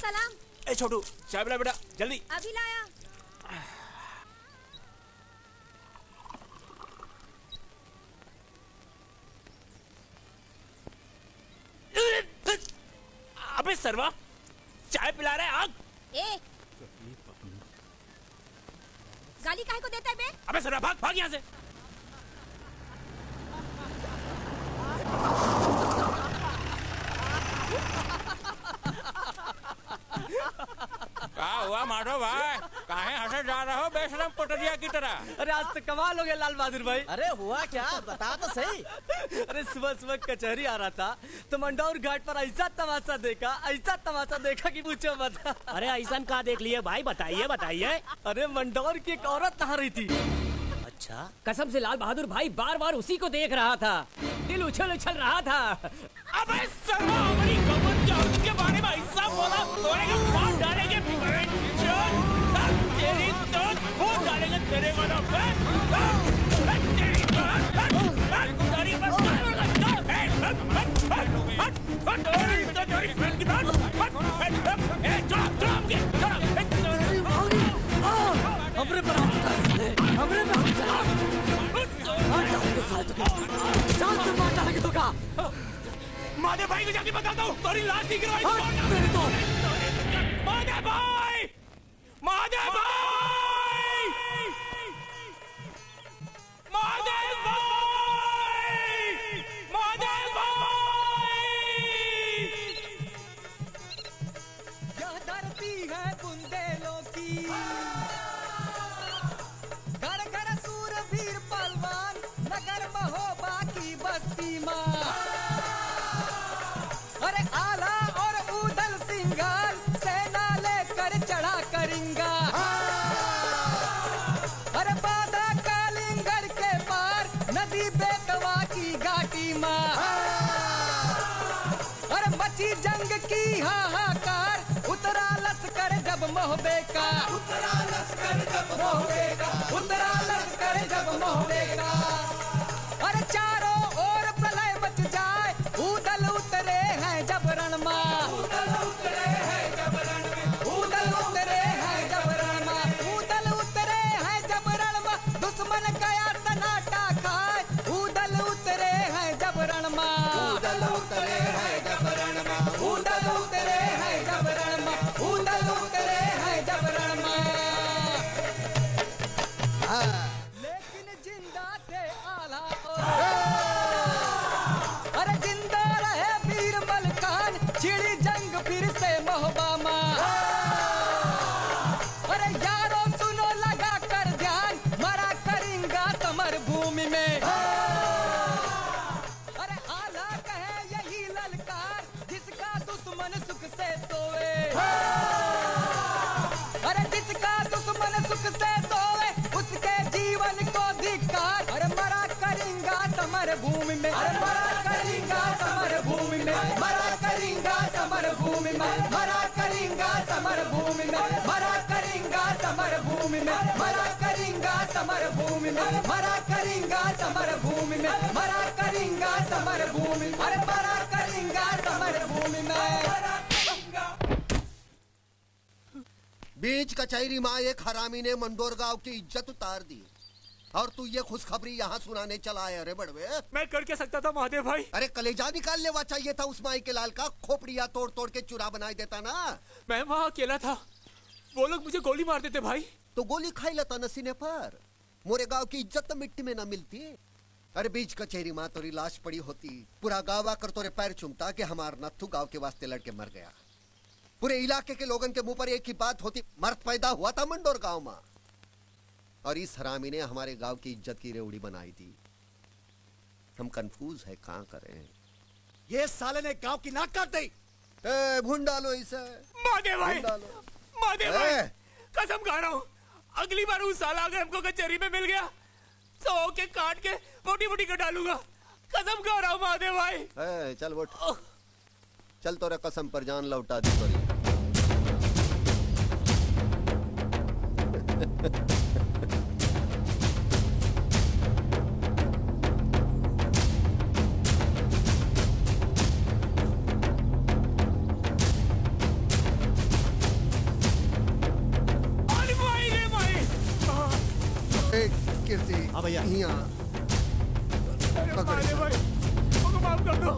सलाम। ए छोटू चाय पिला बेटा जल्दी। अभी लाया। अबे सरवा चाय पिला रहा है आग। ए गाली काहे को देता है बे? अबे सरवा भाग भाग यहाँ से। क्या हुआ माधव भाई, काहे हंसे जा रहे हो बेशरम पोटरिया की तरह? अरे आज तो कमाल हो गया लाल बहादुर भाई। अरे हुआ क्या, बता तो सही। अरे सुबह सुबह कचहरी आ रहा था तो मंडौर घाट पर ऐसा तमाशा देखा कि पूछो मत। अरे ऐसा का देख लिए भाई, बताइए बताइए। अरे मंडौर की एक औरत नहा रही थी। अच्छा, कसम से लाल बहादुर भाई बार बार उसी को देख रहा था, दिल उछल उछल रहा था। अबे सरवा हमारी कमर जाऊं के बारे में ऐसा बोला तोरे का मार डालेंगे। तेरी तो खून डालेंगे तेरे मनो पे। तेरी तेरी बस माधव भाई को जाके बताता हूँ तोरी लाश दिख रहा है। माधव भाई, माधव भाई, माधव भाई, माधव भाई। यह धरती है बुंदेलों की, घर घर सूरवीर पहलवान, नगर महोबा की बस्ती माँ। अरे आला और ऊदल सिंगार सेना लेकर चढ़ा करिंगा। अरे बाधा कालिंगर के पार नदी बेतवा की घाटी माँ। अरे मची जंग की हाहाकार, उतरा लश्कर जब मोहबे का, उतरा लश्कर जब मोहबे का, उतरा लश्कर जब मोहबे का। अरे चारों ओर प्रलय मच जाए, ऊदल उतरे हैं जब रण माँ, ऊदल उतरे हैं जब रण में, ऊदल उतरे हैं जब रण माँ, ऊदल उतरे हैं जब रण माँ। दुश्मन गया सन्नाटा खाए, ऊदल उतरे हैं जब रण माँ, ऊदल उतरे हैं जब रण माँ, ऊदल उतरे हैं जब रण माँ, ऊदल उतरे हैं जब रण माँ। लेकिन जिंदा थे आला अरे जिंदा रहे वीर मलकान, छिड़ी जंग फिर से मोहबा माँ। अरे यारों सुनो लगा कर ध्यान, मरा करेंगा समर भूमि में। अरे आला कहे यही ललकार, जिसका दुश्मन सुख से सोए। अरे जिसका दुश्मन सुख से सोए, उसके जीवन को धिक्कार। अरे मरा करेंगा समर भूमि में, अरे मरा करेंगा समर भूमि में, मरा करेंगा समर भूमि में, मरा करेंगा समर भूमि में, मरा करेंगा समर भूमि में, मरा करेंगा समर भूमि में, मरा करेंगा समर भूमि में, मरा करेंगा समर भूमि में, अरे मरा करेंगा समर भूमि में। बीच कचहरी माँ एक हरामी ने मंडोर गांव की इज्जत उतार दी, और तू ये खुशखबरी यहाँ सुनाने चला है। अरे बड़वे, मैं कर क्या सकता था महादेव भाई? अरे कलेजा निकाल लेवा चाहिए था उस माई के लाल का, खोपड़िया तोड़ तोड़ के चूरा बनाई देता ना। मैं वहाँ अकेला था, वो लोग मुझे गोली मार देते भाई। तो गोली खाई लेता नसीने पर, मोरे गांव की इज्जत तो मिट्टी में ना मिलती। अरे बीच कचहरी माँ तोरी लाश पड़ी होती, पूरा गाँव आकर तोरे पैर चूमता कि हमार नथु गाँव के वास्ते लड़के मर गया। पूरे इलाके के लोगों के मुंह पर एक ही बात होती, मर्द पैदा हुआ था मंडोर गांव में। और इस हरामी ने हमारे गांव की इज्जत की रेवड़ी बनाई थी। हम कंफ्यूज है, कहां करें। ये साले ने गांव की नाक काट दी। भून डालो इसे। महादेव भाई, महादेव भाई, कसम खा रहा हूँ, अगली बार उस साला अगर हमको कचहरी में मिल गया तो ओके काट के मोटी मोटी कर डालूंगा। कसम खा रहा हूँ महादेव भाई। चल उठ, चल तोरे कसम पर जान लौटा दी तोरी। महादेव भाई मुझको माफ कर दो।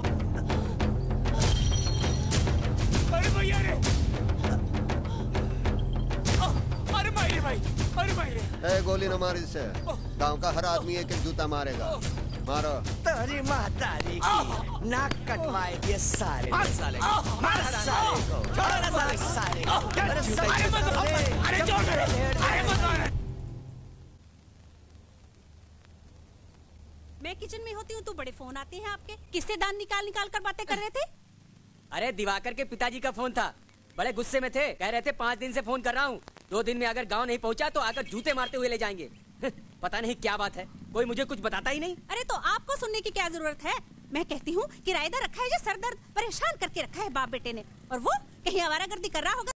अरे भैया रे, अरे मायरे भाई, अरे मायरे। गोली न मार इसे, गांव का हर आदमी एक एक जूता मारेगा। मारो। तेरी मातारी की नाक कटवाए ये साले साले मार साले को, मार साले को। अरे छोड़ दे, अरे मत मार। मैं किचन में होती हूँ तो बड़े फोन आते हैं आपके। किससे दांत निकाल निकाल कर बातें कर रहे थे? अरे दिवाकर के पिताजी का फोन था, बड़े गुस्से में थे, कह रहे थे 5 दिन से फोन कर रहा हूँ, 2 दिन में अगर गांव नहीं पहुंचा तो आकर जूते मारते हुए ले जाएंगे। पता नहीं क्या बात है, कोई मुझे कुछ बताता ही नहीं। अरे तो आपको सुनने की क्या जरूरत है? मैं कहती हूँ किराएदार रखा है जो सर दर्द परेशान करके रखा है बाप बेटे ने, और वो कहीं आवारागर्दी कर रहा होगा।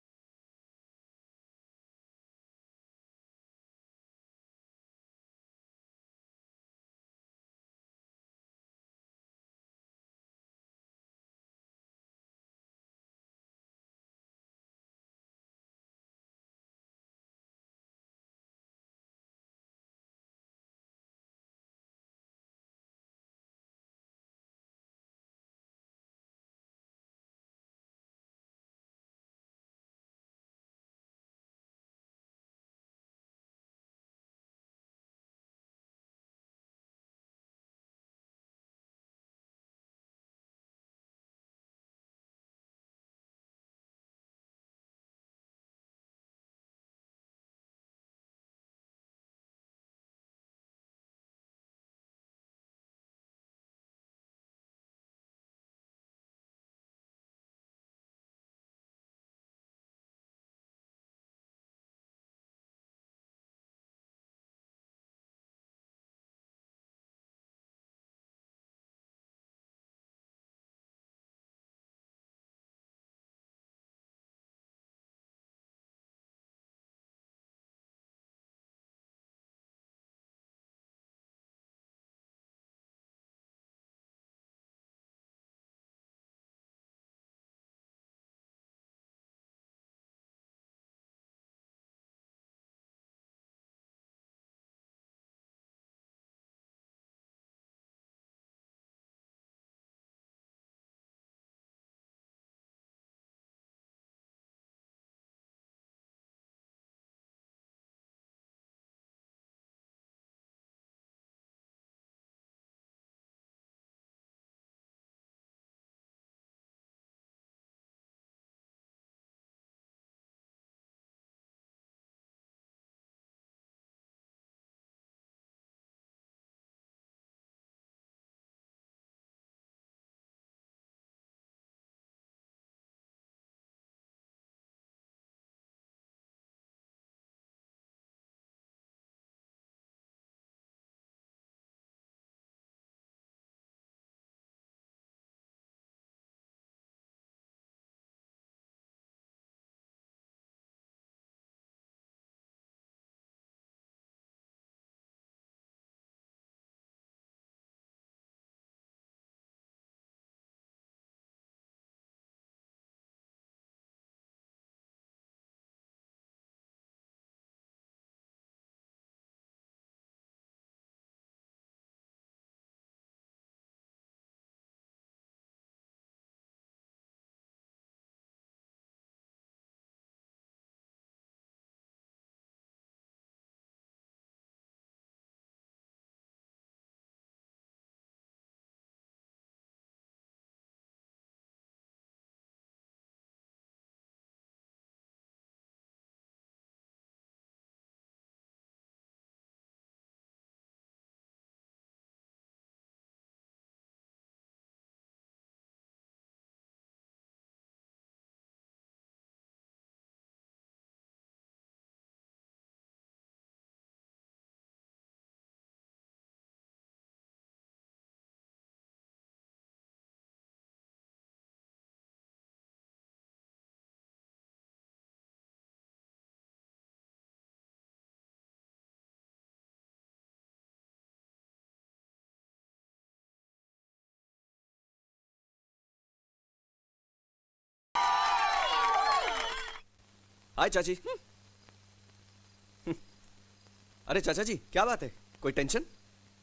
हाय चाची। अरे चाचा जी क्या बात है, कोई टेंशन?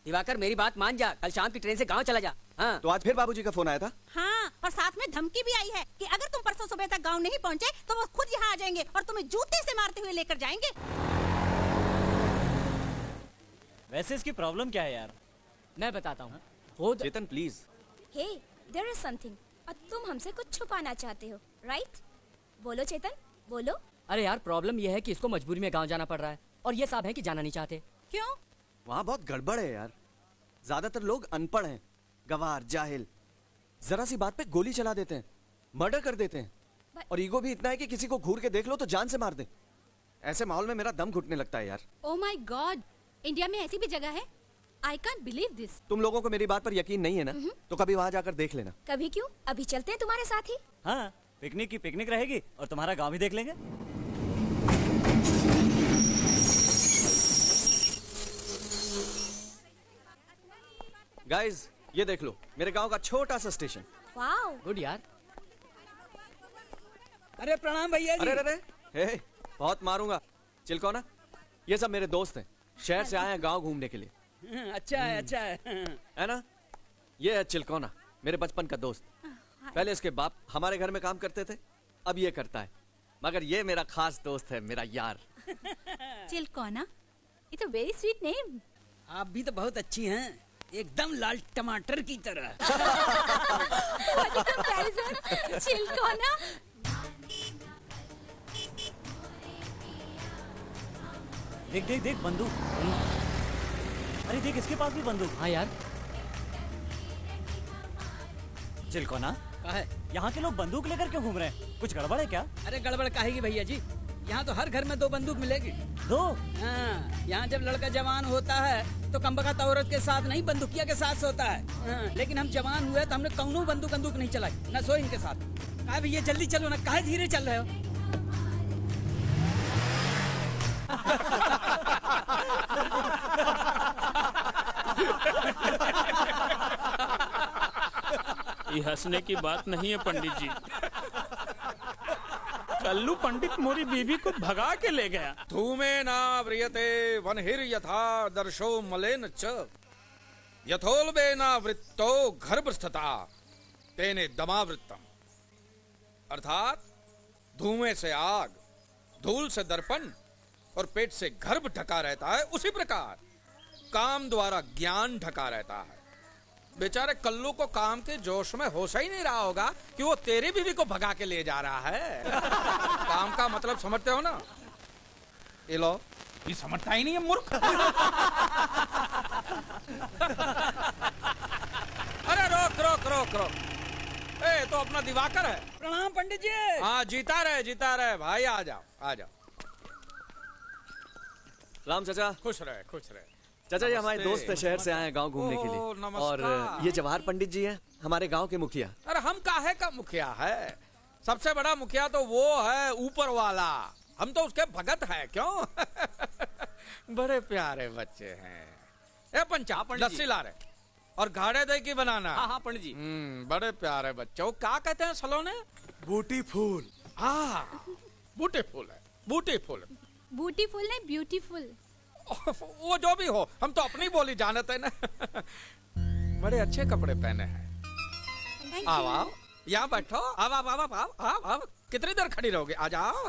दिवाकर मेरी बात मान जा, कल शाम की ट्रेन से गांव चला जा। हाँ। तो आज फिर बाबूजी का फोन आया था? हाँ, और साथ में धमकी भी आई है कि अगर तुम परसों सुबह तक गांव नहीं पहुंचे तो वो खुद यहाँ आ जाएंगे और तुम्हें जूते से मारते हुए लेकर जाएंगे। वैसे इसकी प्रॉब्लम क्या है यार? मैं बताता हूँ। Chetan please. Hey, there is something. और तुम हमसे कुछ छुपाना चाहते हो, राइट? बोलो चेतन, बोलो। अरे यार, प्रॉब्लम ये है कि इसको मजबूरी में गांव जाना पड़ रहा है और ये साहब हैं कि जाना नहीं चाहते। क्यों? वहाँ बहुत गड़बड़ है यार। ज्यादातर लोग अनपढ़ हैं, गवार, जाहिल। जरा सी बात पे गोली चला देते हैं, मर्डर कर देते हैं। और ईगो भी इतना है कि किसी को घूर के देख लो तो जान से मार दे। ऐसे माहौल में मेरा दम घुटने लगता है यार। ओह माय गॉड, इंडिया में ऐसी भी जगह है? I can't believe this. तुम लोगों को मेरी बात पर यकीन नहीं है ना? तो कभी वहाँ जाकर देख लेना। कभी क्यों, अभी चलते हैं तुम्हारे साथ ही। हाँ, पिकनिक की पिकनिक रहेगी और तुम्हारा गांव भी देख लेंगे। गाइस, ये देख लो मेरे गांव का छोटा सा स्टेशन। वाओ, गुड यार। अरे प्रणाम भैया जी। अरे हे, बहुत मारूंगा। चिलकोना, ये सब मेरे दोस्त हैं, शहर से आए हैं गांव घूमने के लिए। अच्छा है, अच्छा है ना? ये है चिलकोना, मेरे बचपन का दोस्त। पहले इसके बाप हमारे घर में काम करते थे, अब ये करता है। मगर ये मेरा खास दोस्त है, मेरा यार। Chilkona, it's a very sweet name. आप भी तो बहुत अच्छी हैं, एकदम लाल टमाटर की तरह। चिलकोना। देख देख देख, बंदूक। अरे देख, इसके पास भी बंदूक। हाँ यार। चिलकोना, क्या है? यहाँ के लोग बंदूक लेकर क्यों घूम रहे हैं? कुछ गड़बड़ है क्या? अरे गड़बड़ काहेगी भैया जी, यहाँ तो हर घर में 2 बंदूक मिलेगी। 2? हाँ, यहाँ जब लड़का जवान होता है तो कमबख्त औरत के साथ नहीं, बंदूकिया के साथ सोता है। हाँ, लेकिन हम जवान हुए तो हमने कौनो बंदूक नहीं चलाई, न सो इनके साथ। कहा भैया जल्दी चलो ना, काहे धीरे चल रहे हो? ये हंसने की बात नहीं है पंडित जी। कल्लू पंडित मोरी बीबी को भगा के ले गया। धूमे ना व्रियते वनहिर यथा दर्शो मलेन च यथोल्बे ना वृत्तो गर्भस्थता तेने दमावृत्तम। अर्थात धुएं से आग, धूल से दर्पण और पेट से गर्भ ढका रहता है, उसी प्रकार काम द्वारा ज्ञान ढका रहता है। बेचारे कल्लू को काम के जोश में होश ही नहीं रहा होगा कि वो तेरी बीवी को भगा के ले जा रहा है। काम का मतलब समझते हो ना? ये लो, ये समझता ही नहीं है मूर्ख। अरे रोक रोक रोक रोक, ए तो अपना दिवाकर है। प्रणाम पंडित जी। हाँ, जीता रहे भाई, आ जाओ आ जाओ। राम चाचा। खुश रहे। चाचा, ये हमारे दोस्त है, शहर से आए हैं गांव घूमने के लिए। और ये जवाहर पंडित जी हैं, हमारे गांव के मुखिया। अरे हम काहे का मुखिया है? सबसे बड़ा मुखिया तो वो है ऊपर वाला, हम तो उसके भगत हैं। क्यों? बड़े प्यारे बच्चे हैं। ए पंचा, लस्सी ला रहे और घाड़े दही की बनाना। हाँ पंडित जी। बड़े प्यारे बच्चे। वो क्या कहते हैं सलोने? बूटी फूल। हाँ, बूटी फूल है, बूटी फूल। ब्यूटीफुल नहीं, ब्यूटीफुल। वो जो भी हो, हम तो अपनी बोली जानते हैं ना। बड़े अच्छे कपड़े पहने हैं। आओ आओ, यहाँ बैठो। आओ। कितनी देर खड़ी रहोगे? आ जाओ।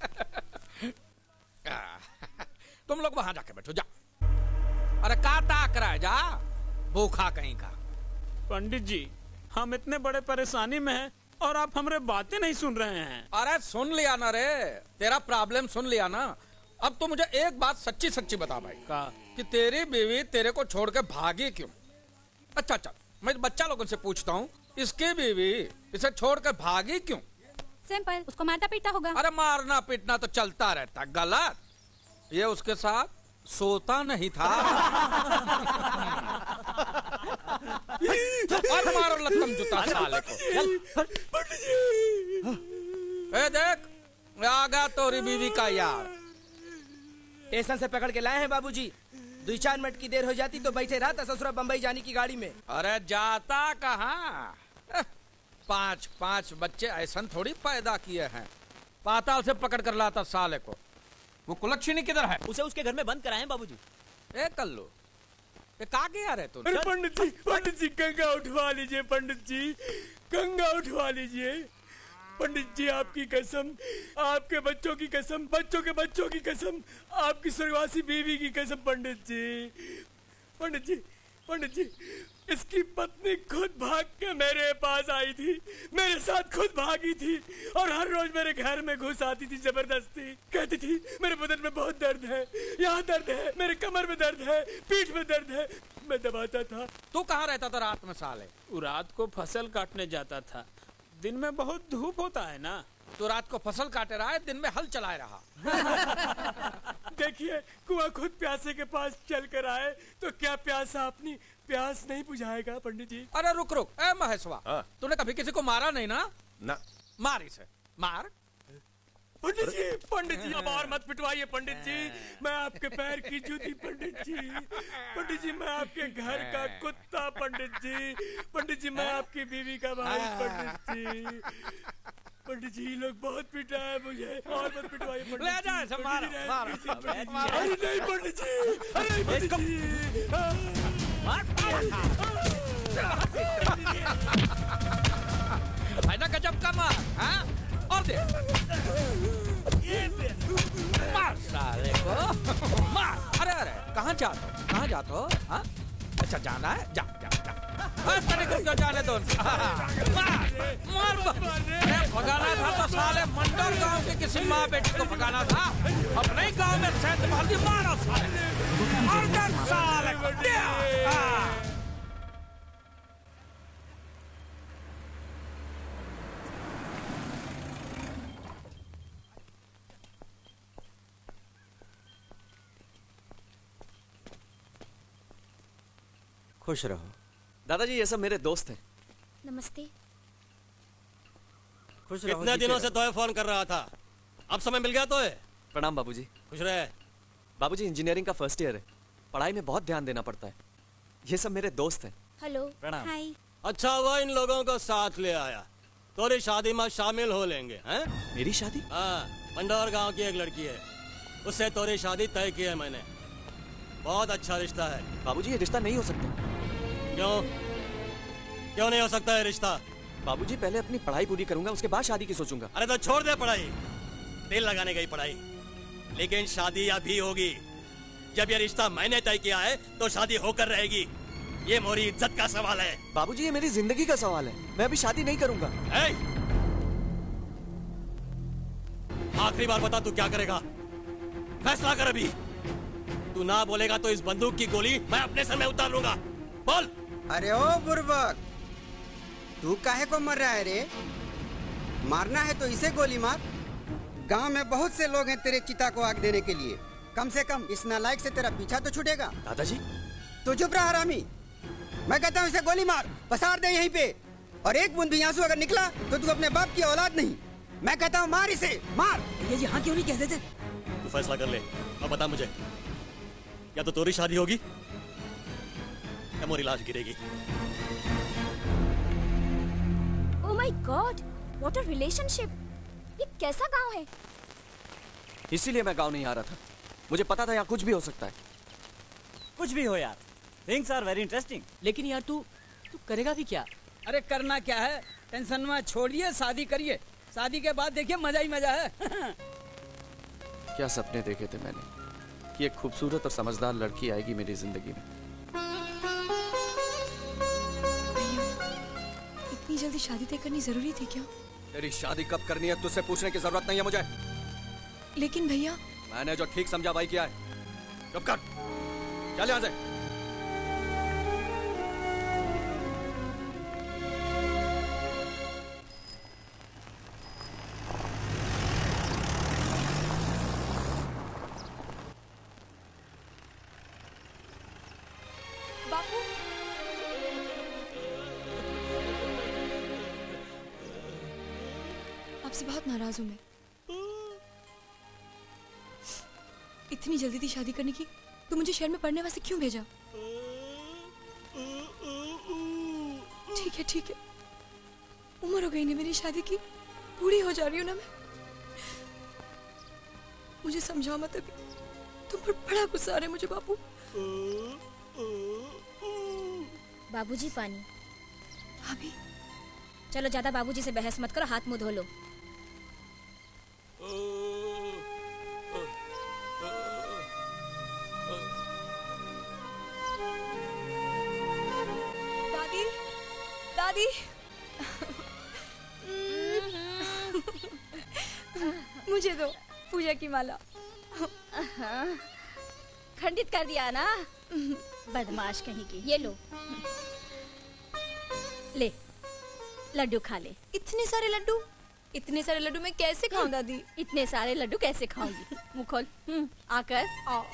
तुम लोग वहां जाके बैठो, जा। अरे का ताक रहा है, जा, भूखा कहीं का। पंडित जी, हम इतने बड़े परेशानी में हैं और आप हमारे बातें नहीं सुन रहे हैं। अरे सुन लिया ना रे, तेरा प्रॉब्लम सुन लिया ना। अब तो मुझे एक बात सच्ची बता भाई, कि तेरी बीवी तेरे को छोड़ के भागी क्यों? अच्छा, मैं बच्चा लोगों से पूछता हूँ, इसकी बीवी इसे छोड़ के भागी क्यों? सिंपल, उसको मारता पीटता होगा। अरे मारना पीटना तो चलता रहता, गलत। ये उसके साथ सोता नहीं था। और मारो लत्तम जूता साले को। ए देख, आ गया तोरी बीवी का यार। स्टेशन से पकड़ के लाए हैं बाबूजी। 2-4 मिनट की देर हो जाती तो बैठे रहा था ससुरा बम्बई जाने की गाड़ी में। अरे जाता कहाँ? 5 बच्चे ऐसा थोड़ी पैदा किए हैं। पाताल से पकड़ कर लाता साले को। वो कुलक्षणी किधर है? उसे उसके घर में बंद कराएं बाबूजी। ए कल्लू, कहा गया रे तू? अरे पंडित जी गंगा उठवा लीजिए, पंडित जी गंगा उठवा लीजिए। पंडित जी आपकी कसम, आपके बच्चों की कसम, बच्चों के बच्चों की कसम, आपकी स्वर्गवासी बीवी की कसम पंडित जी। पंडित जी, पंडित जी, इसकी पत्नी खुद भाग के मेरे पास आई थी, मेरे साथ खुद भागी थी और हर रोज मेरे घर में घुस आती थी जबरदस्ती। कहती थी मेरे बदन में बहुत दर्द है, यहाँ दर्द है, मेरे कमर में दर्द है, पीठ में दर्द है। मैं दबाता था। तू कहाँ रहता था रात में साले? वो रात को फसल काटने जाता था, दिन में बहुत धूप होता है ना। तो रात को फसल काटे रहा है, दिन में हल चलाए रहा। देखिए कुआं खुद प्यासे के पास चल कर आए तो क्या प्यासा अपनी प्यास नहीं बुझाएगा पंडित जी? अरे रुक रुक, ए महेशवा, तूने कभी किसी को मारा नहीं ना? ना। मार इसे, मार। पंडित जी अब और मत पिटवाइए पंडित जी, मैं आपके पैर की जूती पंडित जी मैं आपके घर का कुत्ता पंडित जी मैं आपकी बीवी का भाई पंडित जी लोग बहुत पिटा है मुझे, और मत पिटवाइए पंडित जी। ले जा इसे, मार मार। अरे नहीं पंडित जी, अरे पंडित जी ना गजब का मार, हाँ? और दे मार साले को, मार। अरे अरे कहाँ जाते हो? हाँ अच्छा जाना है, जा जा जा। तेरे को जाने दो, मार भगाना था तो साले मंडल गांव के किसी माँ बेटी को भगाना था, अपने ही गांव में सेंध मार दी। मारो साले, और साले को खुश रहो। दादाजी ये सब मेरे दोस्त हैं। नमस्ते। खुश रहो। कितने दिनों से तोहे फोन कर रहा था, अब समय मिल गया तोहे? प्रणाम बाबूजी। खुश रहे। बाबूजी इंजीनियरिंग का फर्स्ट ईयर है, पढ़ाई में बहुत ध्यान देना पड़ता है। ये सब मेरे दोस्त हैं। हेलो। प्रणाम। हाय। अच्छा हुआ इन लोगों को साथ ले आया, तोरी शादी में शामिल हो लेंगे। हैं? मेरी शादी? हाँ, मंडौर गांव की एक लड़की है, उससे तोरी शादी तय की है मैंने। बहुत अच्छा रिश्ता है। बाबूजी ये रिश्ता नहीं हो सकता। क्यों नहीं हो सकता है रिश्ता? बाबूजी पहले अपनी पढ़ाई पूरी करूंगा, उसके बाद शादी की सोचूंगा। अरे तो छोड़ दे पढ़ाई, दिल लगाने गई पढ़ाई, लेकिन शादी अभी होगी। जब ये रिश्ता मैंने तय किया है तो शादी होकर रहेगी, ये मोरी इज्जत का सवाल है। बाबूजी ये मेरी जिंदगी का सवाल है, मैं अभी शादी नहीं करूंगा। आखिरी बार बता तू क्या करेगा, फैसला कर अभी। तू ना बोलेगा तो इस बंदूक की गोली मैं अपने सर में उतार लूंगा। बोल। अरे ओ बुर्बक, तू काहे को मर रहा है रे? मारना है तो इसे गोली मार। गांव में बहुत से लोग हैं तेरे चिता को आग देने के लिए, कम से कम इस नालायक से तेरा पीछा तो छूटेगा। दादाजी तू चुप रहा हरामी, मैं कहता हूँ इसे गोली मार, पसार दे यहीं पे, और एक बूंद भी आंसू अगर निकला तो तू अपने बाप की औलाद नहीं। मैं कहता हूँ मार इसे, मार। ये जी हाँ क्यों नहीं कहते थे? तू फैसला कर ले और बता मुझे, या तो तोरी शादी होगी या मोरी लाश गिरेगी। Oh my god, what a relationship. ये कैसा गांव है? इसीलिए मैं गांव नहीं आ रहा था, मुझे पता था यहाँ कुछ भी हो सकता है। कुछ भी हो यार, थिंग्स आर वेरी इंटरेस्टिंग। लेकिन यार तू करेगा भी क्या? अरे करना क्या है, टेंशन में छोड़िए, शादी करिए। शादी के बाद देखिए मजा ही मजा है। क्या सपने देखे थे मैंने कि एक खूबसूरत और समझदार लड़की आएगी मेरी जिंदगी में। इतनी जल्दी शादी तय करनी जरूरी थी क्या? तेरी शादी कब करनी है तुझसे पूछने की जरूरत नहीं है मुझे। लेकिन भैया, मैंने जो ठीक समझा भाई किया है। चुप कर, चल यहाँ से। बापू, आपसे बहुत नाराज हूं मैं। इतनी जल्दी थी शादी करने की, तो मुझे शहर में पढ़ने वास्ते क्यों भेजा? ठीक है, उम्र हो गई ना मेरी शादी की, बूढ़ी हो जा रही हूँ ना मैं। मुझे समझाओ मत अभी, तुम पर बड़ा गुस्सा आ रहा है मुझे बापू। बाबूजी पानी। भाभी चलो ज्यादा बाबूजी से बहस मत करो, हाथ मुंह धो लो। दादी दादी मुझे दो पूजा की माला। खंडित कर दिया ना, बदमाश कहीं की। ये लो, ले लड्डू खा ले। इतने सारे लड्डू? इतने सारे लड्डू मैं कैसे खाऊं दादी? इतने सारे लड्डू कैसे खाऊंगी? मुंह खोल, आकर।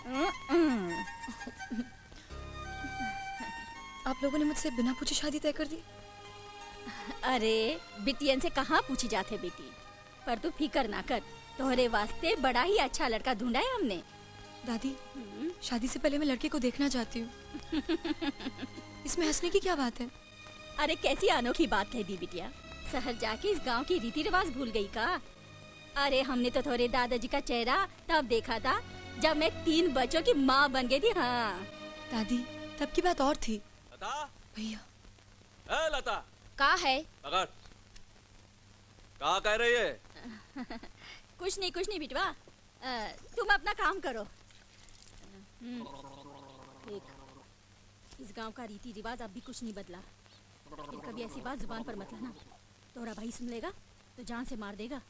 आप लोगों ने मुझसे बिना पूछे शादी तय कर दी? अरे बिटियन से कहाँ पूछी जाते बेटी, पर तू फिकर ना कर, तोहरे वास्ते बड़ा ही अच्छा लड़का ढूंढा है हमने। दादी शादी से पहले मैं लड़के को देखना चाहती हूँ। इसमें हंसने की क्या बात है? अरे कैसी अनोखी बात कह दी बिटिया, शहर जाके इस गांव की रीति रिवाज भूल गई का? अरे हमने तो थोड़े दादाजी का चेहरा तब देखा था जब मैं 3 बच्चों की माँ बन गई थी। हाँ दादी तब की बात और थी। लता भैया। लता कहाँ है? पकड़। कहाँ कह रही है? कुछ नहीं बिटवा, तुम अपना काम करो। देख, इस गांव का रीति रिवाज अब भी कुछ नहीं बदला। फिर कभी ऐसी बात जुबान पर मत लाना, तोरा भाई सुन लेगा तो जान से मार देगा।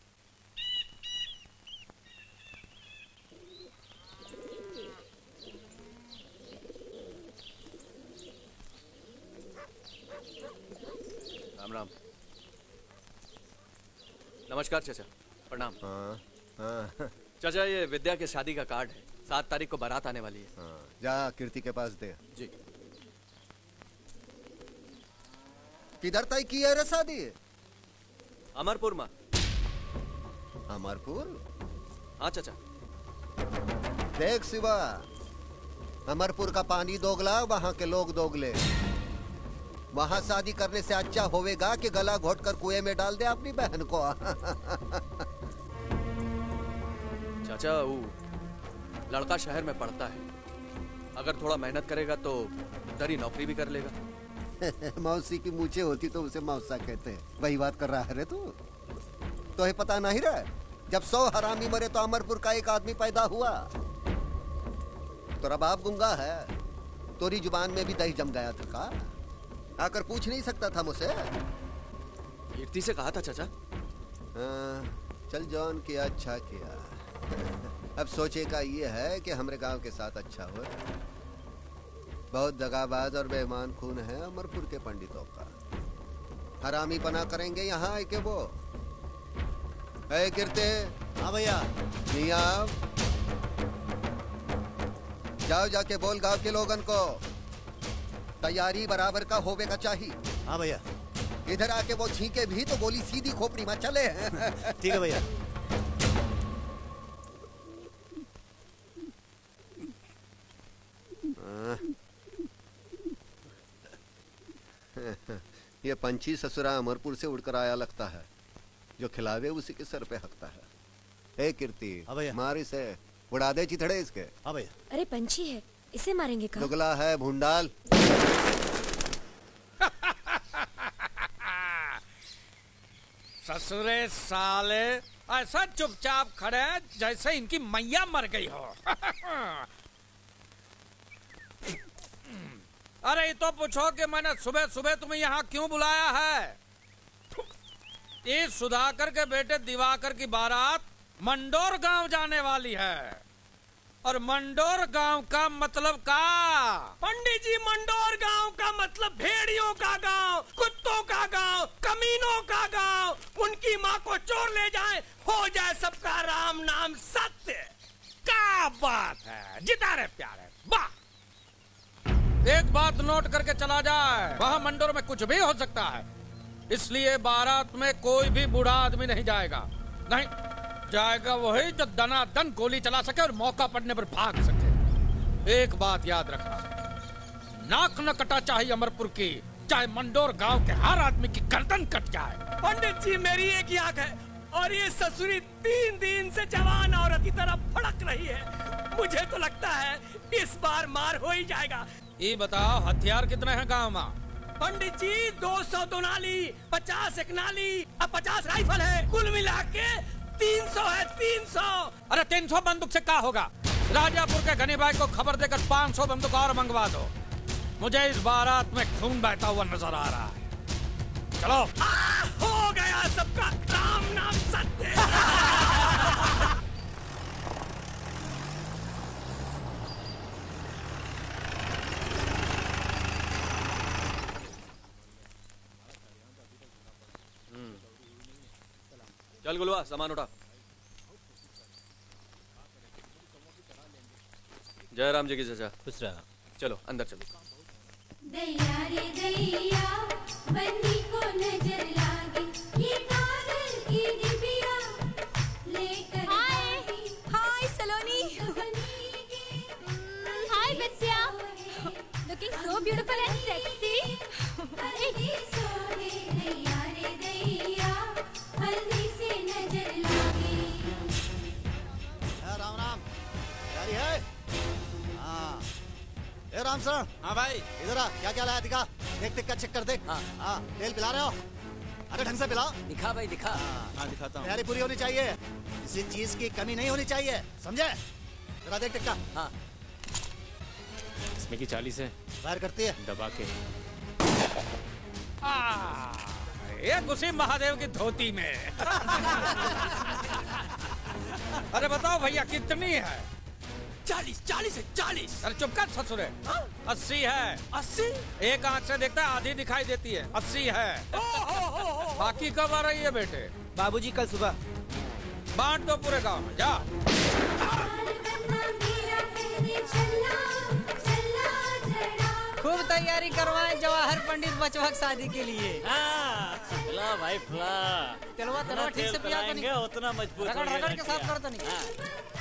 राम राम। नमस्कार चाचा, प्रणाम। चाचा ये विद्या के शादी का कार्ड है, 7 तारीख को बारात आने वाली है। जा कीर्ति के पास दे। जी। किधर तय की है रे शादी? अमरपुर में। अमरपुर? हाँ चाचा। देख शिवा, अमरपुर का पानी दोगला, वहाँ के लोग दोगले। वहाँ शादी करने से अच्छा होवेगा कि गला घोट कर कुएं में डाल दे अपनी बहन को। चाचा वो लड़का शहर में पढ़ता है, अगर थोड़ा मेहनत करेगा तो दरी नौकरी भी कर लेगा। मौसी की मूछें होती तो उसे मौसा कहते हैं। वही बात कर रहा है रे तू? तो है पता नहीं रहा, जब 100 हरामी मरे तो अमरपुर का एक आदमी पैदा हुआ। तेरा बाप गुंगा है, तोरी जुबान में भी दही जम गया था का? आकर पूछ नहीं सकता था मुझसे? कीर्ति से कहा था चाचा। चल जॉन किया अच्छा किया। अब सोचेगा ये है कि हमारे गांव के साथ अच्छा हो। बहुत दगाबाज और बेईमान खून है अमरपुर के पंडितों का। हरामी पना करेंगे यहाँ आए के वो। कीर्ति। हाँ भैया। जाओ जाके बोल गांव के लोगन को तैयारी बराबर का होवे का चाहिए। हाँ भैया। इधर आके वो छींके भी तो गोली सीधी खोपड़ी में चले। ठीक है भैया। ये पंछी ससुरा अमरपुर से उड़कर आया लगता है, जो खिलावे उसी के सर पे हकता है। हे कीर्ति, मार इसे, उड़ा दे चिथड़े इसके। हाँ भैया। अरे पंछी है, इसे मारेंगे कहाँ? दुगला है भूंडाल। ससुरे साले ऐसा चुपचाप खड़े जैसे इनकी मैया मर गई हो। अरे ये तो पूछो कि मैंने सुबह सुबह तुम्हें यहाँ क्यों बुलाया है? इस सुधाकर के बेटे दिवाकर की बारात मंडोर गांव जाने वाली है, और मंडोर गांव का मतलब का? पंडित जी, मंडोर गांव का मतलब भेड़ियों का गांव, कुत्तों का गांव, कमीनों का गांव। उनकी माँ को चोर ले जाए, हो जाए सबका राम नाम सत्य। क्या बात है, जिता रहे प्यारे, वाह। एक बात नोट करके चला जाए, वहाँ मंडोर में कुछ भी हो सकता है, इसलिए बारात में कोई भी बूढ़ा आदमी नहीं जाएगा। नहीं जाएगा वही जो दनादन गोली चला सके और मौका पड़ने पर भाग सके। एक बात याद रखना, नाक न कटा चाहिए अमरपुर की, चाहे मंडोर गांव के हर आदमी की गर्दन कट जाए। पंडित जी, मेरी एक ही आंख है और ये ससुरी 3 दिन से जवान औरत की तरह फड़क रही है। मुझे तो लगता है इस बार मार हो ही जाएगा। ये बताओ हथियार कितने हैं गांव में? पंडित जी 200 दोनाली, 50 एक नाली और 50 राइफल है, कुल मिला के 300 है। 300। अरे 300 बंदूक से क्या होगा? राजापुर के गनी भाई को खबर देकर 500 बंदूक और मंगवा दो। मुझे इस बारात में खून बहता हुआ नजर आ रहा है। चलो। हो गया सबका, राम नाम सत्य। चल गुलवा, सामान उठा। जय राम जी की चचा। खुश रहा। चलो अंदर चलो। दैया रे दैया, बन्नी को नजर लागी, ये कागज की डिबिया लेकर। हाय सलोनी। हाय बच्चिया। Looking so beautiful and sexy. हल्दी सोहे दैया रे दैया, हल्दी से नजर लागी। राम राम। गाड़ी है? हाँ। ए राम सर। हाँ भाई। इधर आ, क्या क्या लाया दिखा। देख देख का चेक कर देख। हाँ। तेल पिला रहे हो? अरे ढंग से पिलाओ। दिखा भाई दिखा। हाँ दिखाता हूँ। तैयारी पूरी होनी चाहिए, किसी चीज की कमी नहीं होनी चाहिए, समझे? जरा देख टिक्का। हाँ। इसमें की 40 है। फायर करती है। दबा के। ये घुसी महादेव की धोती में। अरे बताओ भैया कितनी है? 40 है 40। अरे चुप कर ससुरे। 80 है। 80? एक आंख से देखता है आधी दिखाई देती है। 80 है। बाकी कब आ रही है बेटे? बाबूजी कल सुबह। बांट दो पूरे गांव में, जा। खूब तैयारी करवाएं जवाहर पंडित बचवा की शादी के लिए। फुला भाई फुला। तेलवा ठीक से पिया तो नहीं। उतना मजबूत रगड़ रगड़ के साफ कर तो नहीं।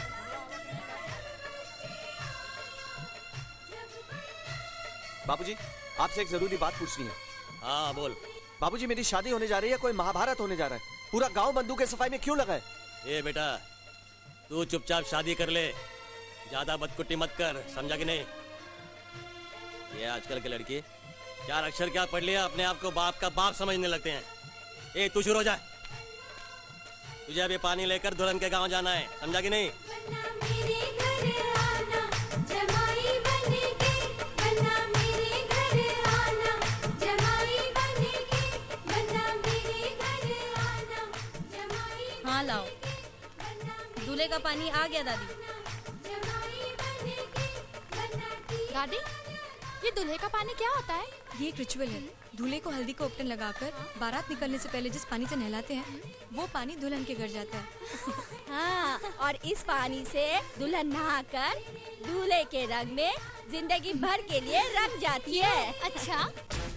बाबूजी, आपसे एक जरूरी बात पूछनी है। हाँ बोल। बाबूजी, मेरी शादी होने जा रही है, कोई महाभारत होने जा रहा है। पूरा गांव बंदूक की सफाई में क्यों लगा है? ए बेटा, तू चुपचाप शादी कर ले, ज्यादा बदकुट्टी मत कर, समझा कि नहीं? ये आजकल के लड़के 4 अक्षर क्या पढ़ लिया, अपने आप को बाप का बाप समझने लगते हैं। ए तू शुरू हो जा। तुझे अभी पानी लेकर दुल्हन के गांव जाना है, समझा कि नहीं? हाँ लाओ। दूल्हे का पानी आ गया दादी। दादी, ये दूल्हे का पानी क्या होता है? ये एक रिचुअल है। दूल्हे को हल्दी का उपटन लगाकर बारात निकलने से पहले जिस पानी से नहलाते हैं, वो पानी दुल्हन के घर जाता है। हाँ, और इस पानी से दुल्हन नहाकर दूल्हे के रंग में जिंदगी भर के लिए रंग जाती है। अच्छा।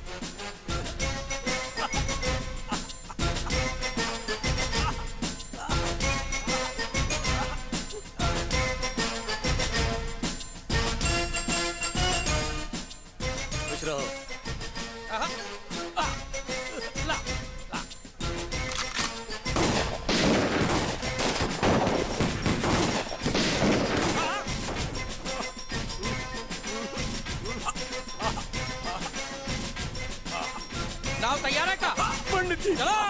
खुश रहो। नाव तैयार है का? पंडित जी चलो।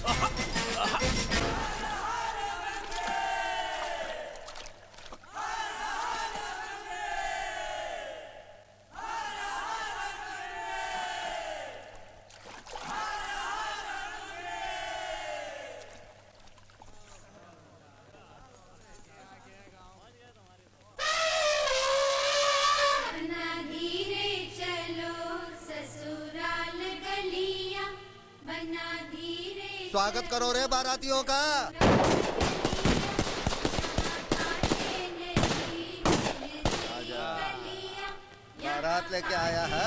स्वागत करो रे बारातियों का। आजा, बारात लेके आया है।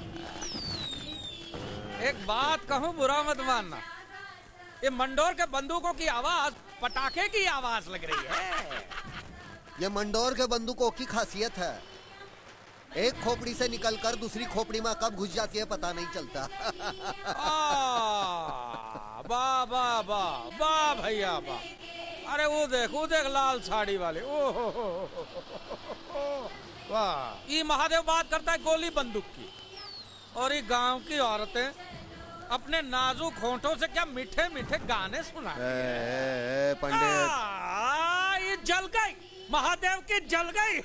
एक बात कहूँ, बुरा मत मानना। ये मंडोर के बंदूकों की आवाज पटाखे की आवाज लग रही है। ये मंडोर के बंदूकों की खासियत है, एक खोपड़ी से निकलकर दूसरी खोपड़ी में कब घुस जाती है पता नहीं चलता। वाह वाह वाह वाह भैया वाह। अरे वो देख लाल साड़ी वाले। ओ वाह, ये महादेव बात करता है गोली बंदूक की, और ये गांव की औरतें अपने नाजुक होंठों से क्या मीठे मीठे गाने सुनाती है। पंडित, ये जल गई, महादेव की जल गई।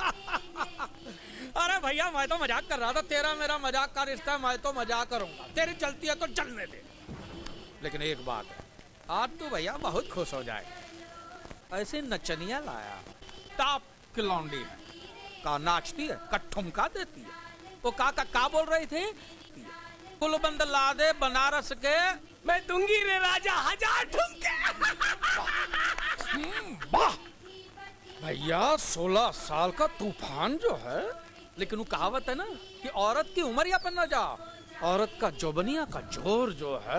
अरे भैया, मैं तो मजाक कर रहा था, तेरा मेरा मजाक का रिश्ता है, मैं तो मजाक करूंगा, तेरी चलती है तो चलने दे। लेकिन एक बात है, आज तो भैया बहुत खुश हो जाए। ऐसे नचनिया लाया, टॉप की लौंडी है, का नाचती है, का ठुमका देती है। वो का बोल रही थी? कुलबंद ला दे बनारस के, मैं दूंगी रे राजा 1000 ठुमके। वाह भैया, 16 साल का तूफान जो है, लेकिन वो कहावत है ना कि औरत की उमरिया पर न जा, औरत का जोबनिया का जोर जो है,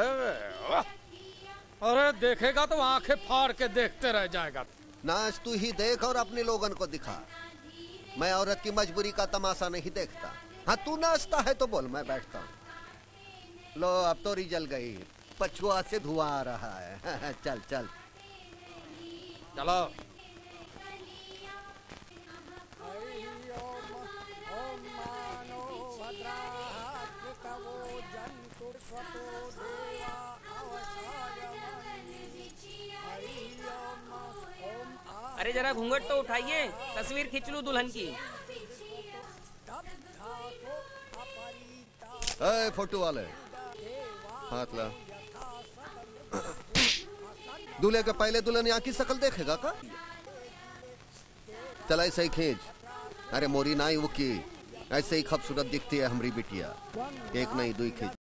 अरे देखेगा तो आंखें फाड़ के देखते रह जाएगा। नाच तू ही देख और अपने लोगन को दिखा। मैं औरत की मजबूरी का तमाशा नहीं देखता। हाँ, तू नाचता है तो बोल, मैं बैठता हूँ। लो, अब तो जल गई, पछुआ से धुआं आ रहा है। चल चल चलो। अरे जरा घूंघट तो उठाइए, तस्वीर खींच लूं दुल्हन की। ए, फोटो वाले, हाथ ला। दूल्हे के पहले दुल्हन यहाँ की शक्ल देखेगा का? चल ऐसे ही खींच। अरे मोरी नाई वो की, ऐसे ही खूबसूरत दिखती है हमारी बिटिया। एक नहीं, दो खींच।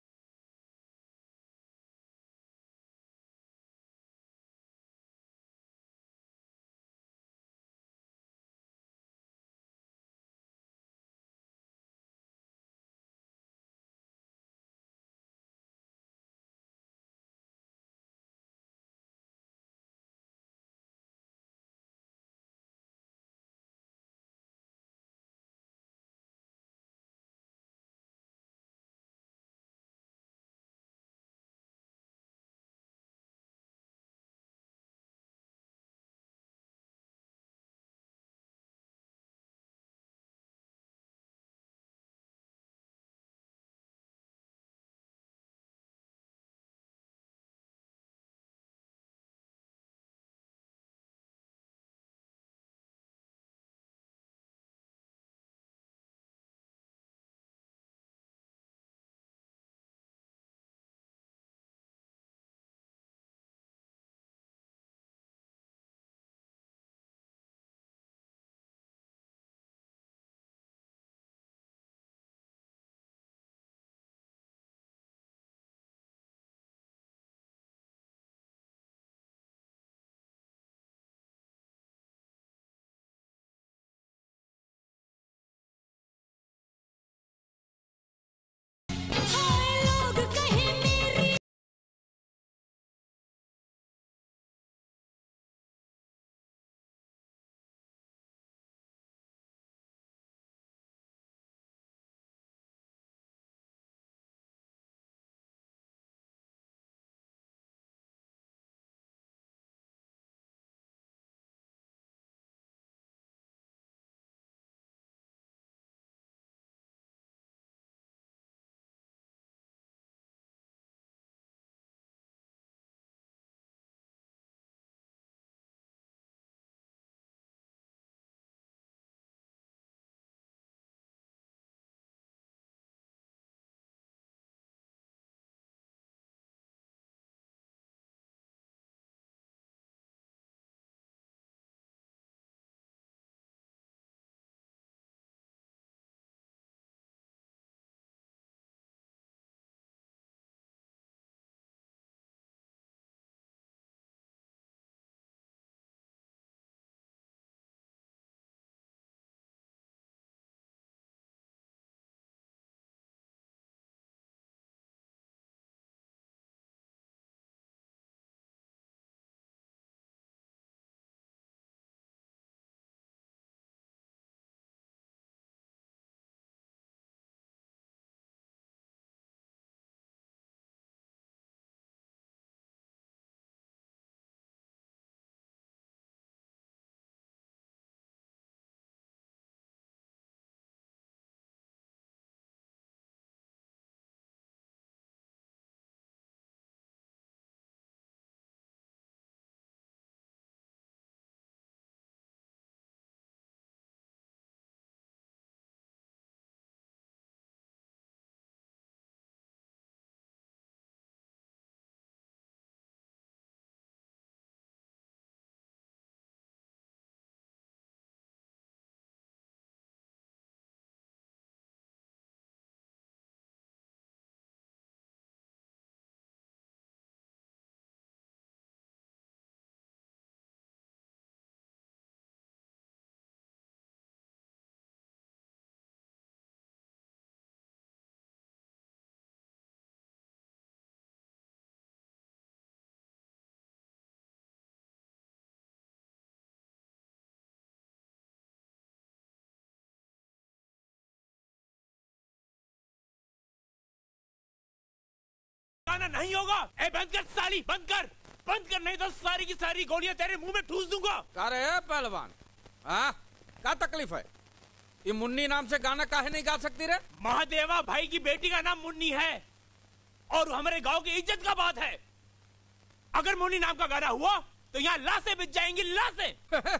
गाना नहीं होगा। ए बंद कर साली, बंद कर, बंद कर, नहीं तो सारी की सारी गोलियां तेरे मुंह में ठूस दूंगा। अरे पहलवान, हाँ क्या तकलीफ है? ये मुन्नी नाम से गाना काहे नहीं गा सकती रे? महादेवा भाई की बेटी का नाम मुन्नी है और हमारे गांव की इज्जत का बात है। अगर मुन्नी नाम का गाना हुआ तो यहाँ लाशें बिछ जाएंगी, लाशें।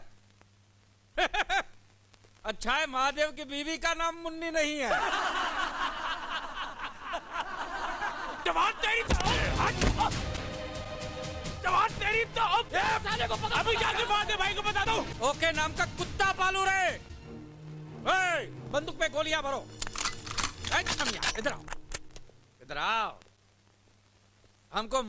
अच्छा है महादेव की बीवी का नाम मुन्नी नहीं है। जवान तेरी जवान तेरी तो साले को पकड़, अभी जाके महादेव भाई को बता दो। ओके नाम का कुत्ता पालू रे। बंदूक पे गोलियां भरो। इधर आओ, इधर आओ। हमको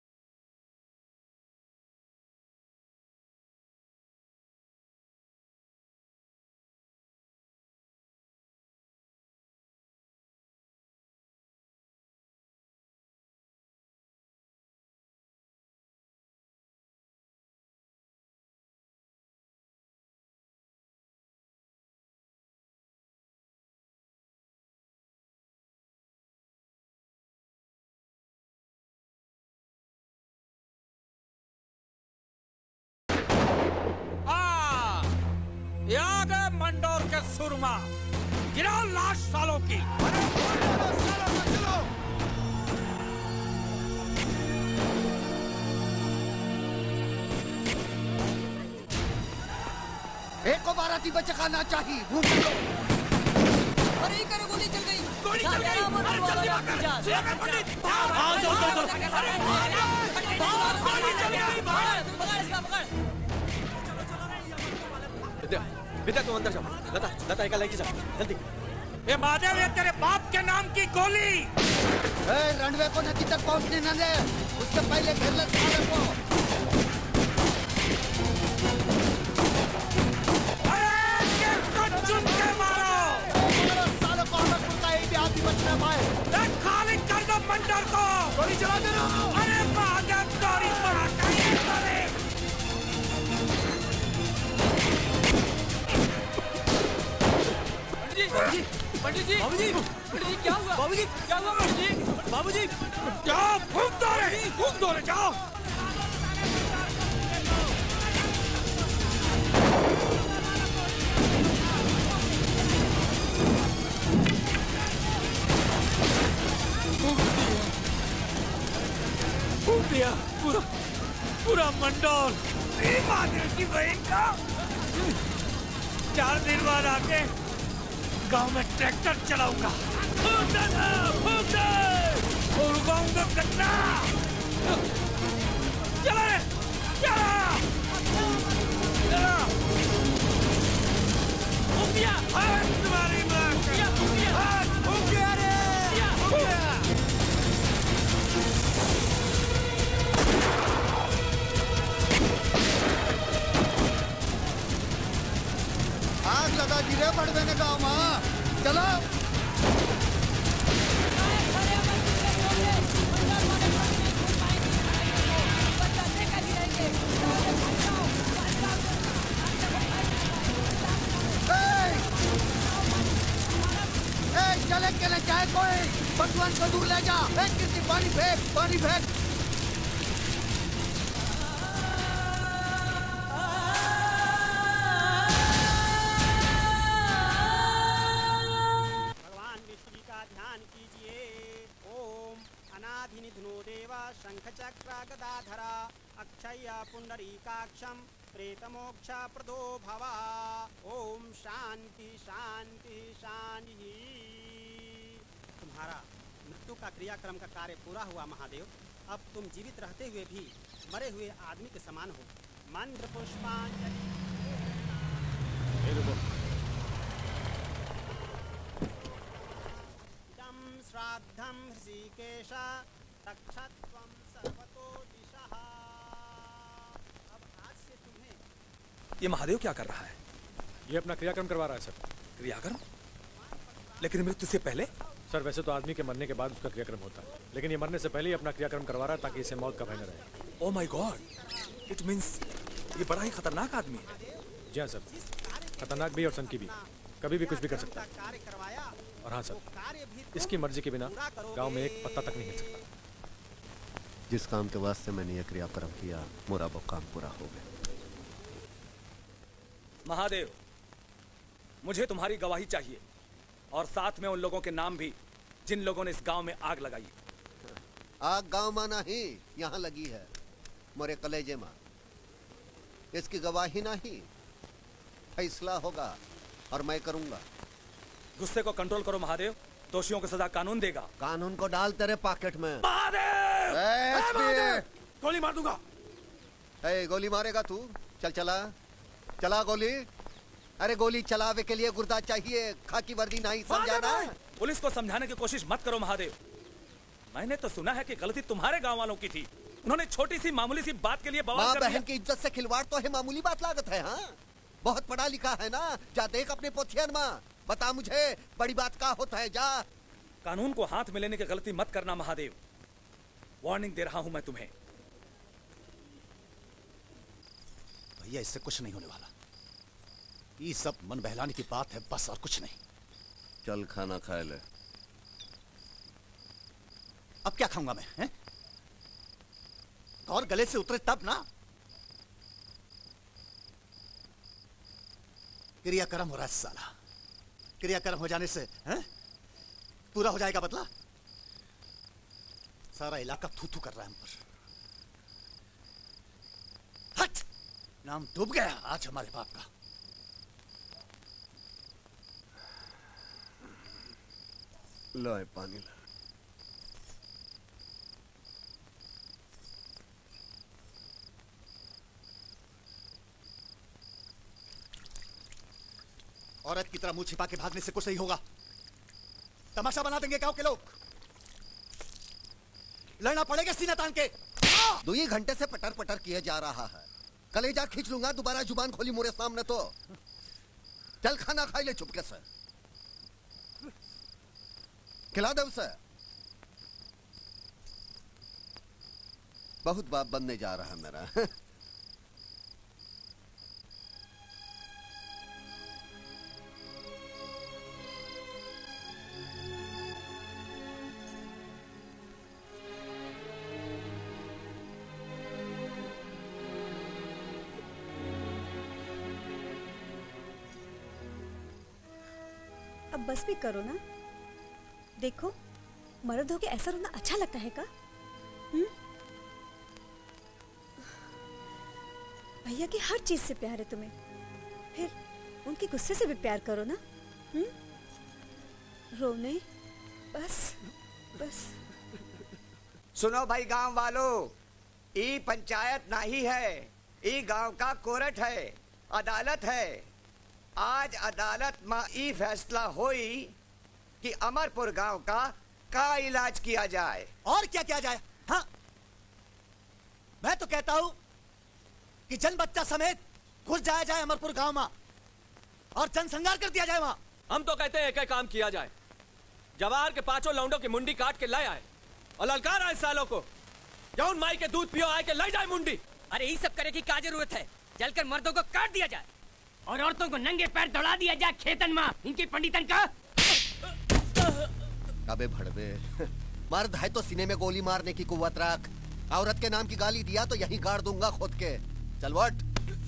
मंडोर के सुरमा गिराओ लाश सालों की। एक को बाराती बचकाना चाहिए। अरे करो, गोली चल गई, गोली चल गई। अरे जल्दी विद्या तुम अंदर जाओ। लता लता एक लड़की जाओ जल्दी। ये महादेव, ये तेरे बाप के नाम की गोली। रणवे को नदी तक पहुंचने न दे, उसके पहले घेर ले साले को। चुन के मारो साले को, हमें कुत्ता एक भी आदमी बच न पाए। खाली कर दो मंडोर को। गोली चला दे रहा हूं। अरे महादेव गौरी बड़ा चाहिए। पंडित जी, पंडित जी क्या हुआ? बाबूजी क्या हुआ पंडित जी? बाबूजी जाओ, फूंक दो रे, जाओ। फूंक दिया पूरा मंडोर। महादेव की बहन का 4 दिन बाद आके गांव में ट्रैक्टर चलाऊंगा। और उगाऊंगा गन्ना। चला रे, चला। तुम्हारी माँ आग लगा दी रे बड़वे ने गाँव में। चलो चले के न जाए कोई, भगवान को दूर ले जा। किसी पानी फेंक, पानी फेंक। शंखचक्रगदाधरा अक्षय पुंडरीकाक्षम प्रेतमोक्ष प्रदो भवा। ओम शांति शांति शांति। तुम्हारा मृत्यु का क्रियाक्रम का कार्य पूरा हुआ महादेव। अब तुम जीवित रहते हुए भी मरे हुए आदमी के समान हो। मंत्र पुष्पांजलि। इदं श्राद्धं ऋषिकेश तक्षत्वं सर्वतो दिशः। अब आज से तुम्हें। ये महादेव क्या कर रहा है? ये अपना क्रियाक्रम करवा रहा है सर। क्रियाक्रम? लेकिन मृत्यु से पहले? सर वैसे तो आदमी के मरने के बाद उसका क्रियाक्रम होता है, लेकिन ये मरने से पहले ही अपना क्रियाक्रम करवा रहा है ताकि इसे मौत का भय न रहे। Oh my god, it means ये बड़ा ही खतरनाक आदमी है। जी हाँ सर, खतरनाक भी और सनकी भी, कभी भी कुछ भी कर सकता है। और हाँ सर, इसकी मर्जी के बिना गांव में एक पत्ता तक नहीं हिल सकता। जिस काम के वास्ते मैंने यह क्रियाक्रम किया, मोरा वो काम पूरा हो गया। महादेव, मुझे तुम्हारी गवाही चाहिए और साथ में उन लोगों के नाम भी जिन लोगों ने इस गांव में आग लगाई। आग गांव में नहीं, यहाँ लगी है, मोरे कलेजे में। इसकी गवाही नहीं, फैसला होगा और मैं करूंगा। गुस्से को कंट्रोल करो महादेव, दोषियों को सजा कानून देगा। कानून को डाल तेरे पॉकेट में। महादेव! महादेव! गोली मार दूंगा। गोली मारेगा तू? चल चला, चला गोली। अरे गोली चलावे के लिए गुर्दा चाहिए, खाकी वर्दी नहीं, समझाना। पुलिस को समझाने की कोशिश मत करो महादेव। मैंने तो सुना है कि गलती तुम्हारे गांव वालों की थी। उन्होंने छोटी सी मामूली सी बात के लिए बवाल कर दिया। बहन की इज्जत से खिलवाड़ तो है, मामूली बात लागत है। हाँ, बहुत पढ़ा लिखा है ना, जा देख अपने पोथियन में, बता मुझे बड़ी बात का होता है। जा। कानून को हाथ में लेने की गलती मत करना महादेव, वार्निंग दे रहा हूं मैं तुम्हें। भैया इससे कुछ नहीं होने वाला, ये सब मन बहलाने की बात है बस, और कुछ नहीं। चल खाना खा ले। अब क्या खाऊंगा मैं, हैं? और गले से उतरे तब ना। क्रियाक्रम हो रहा है साला, क्रियाक्रम हो जाने से हैं? पूरा हो जाएगा बदला। सारा इलाका थू थू कर रहा है हम पर। हट! नाम डूब गया आज हमारे बाप का। लो पानी ला। औरत की तरह मुंह छिपा के भागने से कुछ नहीं होगा, तमाशा बना देंगे गांव के लोग। लड़ना पड़ेगा सीना तान के। 2 घंटे से पटर पटर किए जा रहा है, कलेजा खींच लूंगा दोबारा जुबान खोली मोरे सामने तो। चल खाना खाई ले चुपके से, खिला दे उसे। बहुत बाप बनने जा रहा है मेरा। अब बस भी करो ना। देखो, मर्द होके ऐसा रोना अच्छा लगता है का? भैया की हर चीज से प्यार है तुम्हें, फिर उनके गुस्से से भी प्यार करो ना। रोने बस बस। सुनो भाई गांव वालों, ई पंचायत नहीं है, ई गांव का कोर्ट है, अदालत है। आज अदालत में ई फैसला होई कि अमरपुर गांव का इलाज किया जाए। और क्या किया जाए? हाँ, मैं तो कहता हूं कि जन बच्चा समेत घुस जाया जाए अमरपुर गांव में और जनसंहार कर दिया जाए वहां। हम तो कहते हैं एक काम किया जाए, जवार के 5 लौंडों की मुंडी काट के ले आए और ललकार आए सालों को, जौन माई के दूध पियो आए के ले जाए मुंडी। अरे ये सब करे की क्या जरूरत है? जलकर मर्दों को काट दिया जाए और औरतों को नंगे पैर दौड़ा दिया जाए खेतन में, इनकी पंडितन का। अबे भड़वे, मर्द है तो सीने में गोली मारने की कुव्वत रख। औरत के नाम की गाली दिया तो यहीं गाड़ दूंगा खुद के। चल वट।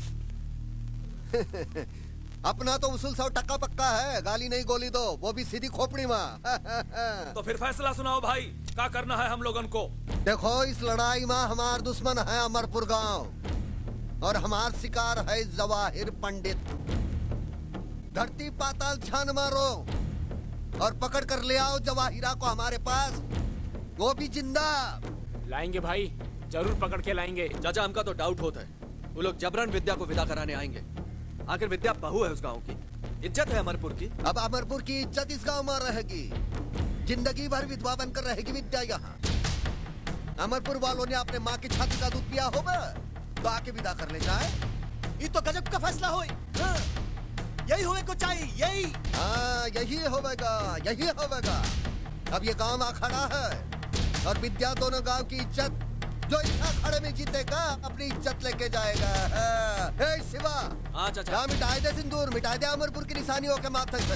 अपना तो उसूल 100% पक्का है, गाली नहीं गोली दो, वो भी सीधी खोपड़ी में। तो फिर फैसला सुनाओ भाई, क्या करना है हम लोगन को? देखो, इस लड़ाई में हमार दुश्मन है अमरपुर गांव और हमार शिकार है जवाहिर पंडित। धरती पाताल छान मारो और पकड़ कर ले आओ जवाहिरा को हमारे पास, वो भी जिंदा। लाएंगे भाई, जरूर पकड़ के लाएंगे। चाचा, हमका तो डाउट होता है वो लोग जबरन विद्या को विदा कराने आएंगे। आखिर विद्या बहू है उस गांव की, इज्जत है अमरपुर की। अब अमरपुर की इज्जत इस गांव में रहेगी, जिंदगी भर विधवा बनकर रहेगी विद्या यहाँ। अमरपुर वालों ने अपने माँ की छाती का दूध पिया होगा तो आके विदा कर ले जाए। ये तो गजब का फैसला हो, यही होने को चाहिए, यही। हाँ, यही होगा, यही होगा। अब ये गांव आ खड़ा है और विद्या दोनों गांव की इज्जत, जो इस अखाड़े में जीतेगा अपनी इज्जत लेके जाएगा। हे शिवा, जा मिटाए दे सिंदूर, मिटाए दे अमरपुर की निशानियों के माथे से।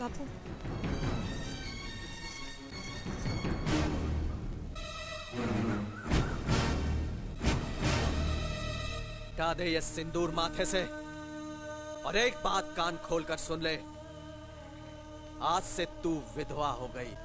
बापू हटा दे ये सिंदूर माथे से और एक बात कान खोलकर सुन ले, आज से तू विधवा हो गई।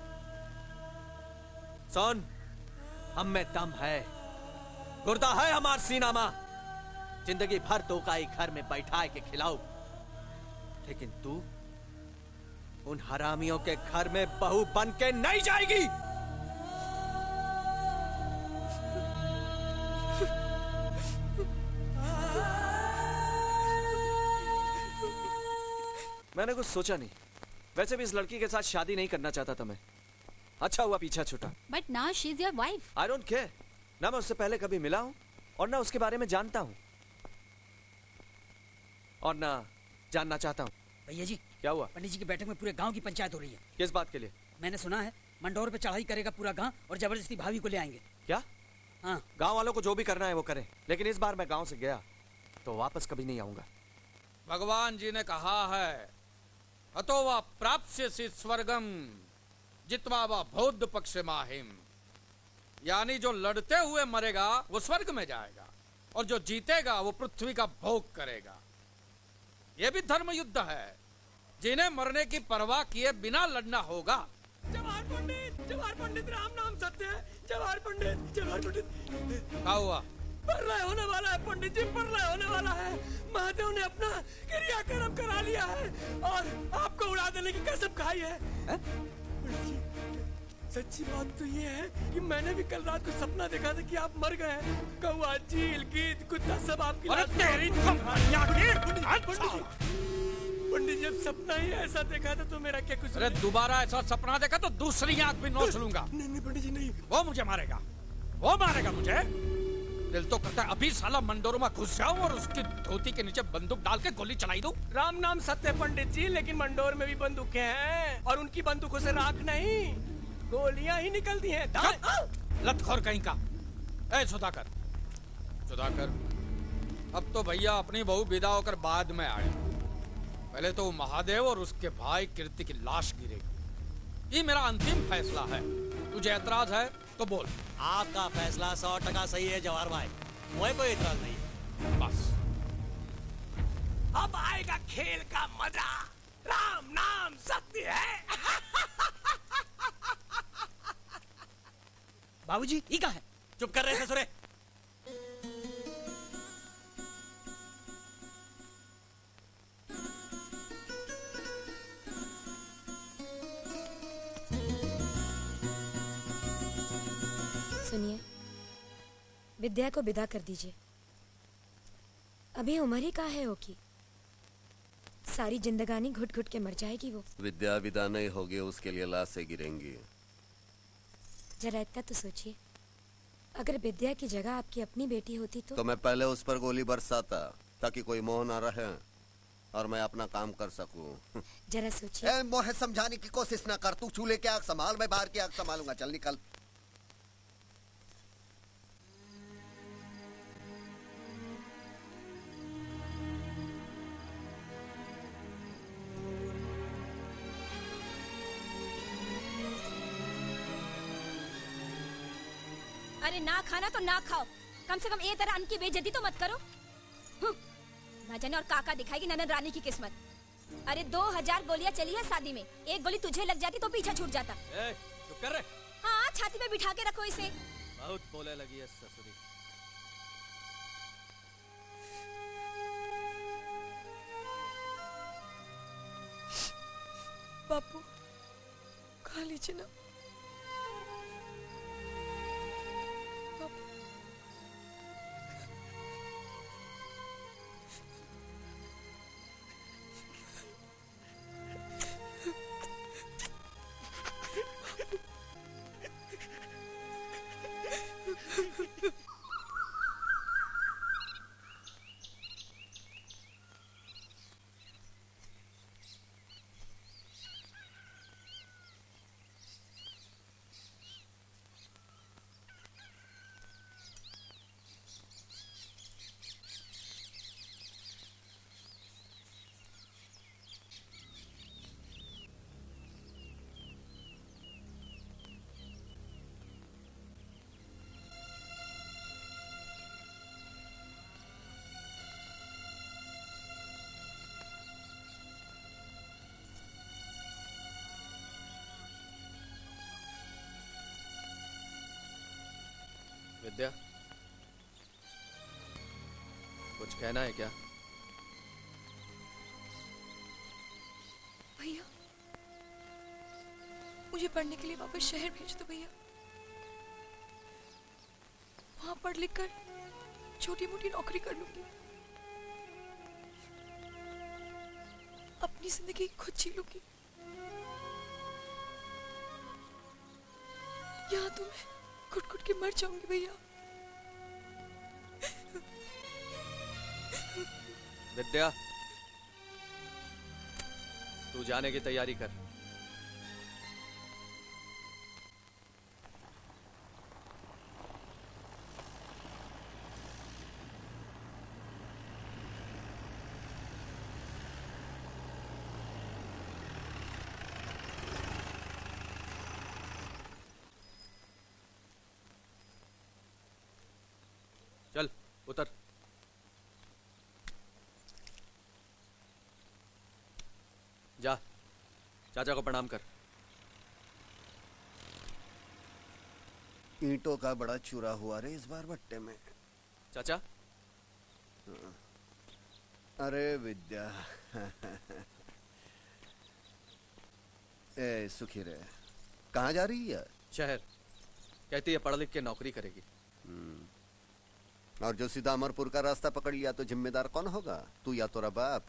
सुन, हम में दम है, गुर्दा है हमार सीना में, जिंदगी भर तो का घर में बैठा के खिलाऊ, लेकिन तू उन हरामियों के घर में बहू बन के नहीं जाएगी। मैंने कुछ सोचा नहीं, वैसे भी इस लड़की के साथ शादी नहीं करना चाहता था मैं। अच्छा हुआ पीछा छूटा। But now she is your wife. I don't care, ना मैं उससे पहले कभी मिला हूं और ना उसके बारे में जानता हूं और ना जानना चाहता हूं। भैया जी क्या हुआ? पंडित जी की बैठक में पूरे गांव की पंचायत हो रही है। किस बात के लिए? मैंने सुना है मंडोर पे चढ़ाई करेगा पूरा गांव और जबरदस्ती भाभी को ले आएंगे। क्या? हाँ। गांव वालों को जो भी करना है वो करें, लेकिन इस बार मैं गांव से गया तो वापस कभी नहीं आऊंगा। भगवान जी ने कहा है, अतो वा प्राप्स्यसि स्वर्गम जित्वा वा बौद्ध पक्ष माहिम, यानी जो लड़ते हुए मरेगा वो स्वर्ग में जाएगा और जो जीतेगा वो पृथ्वी का भोग करेगा। ये भी धर्म युद्ध है, जिन्हें मरने की परवाह किए बिना लड़ना होगा। जवाहर पंडित राम नाम सत्य है। जवाहर पंडित क्या हुआ? प्रलय होने वाला है पंडित जी, प्रलय होने वाला है। महादेव ने अपना क्रियाक्रम करा लिया है और आपको उड़ा देने की कसम खाई है। पंडित जी, सच्ची बात तो ये है कि मैंने भी कल रात को सपना देखा था कि आप मर गए हैं। कौवा, चील, गीद, कुत्ता सब आपकी लाश पंडित जी, जब सपना ही ऐसा देखा था तो मेरा क्या कुछ? अरे दोबारा ऐसा सपना देखा तो दूसरी आंख भी नोच लूंगा। नहीं पंडित जी नहीं, वो मुझे मारेगा, वो मारेगा मुझे। दिल तो करता है अभी साला मंडोर में घुस जाऊं और उसकी धोती के नीचे बंदूक डाल के गोली चलाई दूं। राम नाम सत्य पंडित जी, लेकिन मंडोर में भी बंदूकें हैं और उनकी बंदूकों से राख नहीं, गोलियां ही निकलती हैं। लतखोर कहीं का। ए सुधाकर, अब तो भैया अपनी बहू विदा होकर बाद में आए, पहले तो महादेव और उसके भाई कीर्ति की लाश गिरेगी। ये मेरा अंतिम फैसला है। तुझे एतराज है तो बोल। आपका फैसला 100% सही है जवाहर भाई, मुझे कोई एतराज नहीं है। बस अब आएगा खेल का मजा। राम नाम सत्य है। बाबूजी ये क्या है? चुप कर रहे ससुरे। सुनिए, विद्या को विदा कर दीजिए। अभी उम्र ही का है होगी, सारी जिंदगानी घुट घुट के मर जाएगी वो। विद्या विदा नहीं होगी, उसके लिए लाशें गिरेंगी। जरा इतना तो सोचिए, अगर विद्या की जगह आपकी अपनी बेटी होती तो मैं पहले उस पर गोली बरसाता ताकि कोई मोह ना रहे और मैं अपना काम कर सकूं। जरा सोचिए। मोहे समझाने की कोशिश ना कर, तू चूल्हे की आग संभाल, मैं बाहर की आग संभालूंगा। चल निकल। अरे ना खाना तो ना खाओ, कम से कम ये तरह अन्न की बेइज्जती तो मत करो। ना जाने और काका दिखाएगी ननद रानी की किस्मत। अरे 2000 गोलियां चली है शादी में, एक गोली तुझे लग जाती तो पीछा छूट जाता। चुप कर रहे। हाँ, छाती पे बिठा के रखो इसे। बहुत बोले लगी है ससुरी। बापू खा लीजिए ना। विद्या, कुछ कहना है क्या? भैया, मुझे पढ़ने के लिए वापस शहर भेज दो भैया। वहां पढ़ लिख कर छोटी मोटी नौकरी कर लूंगी, अपनी जिंदगी खुद जी लूंगी। यहाँ तो मैं घुट घुट के मर जाऊंगी भैया। विद्या, तू जाने की तैयारी कर। चल उतर। जा, चाचा को प्रणाम कर। ईंटों का बड़ा चूरा हुआ रे इस बार भट्टे में। चाचा, अरे विद्या ए सुखी रे, कहाँ जा रही है? शहर। कहती है पढ़ लिख के नौकरी करेगी। और जो सीधा अमरपुर का रास्ता पकड़ लिया तो जिम्मेदार कौन होगा? तू या तोरा बाप?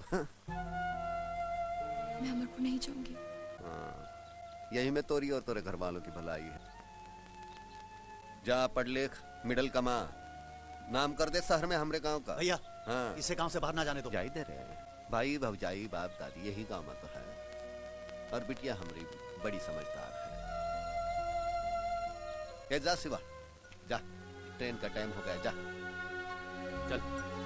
मैं अमरपुर नहीं जाऊंगी। यही में तोरी और तोरे घर वालों की भलाई है। जा पढ़ लिख, मिडल कमा, नाम कर दे शहर में हमरे गांव का। भैया, हाँ, इसे गांव से बाहर ना जाने दो। जाई दे रे, भाई भौजाई बाप दादी यही गांव में तो है। और बिटिया हमारी बड़ी समझदार है। जा शिवा, जा, ट्रेन का टाइम हो गया, जा चल।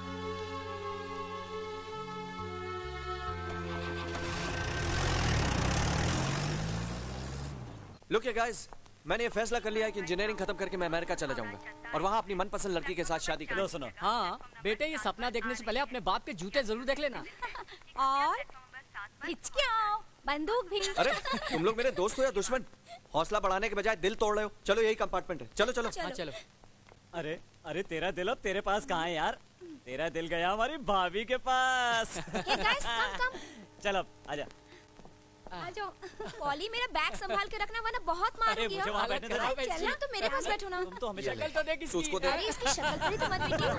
लुक गाइस, मैंने ये फैसला कर लिया है कि इंजीनियरिंग खत्म करके मैं अमेरिका चला जाऊंगा और वहाँ अपनी मनपसंद लड़की के साथ शादी करूंगा। सुनो, हाँ बेटे, ये सपना देखने से पहले अपने बाप के जूते जरूर देख लेना। और हिचकियाओ, बंदूक भी। अरे तुम लोग मेरे दोस्त हो या दुश्मन? हौसला बढ़ाने के बजाय दिल तोड़ रहे हो। चलो यही कंपार्टमेंट है, चलो चलो। हाँ चलो। अरे अरे, तेरा दिल अब तेरे पास कहाँ है यार? तेरा दिल गया हमारी भाभी के पास। Hey guys, come. चल अब आजा। आ जाओ। पॉली, मेरा बैग संभाल के रखना वरना बहुत मारूंगी। मुझे वहाँ बैठने दे। चलना तो मेरे पास बैठो ना। तुम तो हमेशा शक्ल तो देख इसकी। उसको दे। अरे इसकी शक्ल पर ही तो मत बैठिए।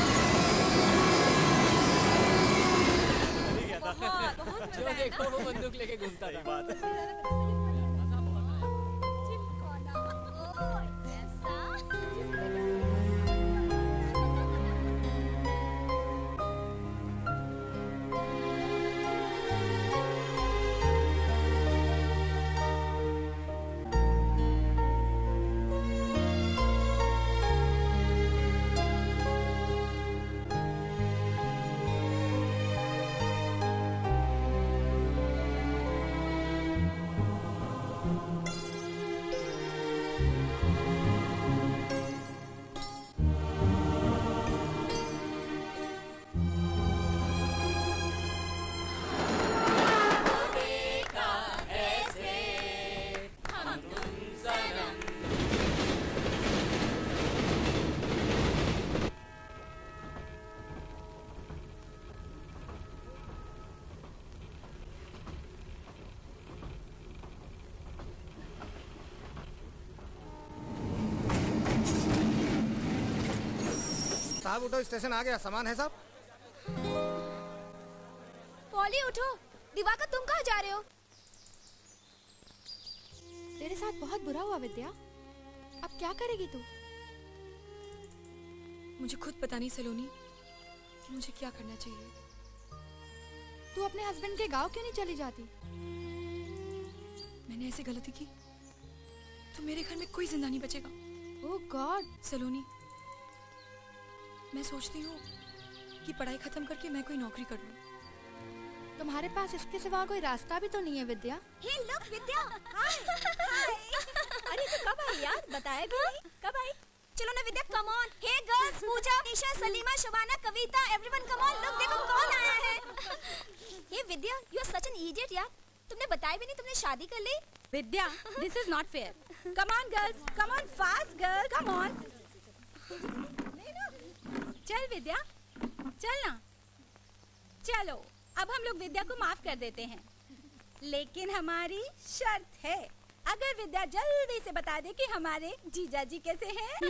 बहुत जो देखो वो बंदूक लेके घूमता था। साहब उठो, स्टेशन आ गया। सामान है साहब? पॉली उठो। दिवाकर, तुम कहाँ जा रहे हो? तेरे साथ बहुत बुरा हुआ विद्या, अब क्या करेगी तू? मुझे खुद पता नहीं सलोनी कि मुझे क्या करना चाहिए। तू अपने हस्बैंड के गांव क्यों नहीं चली जाती? मैंने ऐसी गलती की तो मेरे घर में कोई जिंदा नहीं बचेगा। ओह गॉड सलोनी, मैं सोचती हूँ कि पढ़ाई खत्म करके मैं कोई नौकरी कर लूँ। तुम्हारे पास इसके सिवा कोई रास्ता भी तो नहीं है विद्या। हे लुक विद्या, हाय। अरे तू कब आई यार? बताया भी नहीं। कब आई? चलो ना Vidya, come on. Hey girls, Puja, Nisha, Salima, Shabana, Kavita, everyone come on. Look, देखो कौन आया है। Hey Vidya, you are such an idiot यार। तुमने बताया भी नहीं तुमने शादी कर ली। Vidya, this is not fair. Come on girls, come on fast girl, come on. चल विद्या, चल ना। चलो अब हम लोग विद्या को माफ कर देते हैं, लेकिन हमारी शर्त है, अगर विद्या जल्दी से बता दे कि हमारे जीजा जी कैसे हैं।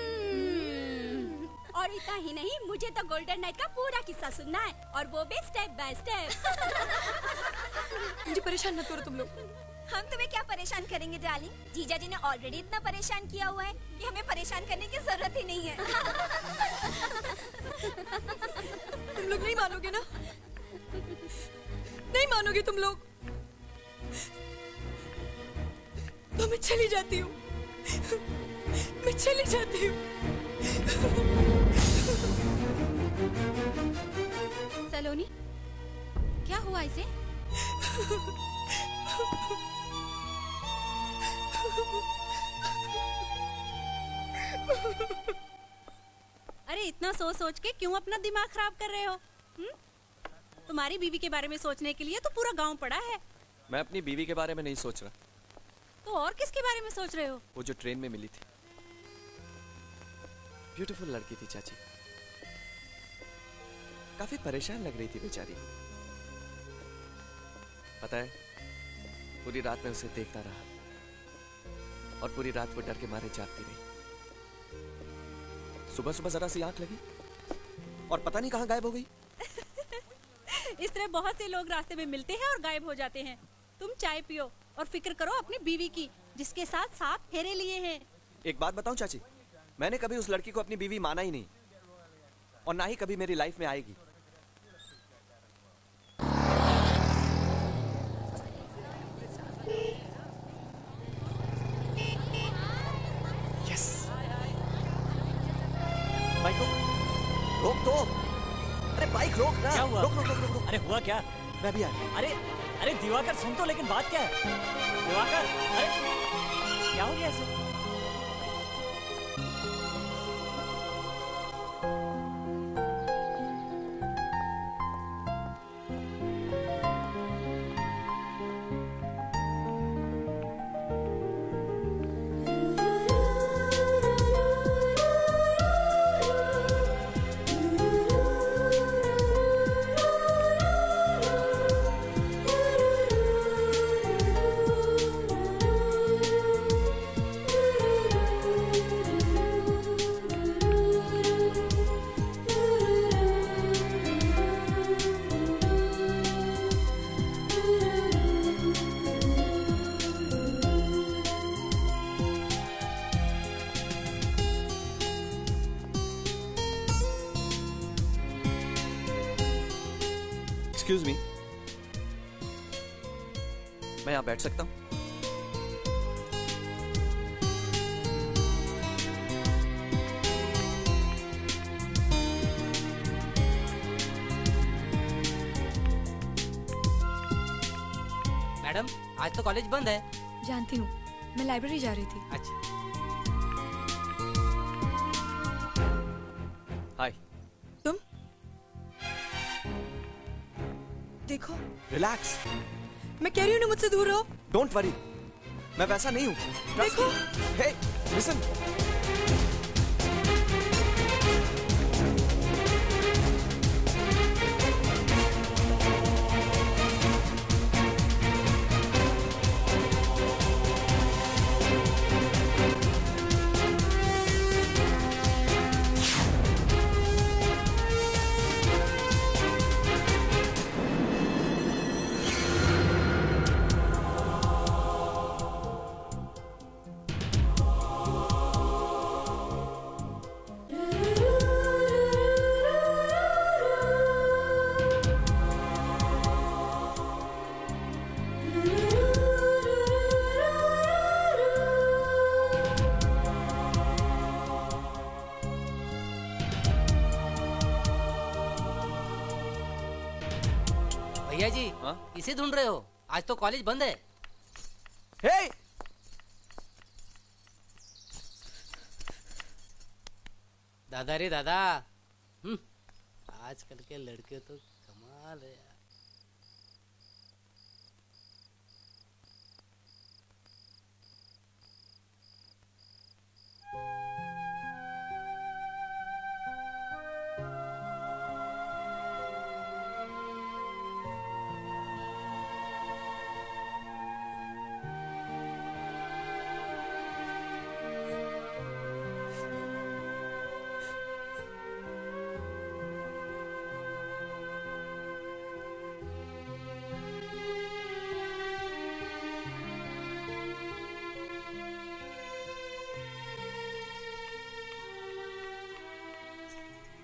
और इतना ही नहीं, मुझे तो गोल्डन नाइट का पूरा किस्सा सुनना है, और वो भी स्टेप बाय स्टेप। मुझे परेशान मत करो तुम लोग। हम तुम्हें क्या परेशान करेंगे डार्लिंग? जीजा जी ने ऑलरेडी इतना परेशान किया हुआ है कि हमें परेशान करने की जरूरत ही नहीं है। तुम लोग नहीं मानोगे ना? नहीं मानोगे तुम लोग? तो मैं चली जाती हूँ, मैं चली जाती हूँ। सलोनी, क्या हुआ इसे? अरे इतना सोच सोच के क्यों अपना दिमाग खराब कर रहे हो? तुम्हारी बीवी के बारे में सोचने के लिए तो पूरा गांव पड़ा है। मैं अपनी बीवी के बारे में नहीं सोच रहा। तो और किसके बारे में सोच रहे हो? वो जो ट्रेन में मिली थी, ब्यूटीफुल लड़की थी चाची, काफी परेशान लग रही थी बेचारी। पता है, पूरी रात में उसे देखता रहा और पूरी रात वो डर के मारे जागती रही। सुबह सुबह जरा सी आंख लगी और पता नहीं कहां गायब हो गई। इस तरह बहुत से लोग रास्ते में मिलते हैं और गायब हो जाते हैं। तुम चाय पियो और फिक्र करो अपनी बीवी की, जिसके साथ 7 फेरे लिए हैं। एक बात बताऊं चाची, मैंने कभी उस लड़की को अपनी बीवी माना ही नहीं, और ना ही कभी मेरी लाइफ में आएगी। यस, बाइक रोक, रोक दो। अरे बाइक रोक ना। क्या हुआ? रोक रोक रोक रोक। अरे हुआ क्या? मैं भी आया। अरे अरे दिवाकर सुन तो, लेकिन बात क्या है? दिवाकर, अरे क्या हो गया इसे? एक्सक्यूज मी, मैं यहाँ बैठ सकता हूँ? मैडम, आज तो कॉलेज बंद है। जानती हूँ, मैं लाइब्रेरी जा रही थी। अच्छा। हाय। तुम देखो। रिलैक्स। मैं कह रही हूँ ना, मुझसे दूर रहो। डोंट वरी, मैं वैसा नहीं हूँ। देखो। Hey, listen. भैया जी, किसे ढूंढ रहे हो? आज तो कॉलेज बंद है। हे! दादा रे दादा, आजकल के लड़के तो कमाल है यार।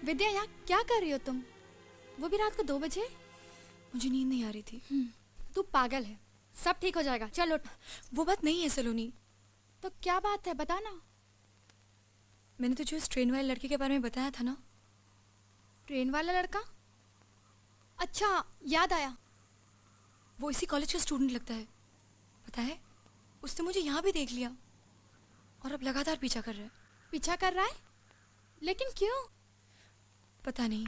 विद्या यहाँ क्या कर रही हो तुम? वो भी रात को 2 बजे? मुझे नींद नहीं आ रही थी। तू पागल है, सब ठीक हो जाएगा, चल उठ। वो बात नहीं है सलोनी। तो क्या बात है, बता ना। मैंने तुझे उस ट्रेन वाले लड़के के बारे में बताया था ना। ट्रेन वाला लड़का? अच्छा, याद आया। वो इसी कॉलेज का स्टूडेंट लगता है। पता है, उसने मुझे यहाँ भी देख लिया और अब लगातार पीछा कर रहा है। पीछा कर रहा है? लेकिन क्यों? पता नहीं,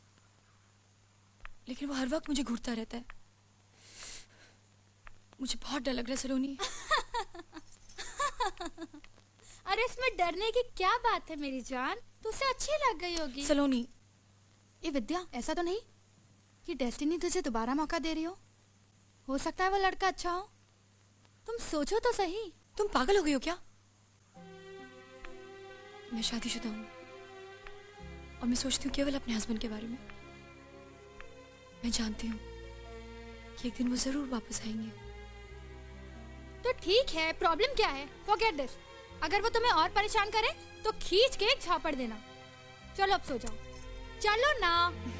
लेकिन वो हर वक्त मुझे घूरता रहता है। मुझे बहुत डर लग रहा है सलोनी। अरे इसमें डरने की क्या बात है मेरी जान, तुझसे अच्छी लग गई होगी। सलोनी, ये विद्या, ऐसा तो नहीं कि डेस्टिनी तुझे दोबारा मौका दे रही हो सकता है वो लड़का अच्छा हो। तुम सोचो तो सही। तुम पागल हो गई हो क्या? मैं शादीशुदा हूँ और मैं सोचती हूँ केवल अपने हस्बैंड के बारे में। मैं जानती हूँ कि एक दिन वो जरूर वापस आएंगे। तो ठीक है, प्रॉब्लम क्या है? Forget this. अगर वो तुम्हें और परेशान करे तो खींच के एक झापड़ देना। चलो अब सो जाओ, चलो ना।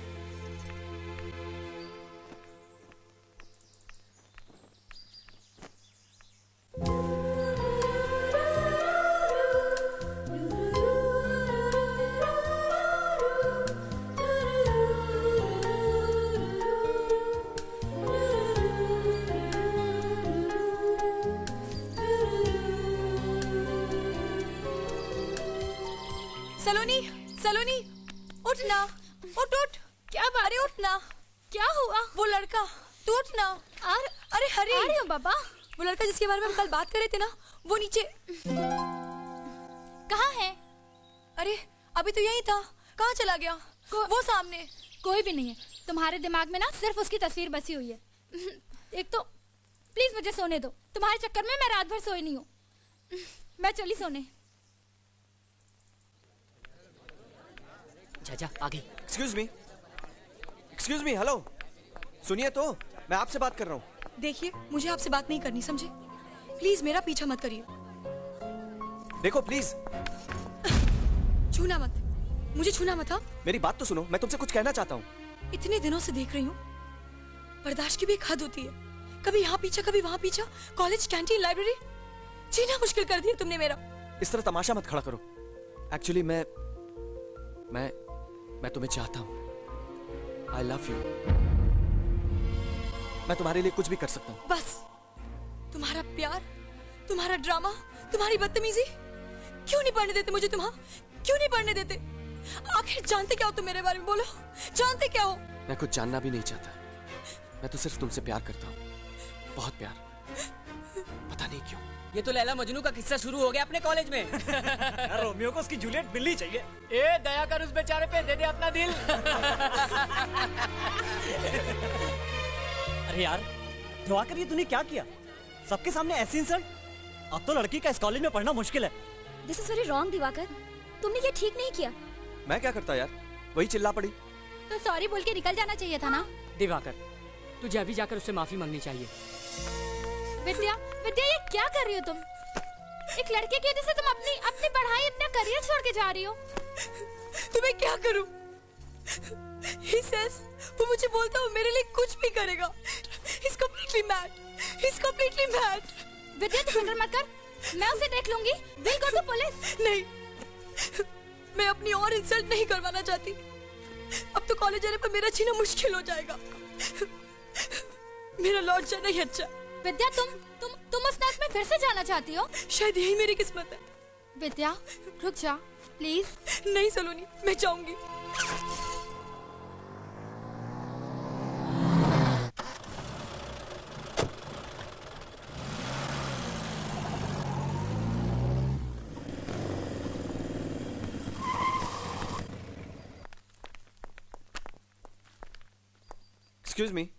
सलोनी, सलोनी, उठ ना, उठ उठ। क्या बात? अरे उठ ना। क्या हुआ? वो लड़का, तू उठ ना। अरे हरी। आ रही हूँ बाबा। वो लड़का जिसके बारे में हम कल बात कर रहे थे ना, वो नीचे। कहाँ है? अरे अभी तो यही था, कहाँ चला गया? वो सामने। कोई भी नहीं है, तुम्हारे दिमाग में ना सिर्फ उसकी तस्वीर बसी हुई है। एक तो प्लीज मुझे सोने दो, तुम्हारे चक्कर में मैं रात भर सोई नहीं हूँ। मैं चली सोने। जा आ गई। एक्सक्यूज मी, हेलो, सुनिए तो, मैं आपसे बात कर रहा हूँ। देखिए, मुझे आपसे बात नहीं करनी, समझे? प्लीज मेरा पीछा मत करिए। देखो प्लीज। छूना मत, मुझे छूना मत। हाँ, मेरी बात तो सुनो, मैं तुमसे कुछ कहना चाहता हूँ। इतने दिनों से देख रही हूँ, बर्दाश्त की भी एक हद होती है। कभी यहाँ पीछा, कभी वहाँ पीछा, कॉलेज, कैंटीन, लाइब्रेरी, जीना मुश्किल कर दिया तुमने मेरा। इस तरह तमाशा मत खड़ा करो। एक्चुअली मैं तुम्हें चाहता हूँ। I love you। मैं तुम्हारे लिए कुछ भी कर सकता हूँ। बस तुम्हारा प्यार, तुम्हारा ड्रामा, तुम्हारी बदतमीजी, क्यों नहीं पढ़ने देते मुझे तुम? हाँ, क्यों नहीं पढ़ने देते? आखिर जानते क्या हो तुम मेरे बारे में? बोलो, जानते क्या हो? मैं कुछ जानना भी नहीं चाहता। मैं तो सिर्फ तुमसे प्यार करता हूँ, बहुत प्यार। पता नहीं क्यों। ये तो लैला मजनू का किस्सा शुरू हो गया अपने कॉलेज में। यार रोमियो को उसकी जूलियट मिलनी चाहिए। ए दया कर उस बेचारे पे, दे दे अपना दिल। अरे यार दिवाकर, ये तूने क्या किया? सबके सामने ऐसी इंसल्ट? अब तो लड़की का इस कॉलेज में पढ़ना मुश्किल है। This is very wrong Diwakar, तुमने ये ठीक नहीं किया। मैं क्या करता यार, वही चिल्ला पड़ी। तो सॉरी बोल के निकल जाना चाहिए था ना। दिवाकर, तुझे अभी जाकर उससे माफी मांगनी चाहिए। विद्या, विद्या, ये क्या कर रही हो तुम? एक लड़के की वजह से तुम अपनी पढ़ाई, अपना करियर छोड़ के जा रही हो। तो मैं क्या करूं? He says, वो मुझे बोलता है मेरे लिए कुछ भी करेगा। He's completely mad. He's completely mad. विद्या, तू फिक्र मत कर, मैं उसे देख लूंगी। We'll go to police। नहीं, मैं अपनी और इंसल्ट नहीं करवाना चाहती। अब तो कॉलेज आने पर मेरा जीना मुश्किल हो जाएगा। मेरा लौट जाना ही अच्छा। विद्या, तुम उस नाक में फिर से जाना चाहती हो? शायद यही मेरी किस्मत है। विद्या, रुक जा प्लीज। नहीं सलोनी, मैं जाऊंगी। Excuse me।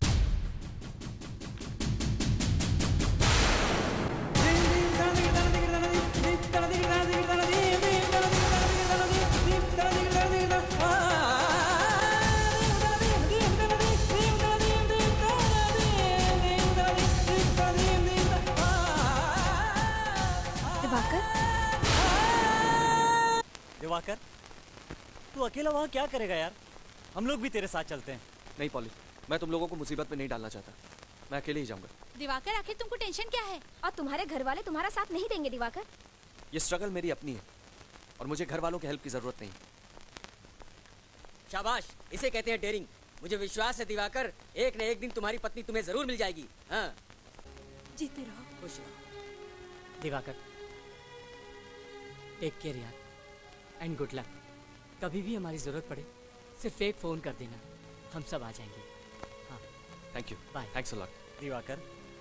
दिवाकर, तू तू अकेला वहाँ क्या करेगा यार? हम लोग भी तेरे साथ चलते हैं। नहीं पॉली, मैं तुम लोगों को मुसीबत में नहीं डालना चाहता। मैं अकेले ही जाऊंगा। दिवाकर, आखिर तुमको टेंशन क्या है? और तुम्हारे घर वाले तुम्हारा साथ नहीं देंगे दिवाकर। ये स्ट्रगल मेरी अपनी है और मुझे घर वालों की हेल्प की जरूरत नहीं। शाबाश, इसे कहते हैं डेयरिंग। मुझे विश्वास है दिवाकर, एक न एक दिन तुम्हारी पत्नी तुम्हें जरूर मिल जाएगी। हाँ, जीते रहो। खुश रहो। दिवाकर, टेक केयर यार, एंड गुड लक। कभी भी हमारी जरूरत पड़े सिर्फ एक फोन कर देना, हम सब आ जाएंगे। हाँ, thank you. Bye. Thanks a lot. Diwakar,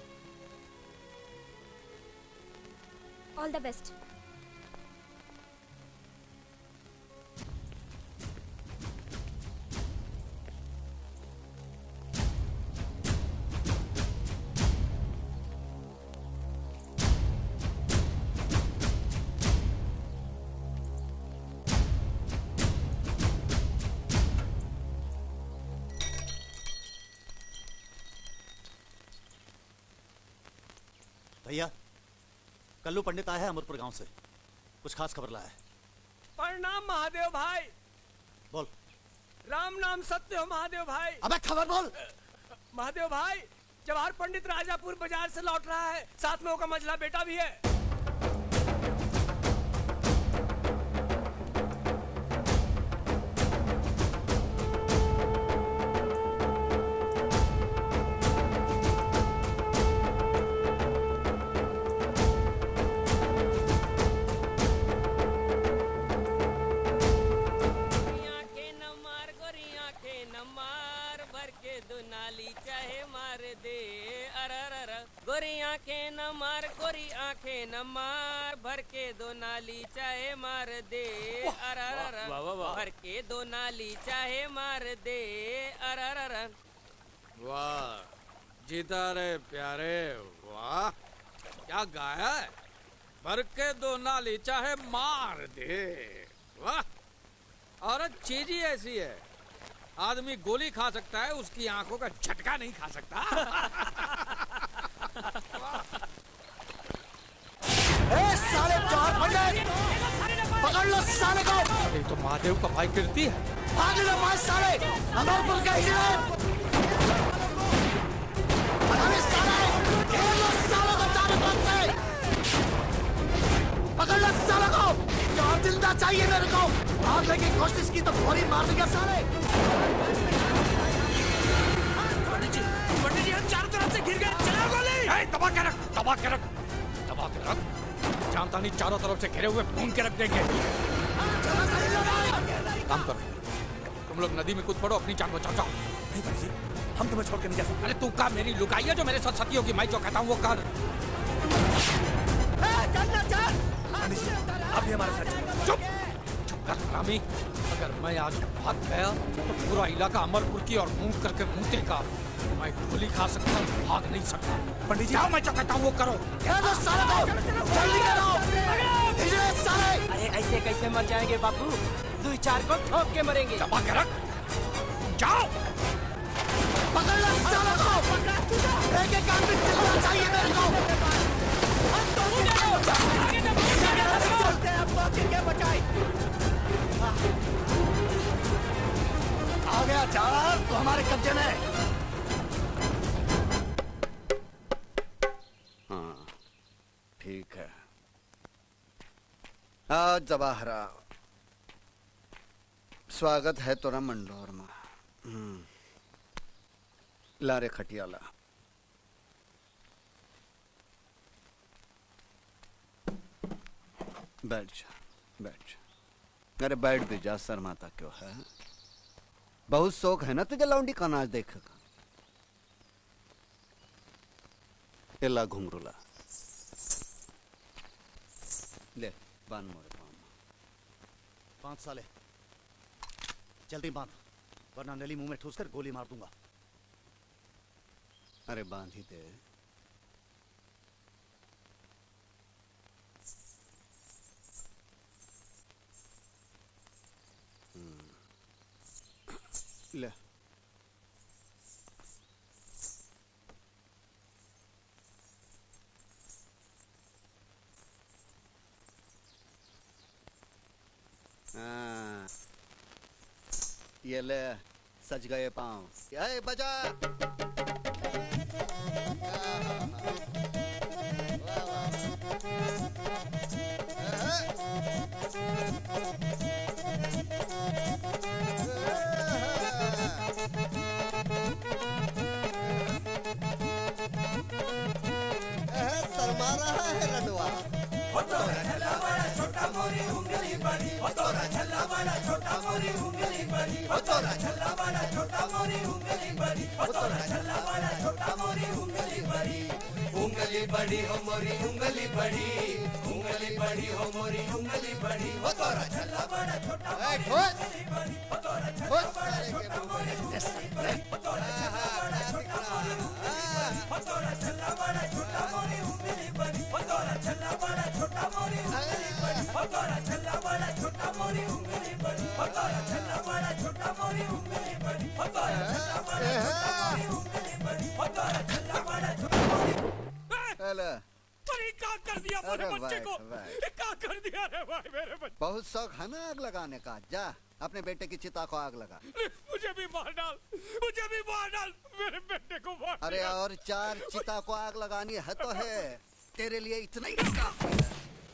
all the best. भैया, कल्लू पंडित आया है अमरपुर गांव से, कुछ खास खबर लाया है। प्रणाम महादेव भाई। बोल। राम नाम सत्य हो महादेव भाई। अबे खबर बोल। महादेव भाई, जवाहर पंडित राजापुर बाजार से लौट रहा है, साथ में उसका मझला बेटा भी है। गोरी आंखें न मार, गोरी आंखें न मार, भर के दो नाली चाहे मार दे। अरर भर के दो नाली चाहे मार दे। अरर वाह जीता रे प्यारे, वाह क्या गाया है। भर के दो नाली चाहे मार दे, वाह। और चीज ही ऐसी है, आदमी गोली खा सकता है, उसकी आंखों का झटका नहीं खा सकता। ए साले जवाहर पंडित, पकड़ लो साले को। ये तो महादेव का भाई कीर्ति है। भाग लो मार साले, अमरपुर का इंजीनियर। अरे साले, घेर लो सालों को चारों तरफ से। पकड़ लो सालों को, जवाहर जिंदा चाहिए मेरे को। भागने की कोशिश की तो गोली मार दिया साले। पंडित जी हम चारों तरफ से घिर गए, चला गोली। दबा के रख, दबा के रख, दबा के रख। जानता नहीं चारों तरफ से घिरे हुए भून के रख देंगे। काम करो, तुम लोग नदी में कूद पड़ो, अपनी जान बचाओ। नहीं पंडित जी, हम तुम्हें छोड़ के नहीं जा सकते। अरे तू का मेरी लुगाई है जो मेरे साथ सती होगी, मैं जो कहता हूँ वो कर। पंडित जी, आप भी हमारे साथ चलो। चुप चुप कर हरामी। अगर मैं आज भाग गया तो पूरा इलाका अमरपुर की और मुंह करके मुंह देगा। मैं गोली खा सकता हूँ, भाग नहीं सकता। पंडित जी, क्या मैं जो कहता हूँ वो करो। जल्दी करो, साले। अरे ऐसे कैसे मर जाएंगे बापू, 2-4 को ठोक के मरेंगे। दबा के रख, जाओ। पकड़ लो सालों को, एक एक आदमी चिल्लाना चाहिए मेरे को। चलते हैं अब, बाकी क्या बचाई। आ गया जवाहर, तो हमारे कब्जे में। हाँ ठीक है। आज जवाहरा, स्वागत है तोरा मंडोर में। ला रे खटियाला। बैठ जा, बैठ जा। अरे बैठ भी जा, शर्माता क्यों है। बहुत शौक है ना तुझे लौंडी का नाच देखेगा। एला घुंघरूला ले, बांध मोरे पाँव में। बांध साले, जल्दी बांध, वरना नली मुंह में ठूस कर गोली मार दूंगा। अरे बांध ही दे। ले। हाँ, ये ले सज गए पाँव। ये बजा। शर्मा रहा है रडवा। तोरा छल्ला बड़ा छोटा मोरी उंगली बड़ी, तोरा छल्ला बड़ा छोटा मोरी उंगली बड़ी, तोरा छल्ला बड़ा छोटा मोरी उंगली बड़ी, तोरा छल्ला बड़ा छोटा मोरी उंगली बड़ी। उंगली बड़ी हो मोरी उंगली बड़ी, उंगली बड़ी हो मोरी उंगली बड़ी, तोरा छल्ला बड़ा छोटा मोरी उंगली बड़ी, तोरा छल्ला बड़ा छोटा मोरी उंगली बड़ी, तोरा छल्ला बड़ा छोटा मोरी उंगली बड़ी, तोरा छल्ला बड़ा छोटा मोरी उंगली बड़ी, तोरा छल्ला बड़ा छोटा मोरी उंगली बड़ी, तोरा छल्ला बड़ा छोटा मोरी उंगली बड़ी, तोरा छल्ला बड़ा छोटा मोरी उंगली बड़ी, तोरा छल्ला बड़ा छोटा मोरी उंगली बड़ी, तोरा छल्ला बड़ा छोटा मोरी। हेलो। अरे क्या कर दिया मेरे बच्चे को? क्या कर दिया रे भाई मेरे बच्चे? बहुत शौक है ना आग लगाने का। जा अपने बेटे की चिता को आग लगा। मुझे भी मार डाल, मुझे भी मार डाल, मेरे बेटे को मार। अरे और 4 चिता को आग लगानी है तो है, तेरे लिए इतना ही काफी है।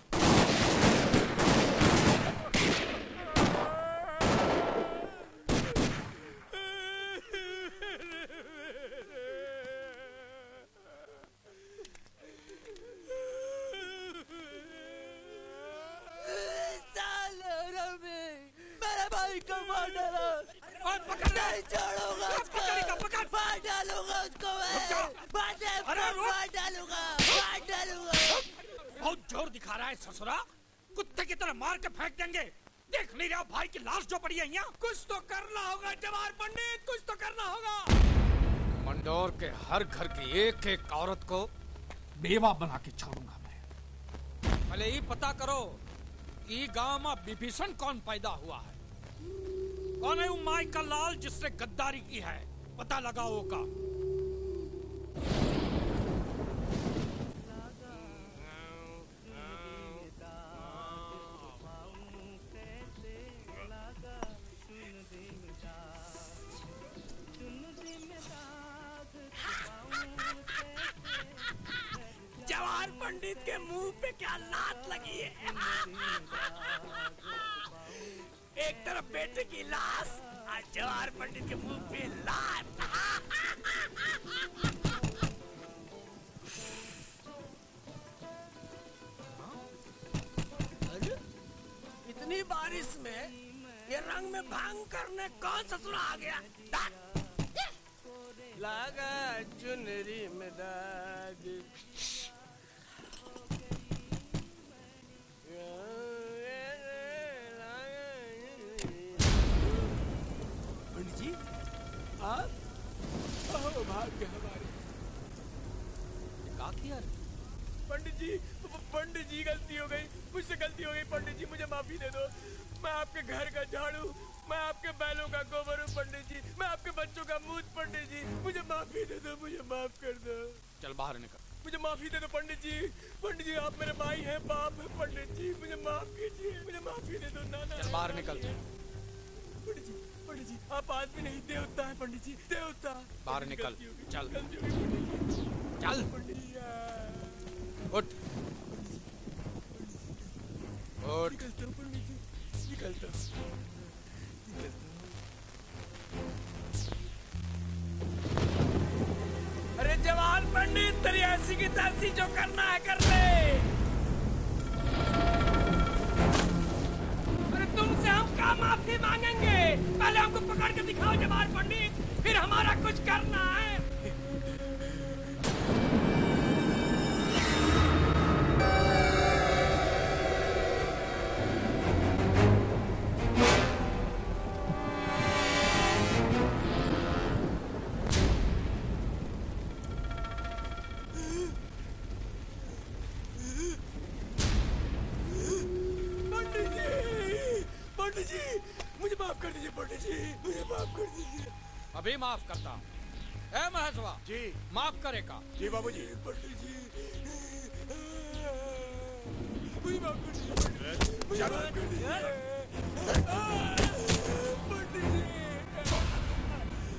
मेरे भाई को मार डाला। नहीं छोड़ूंगा उसको, मार डालूंगा उसको मैं, मार डालूंगा। बहुत जोर दिखा रहा है ससुरा, कुत्ते की तरह मार के फेंक देंगे। देख नहीं रहा भाई की लाश जो पड़ी है यहाँ? कुछ तो करना होगा जवाहर पंडित, कुछ तो करना होगा। मंडोर के हर घर की एक एक औरत को बेवा बना के छोड़ूंगा मैं। पहले ही पता करो कि गांव में विभीषण कौन पैदा हुआ है। कौन है वो माई का लाल जिसने गद्दारी की है, पता लगाओ का। जवाहर पंडित के मुंह पे क्या लात लगी है। एक तरफ बेटे की लाश और जवाहर पंडित के मुंह पे लात। इतनी बारिश में ये रंग में भांग करने कौन ससुरा आ गया? लागा चुनरी में दाग। पंडित जी आप भाग्य हमारे। क्या किया रे? पंडित जी गलती हो गई, मुझसे गलती हो गई। पंडित जी मुझे माफी दे दो। मैं आपके घर का झाड़ू, मैं आपके बैलों का गोबर हूँ पंडित जी, मैं आपके बच्चों का मूत पंडित जी। मुझे माफी दे दो, मुझे माफ कर दो। चल बाहर निकल। मुझे माफी दे दो पंडित जी। पंडित जी आप मेरे भाई हैं, बाप है पंडित जी, मुझे माफ कीजिए, मुझे माफी दे दो। नाना चल बाहर निकल। पंडित जी आप आदमी नहीं देवता है पंडित जी, देवता। बाहर निकल। चल गलती हो गई पंडित जी। चल पंडित जी उठ उठ। निकलता हूँ पंडित जी, निकलता हूँ। अरे जवाहर पंडित तेरी ऐसी की तैसी जो करना है कर ले। अरे तुमसे हम क्या माफी मांगेंगे? पहले हमको पकड़ के दिखाओ जवाहर पंडित, फिर हमारा कुछ करना है। पंडित जी मुझे माफ कर दीजिए, पंडित जी मुझे माफ कर दीजिए। अभी माफ करता हूँ। ए महेशवा जी माफ करेगा? जी बाबूजी। पंडित जी मुझे माफ कर दीजिए, मुझे माफ कर दीजिए पंडित जी।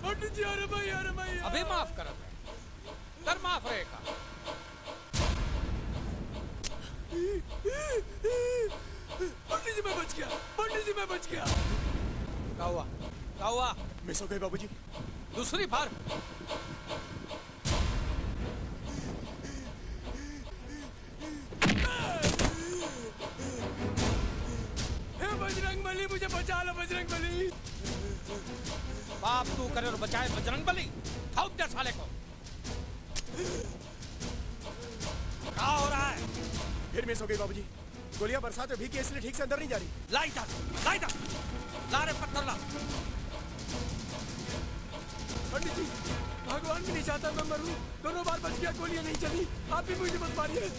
पंडित जी अरे भाई अभी माफ करत है कर माफ रहेगा। पंडित जी मैं बच गया। क्या हुआ मिस हो गई बाबूजी। दूसरी बार बजरंगबली मुझे बचा लो बजरंगबली। बाप तू करे और बचाए बजरंगबली। ठोक दे साले को। क्या हो रहा है? फिर मिस हो गई बाबूजी। गोलियां बरसात में भीगी इसलिए ठीक से अंदर नहीं जा रही। लाई जा ला रे पत्थर ला। पंडित जी भगवान भी नहीं चाहता मैं मरूं। दोनों बार बच गया, गोलियां नहीं चली। आप भी मुझे मत मारिए।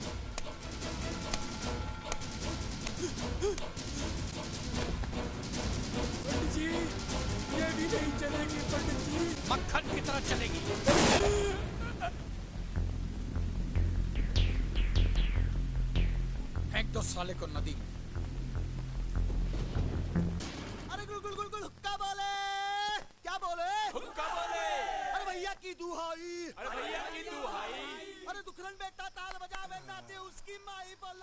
पंडित जी ये भी नहीं चलेगी पंडित जी। मक्खन की तरह चलेगी। फेंक दो साले को नदी में। अरे गुल हुक्का बोले। क्या बोले? हुक्का बोले। अरे भैया की दुहाई। अरे दुखरन बेटा ताल बजावे नाचे उसकी माई बोल।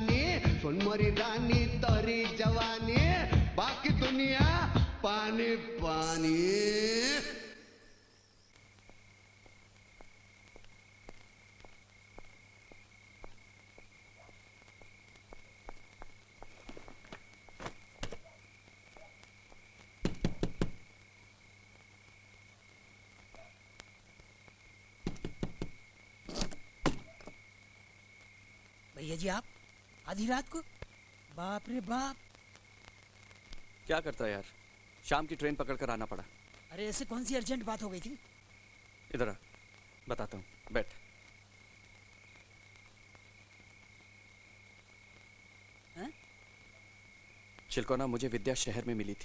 रानी, सुन मोरी रानी तोरी जवानी, बाकी दुनिया पानी पानी। भैया जी आप आधी रात को, बाप रे बाप। क्या करता है यार, शाम की ट्रेन पकड़ कर आना पड़ा। अरे ऐसे कौन सी अर्जेंट बात हो गई थी? इधर आ, बताता हूँ, बैठ। चिलकोना, मुझे विद्या शहर में मिली थी।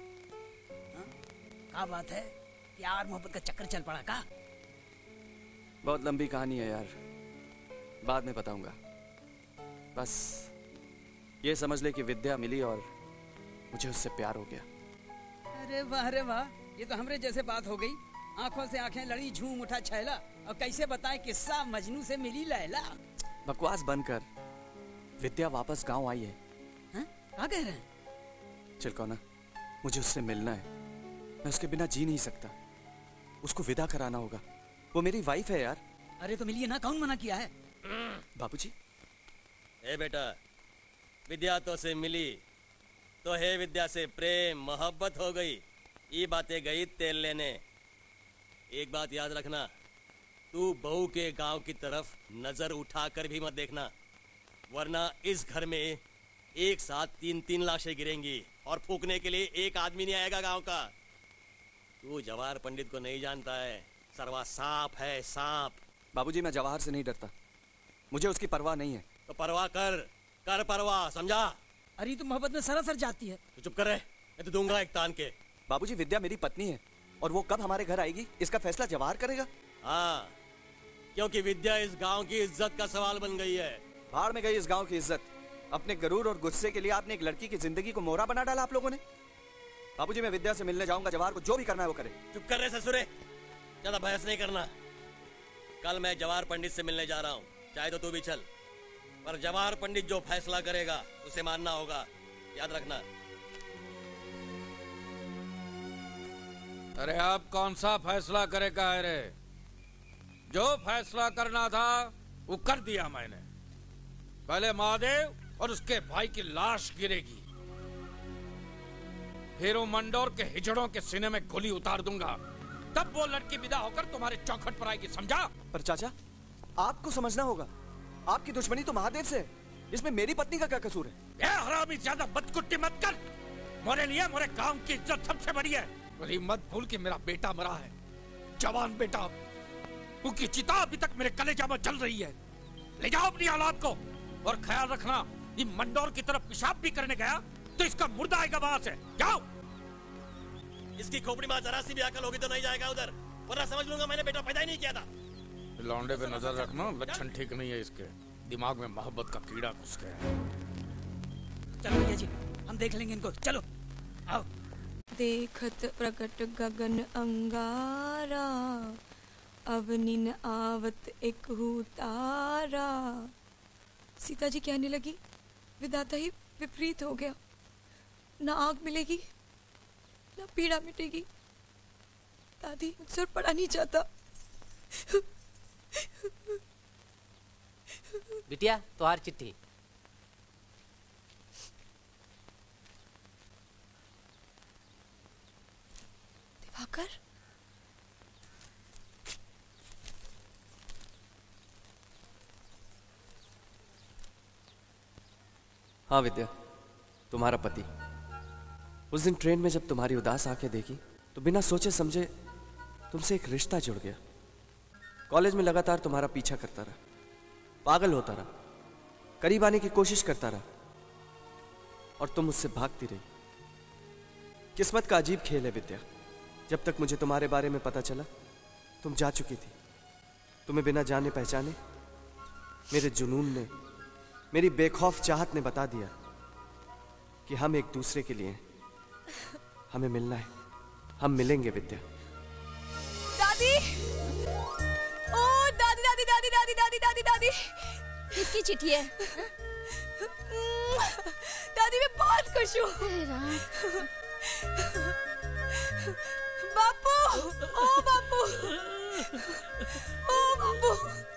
क्या बात है, प्यार मोहब्बत का चक्कर चल पड़ा का? बहुत लंबी कहानी है यार, बाद में बताऊंगा। बस ये समझ ले कि विद्या मिली और मुझे उससे प्यार हो गया। अरे वाह, ये तो हमरे जैसे बात हो गई। आंखों से आंखें लड़ी, झूम उठा छैला। और कैसे बताएं किस्सा मजनू से मिली लैला। बकवास बंद कर, विद्या वापस गांव आई है। क्या कह रहे हैं? चिलकोना, मुझे उससे मिलना है। मैं उसके बिना जी नहीं सकता। उसको विदा कराना होगा, वो मेरी वाइफ है यार। अरे तो मिलिए ना, कौन मना किया है? बाबूजी। ए बेटा, विद्या तो से मिली तो है विद्या से प्रेम मोहब्बत हो गई। ये बातें गई तेल लेने। एक बात याद रखना, तू बहू के गांव की तरफ नजर उठाकर भी मत देखना, वरना इस घर में एक साथ 3-3 लाशें गिरेंगी और फूकने के लिए एक आदमी नहीं आएगा गांव का। तू जवाहर पंडित को नहीं जानता है, सरवा सांप है, सांप। बाबूजी, मैं जवाहर से नहीं डरता, मुझे उसकी परवाह नहीं है। तो परवाह कर परवाह, समझा? अरे तो मोहब्बत में सरासर जाती है। तो चुप कर रहे, मैं तो दूंगा एक तान के। बाबूजी, विद्या मेरी पत्नी है और वो कब हमारे घर आएगी इसका फैसला जवाहर करेगा। हाँ, क्योंकि विद्या इस गांव की इज्जत का सवाल बन गई है। भाड़ में गई इस गांव की इज्जत। अपने गरूर और गुस्से के लिए आपने एक लड़की की जिंदगी को मोहरा बना डाला आप लोगों ने। बाबूजी, मैं विद्या से मिलने जाऊंगा, जवाहर को जो भी करना है वो करे। चुप कर रहे ससुरे, ज्यादा बहस नहीं करना। कल मैं जवाहर पंडित से मिलने जा रहा हूँ, चाहे तो तू भी चल, पर जवाहर पंडित जो फैसला करेगा उसे मानना होगा, याद रखना। अरे अब कौन सा फैसला करेगा? अरे जो फैसला करना था वो कर दिया मैंने। पहले महादेव और उसके भाई की लाश गिरेगी, फिर वो मंडोर के हिजड़ों के सीने में गोली उतार दूंगा, तब वो लड़की विदा होकर तुम्हारे चौखट पर आएगी, समझा? पर चाचा, आपको समझना होगा, आपकी दुश्मनी तो महादेव से है, इसमें मेरी पत्नी का क्या कसूर है? ए हरामी, ज्यादा बदकुट्टी मत कर। मोरे लिए मोरे गांव की इज्जत सबसे बड़ी है। और मत भूल कि मेरा बेटा मरा है, जवान बेटा। उसकी चिता अभी तक मेरे कलेजा में जल रही है। ले जाओ अपनी औलाद को, और ख्याल रखना, ये मंडोर की तरफ पेशाब भी करने गया तो इसका मुर्दा आएगा वहां से। जाओ। इसकी खोपड़ी में जरा सी भी अकल होगी तो नहीं जाएगा उधर, वरना समझ लूंगा मैंने बेटा पैदा ही नहीं किया था। लौंडे पे नजर रखना, लक्षण ठीक नहीं है इसके। दिमाग में मोहब्बत का कीड़ा घुस गया। चलो भैया जी, हम देख लेंगे इनको, चलो आओ। देखत प्रकट गगन अंगारा, अवनिन आवत एक तारा। सीता जी कहने लगी, विधाता ही विपरीत हो गया, ना आग मिलेगी ना पीड़ा मिटेगी। दादी, मुझसे पढ़ा नहीं जाता। बिटिया, तुम्हार चिट्ठी। दिवाकर, हाँ विद्या, तुम्हारा पति। उस दिन ट्रेन में जब तुम्हारी उदास आंखें देखी तो बिना सोचे समझे तुमसे एक रिश्ता जुड़ गया। कॉलेज में लगातार तुम्हारा पीछा करता रहा, पागल होता रहा, करीब आने की कोशिश करता रहा, और तुम मुझसे भागती रही। किस्मत का अजीब खेल है विद्या। जब तक मुझे तुम्हारे बारे में पता चला तुम जा चुकी थी। तुम्हें बिना जाने पहचाने मेरे जुनून ने, मेरी बेखौफ चाहत ने बता दिया कि हम एक दूसरे के लिए हैं। हमें मिलना है, हम मिलेंगे विद्या। दादी, ओ दादी दादी दादी दादी दादी दादी दादी। किसकी चिट्ठी है? दादी मैं बहुत खुश हूँ। बापू, ओ बापू, ओ बापू।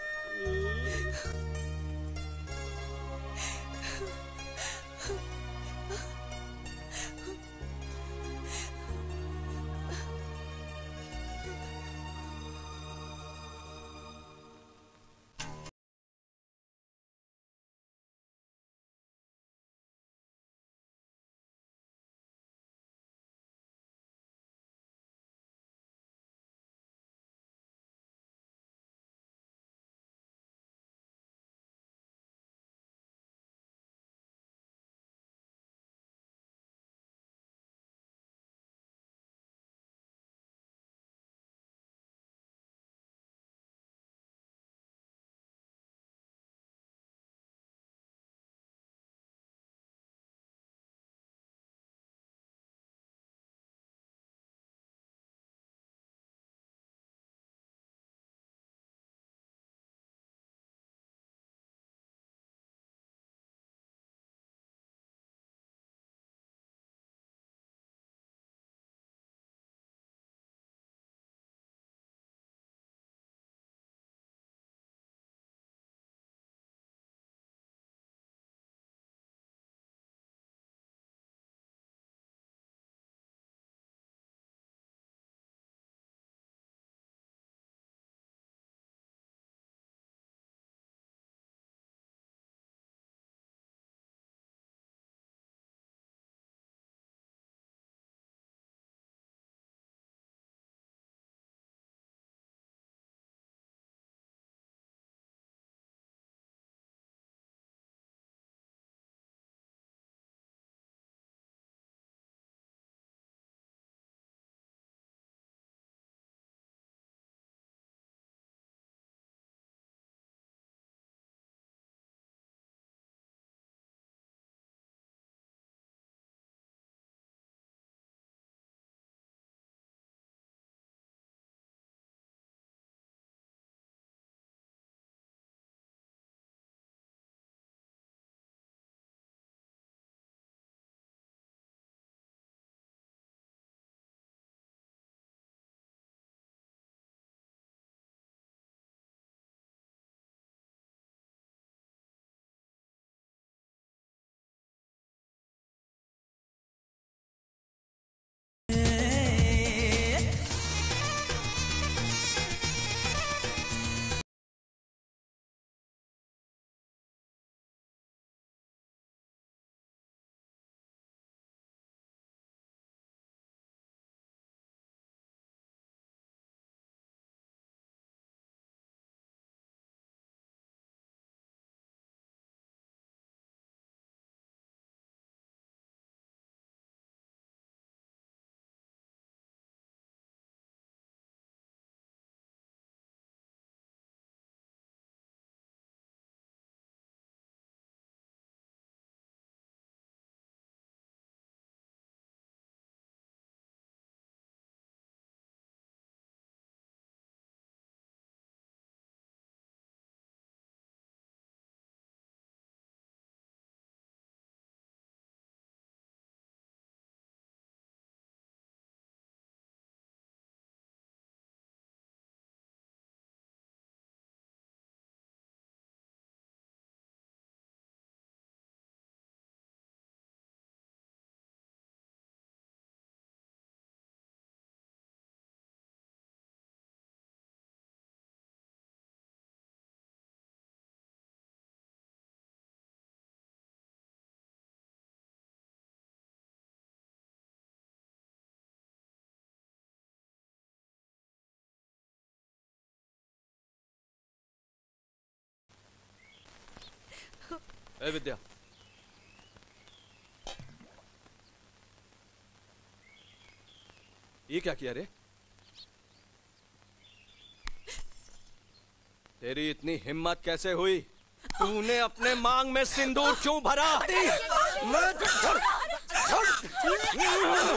ए विद्या, ये क्या किया रे? तेरी इतनी हिम्मत कैसे हुई? तूने अपने मांग में सिंदूर क्यों भरा?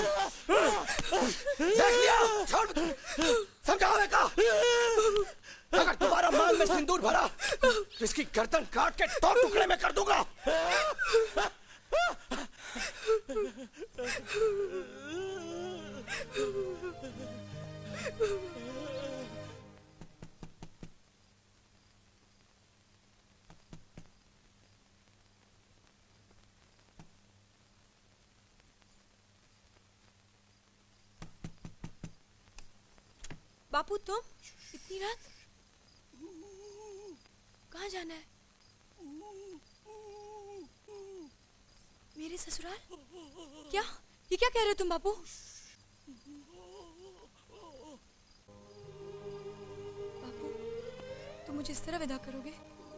देख लिया, समझावे का। अगर तुम्हारा मांग में सिंदूर भरा तो इसकी गर्दन काट के 2 टुकड़े में कर दूंगा। बापू तुम इतनी रात कहाँ जाना है? मेरे ससुराल? क्या ये क्या कह रहे हो तुम बापू? बापू तुम मुझे इस तरह विदा करोगे?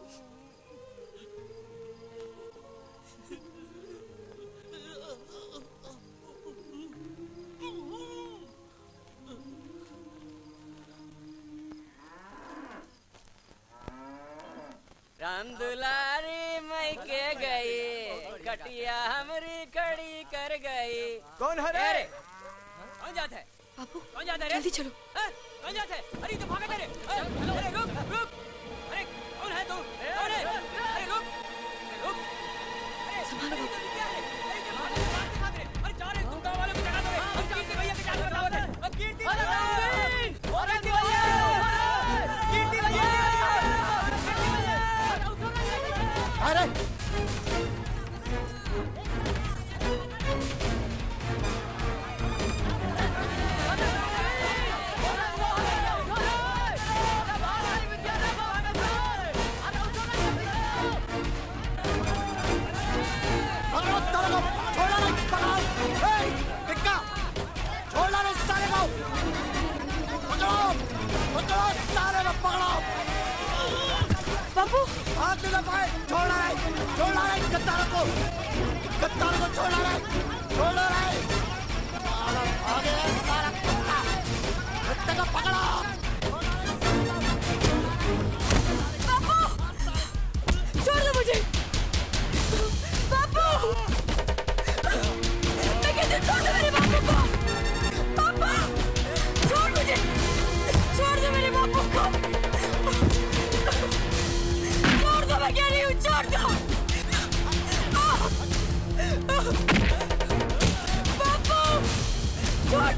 रामदुलारी मई के गई, कटिया हमरी खड़ी कर गई। कौन है रे? कौन जाता है? बापू कौन जाता है? जल्दी चलो। कौन जाता है? अरे तो भागा तेरे। अरे रुक रुक। अरे कौन है तू? कौन है? अरे रुक रुक। अरे संभालो बापू। क्या है? अरे क्या भाग के साथ रे? अरे जा रे तुम गाँव वालों को जगा दो रे। अब कीर्ति भैया के क्या कर रहा है? अब कीर्ति भैया। कीर्ति भैया। कीर्ति भैया। अरे बापू हाथ न लगाए, छोड़ रहा है गद्दारों को छोड़ रहा है। आगे सारा कुत्ते को पकड़ो। बापू छोड़ दो मुझे। बापू मैं कहती हूँ छोड़ दो मेरे बापू को। पापा छोड़ मुझे, छोड़ दो मेरे बापू को। छोड़ दो, मैं कह रही हूँ छोड़ दो। बापू छोड़।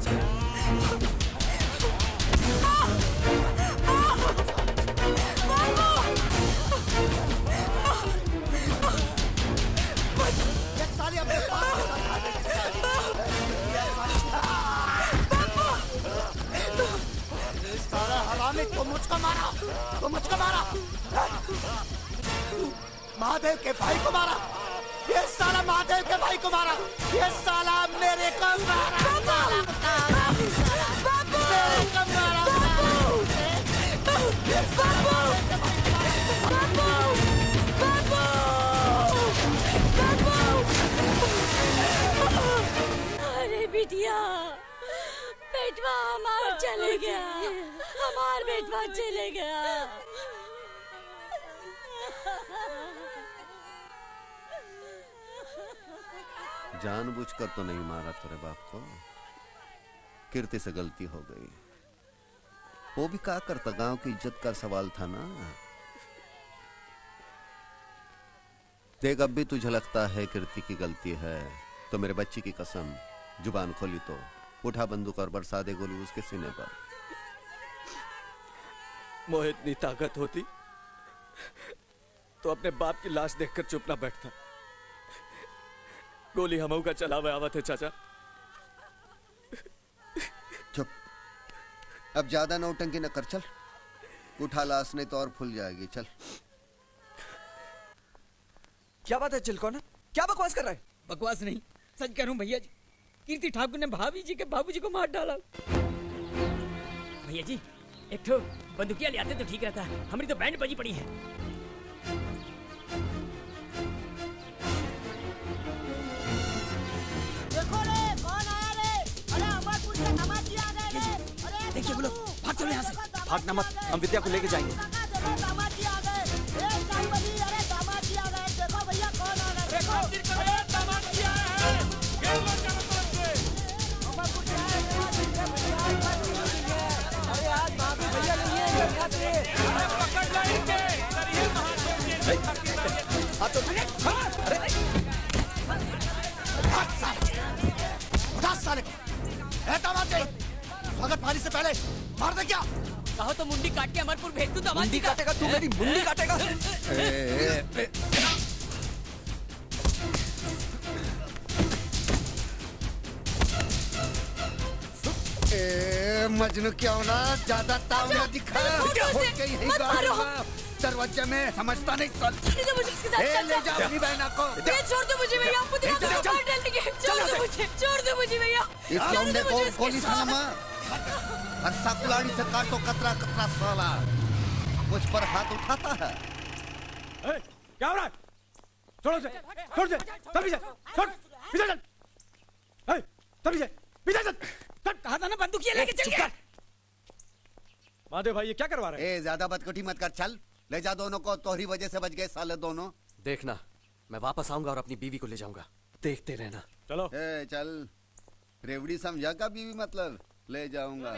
ये साली अपने पास सारा हरामी तुम मुझको मारा। महादेव के भाई को मारा। ये साला महादेव के भाई को मारा। ये साला मेरे को मारा। अरे बिटिया, बेटवा हमार चले गया, हमार बेटवा चले गया। जानबूझकर तो नहीं मारा तेरे बाप को, कीर्ति से गलती हो गई। वो भी क्या करता, गांव की इज्जत का सवाल था ना। देख अब भी तुझे लगता है कीर्ति की गलती है तो मेरे बच्ची की कसम, जुबान खोली तो उठा बंदूक और बरसा दे गोली उसके सीने पर। मोहे इतनी ताकत होती तो अपने बाप की लाश देखकर चुप ना बैठता। गोली हमऊ का चला हुआ आवत है चाचा। चुप, अब ज्यादा नौटंकी न कर, चल उठा लाश नहीं तो और फूल जाएगी। चल। क्या बात है चिलकोना, क्या बकवास कर रहा है? बकवास नहीं, सच कह रहा हूँ भैया जी। कीर्ति ठाकुर ने भाभी जी के बाबूजी को मार डाला। भैया जी एक तो बंदूकिया ले आते तो ठीक रहता, हमारी तो बैंड बजी पड़ी है। देखो रे कौन आया रे? अरे अमरपुर से दामाजी आ गए रे। अरे देखिए बोलो, भाग चलो यहाँ से। भागना मत, हम विद्या को लेके जाएंगे। दामाजी आ गए। अरे दामाजी आ गए। देखो भैया कौन आ गए। दामाजी आए हैं। अमरपुर से आए। अरे आज भाभी भैया नहीं है यहाँ से। उठा साले को। तमाचे स्वागत पानी से पहले मार दे क्या? कहो तो मुंडी काट के अमरपुर भेज दूं तो मुंडी काटेगा तू, मेरी मुंडी काटेगा। मजनू क्या होना ज्यादा ताव ना दिखा। दरवाजे में समझता नहीं सर। ले जाओ अपनी बहना को। छोड़ दो मुझे भैया, छोड़ दो मुझे भैया। इस लौंडे को गोली खाना और साकुलाड़ी से काटो कतरा कतरा साला। मुझ पर हाथ उठाता है। क्या हो रहा है? छोड़ो से, छोड़ दे, तभी से, छोड़, पीछे चल। तभी से, पीछे चल। कहा था ना बंदूकिया लेके चल गया। महादेव भाई ये क्या करवा रहे हैं? ज्यादा बदकुटी मत कर, चल ले जा दोनों को। तोहरी वजह से बच गए साले दोनों। देखना मैं वापस आऊंगा और अपनी बीवी को ले जाऊंगा, देखते रहना। चलो चल। रेवड़ी समझा का बीवी मतलब ले जाऊंगा।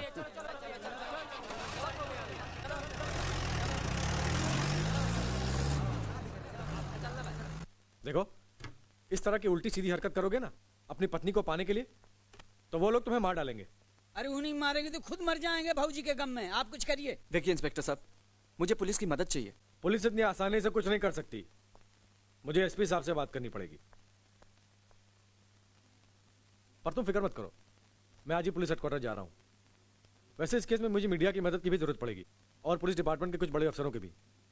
देखो इस तरह की उल्टी सीधी हरकत करोगे ना अपनी पत्नी को पाने के लिए तो वो लोग तुम्हें मार डालेंगे। अरे उन्हीं मारेंगे तो खुद मर जाएंगे भाऊजी के गम में। आप कुछ करिए। देखिए इंस्पेक्टर साहब, मुझे पुलिस की मदद चाहिए। पुलिस इतनी आसानी से कुछ नहीं कर सकती, मुझे एसपी साहब से बात करनी पड़ेगी। पर तुम फिक्र मत करो, मैं आज ही पुलिस हेडक्वार्टर जा रहा हूं। वैसे इस केस में मुझे मीडिया की मदद की भी जरूरत पड़ेगी और पुलिस डिपार्टमेंट के कुछ बड़े अफसरों की भी।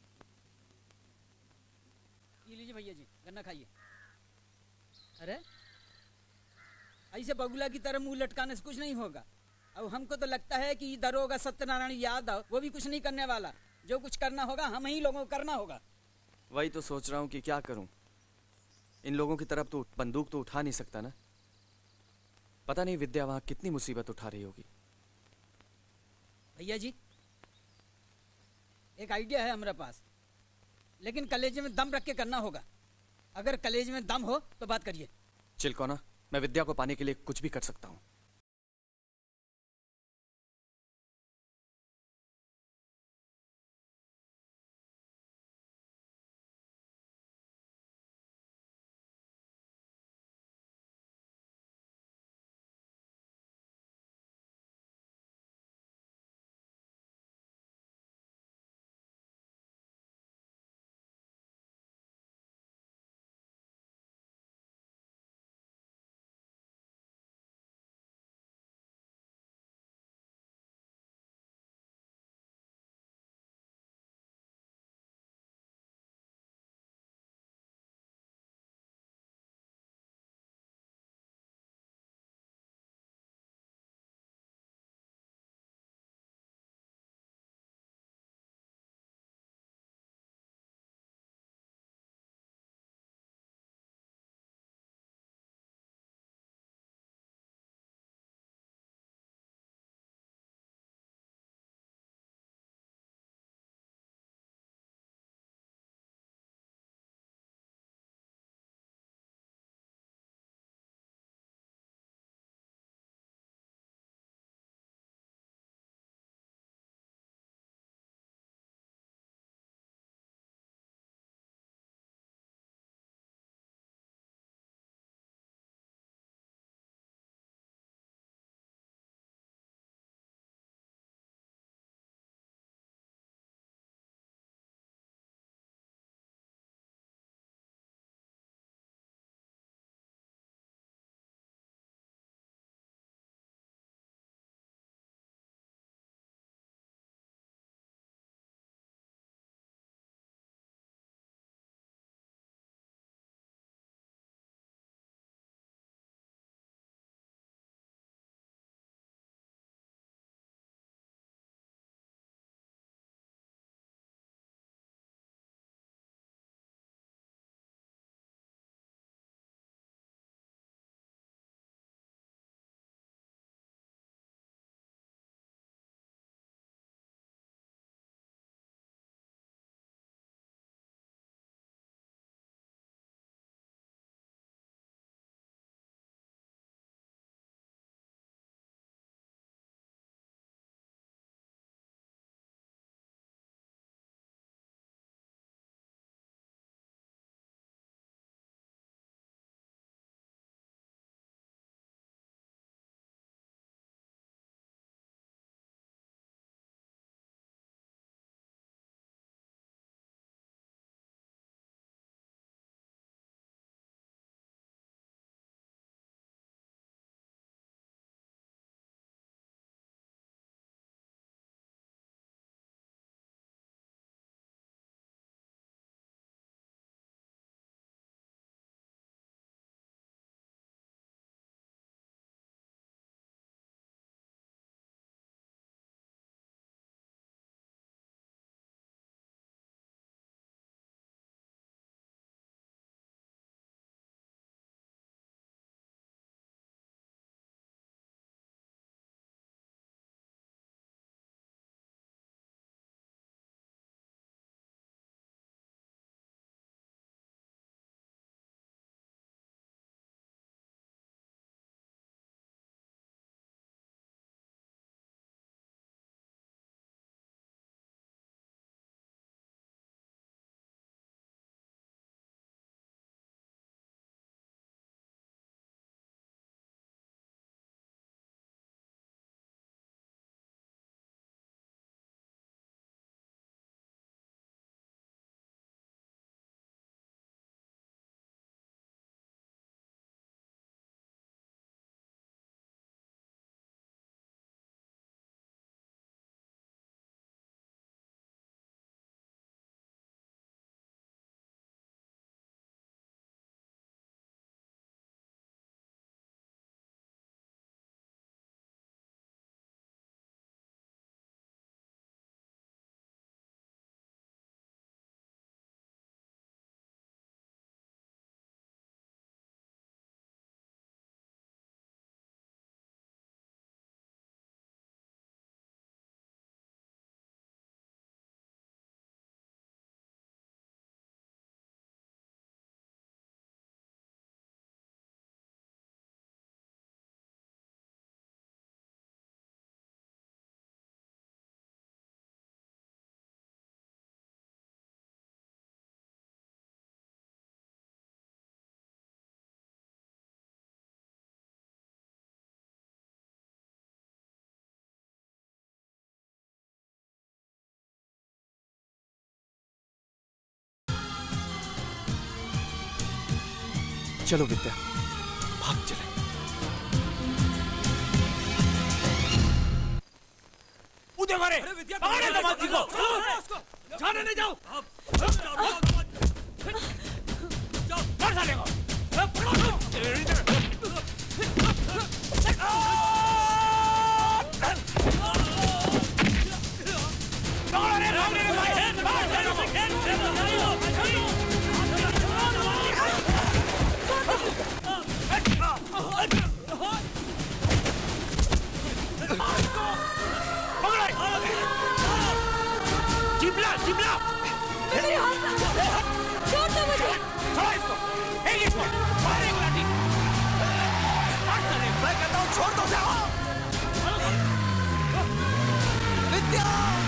ये लीजिए भैया जी, गन्ना खाइए। अरे ऐसे बगुला की तरह मुंह लटकाने से कुछ नहीं होगा। अब हमको तो लगता है कि दरोगा सत्यनारायण यादव वो भी कुछ नहीं करने वाला। जो कुछ करना होगा हम ही लोगों को करना होगा। वही तो सोच रहा हूँ कि क्या करूं। इन लोगों की तरफ तो बंदूक तो उठा नहीं सकता ना। पता नहीं विद्या वहां कितनी मुसीबत उठा रही होगी। भैया जी एक आइडिया है हमारे पास, लेकिन कलेजे में दम रख के करना होगा। अगर कलेजे में दम हो तो बात करिए। चिलकोना, मैं विद्या को पाने के लिए कुछ भी कर सकता हूँ। चलो विद्या, भाग चले। उधर मारे, पकड़े दामाद जी को, जाने नहीं जाओ। मार साले को, चिपला चिपला मेरे हाथ छोड़ दो मुझे। छोड़ इसको, इसको मारे लाठी। मैं कहता हूँ छोड़ दो उसे। विद्या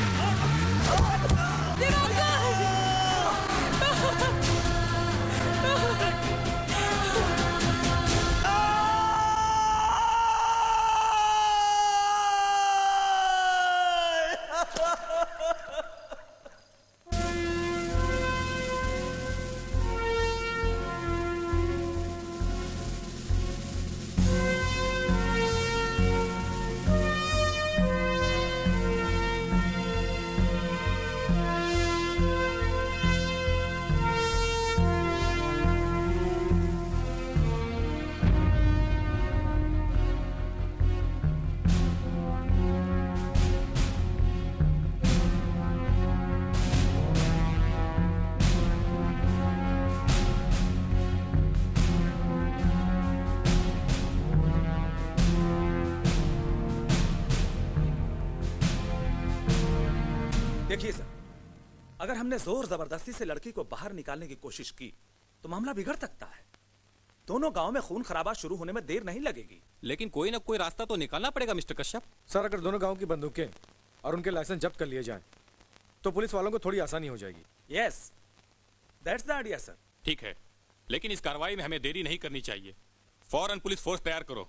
देखिए सर, अगर हमने जोर जबरदस्ती से लड़की को बाहर निकालने की कोशिश की तो मामला बिगड़ सकता है। दोनों गांव में खून खराबा शुरू होने में देर नहीं लगेगी। लेकिन कोई ना कोई रास्ता तो निकालना पड़ेगा मिस्टर कश्यप। सर, अगर दोनों गांव की बंदूकें और उनके लाइसेंस जब्त कर लिए जाएं, तो पुलिस वालों को थोड़ी आसानी हो जाएगी। Yes, that's the idea sir. ठीक है, लेकिन इस कार्रवाई में हमें देरी नहीं करनी चाहिए। फौरन पुलिस फोर्स तैयार करो।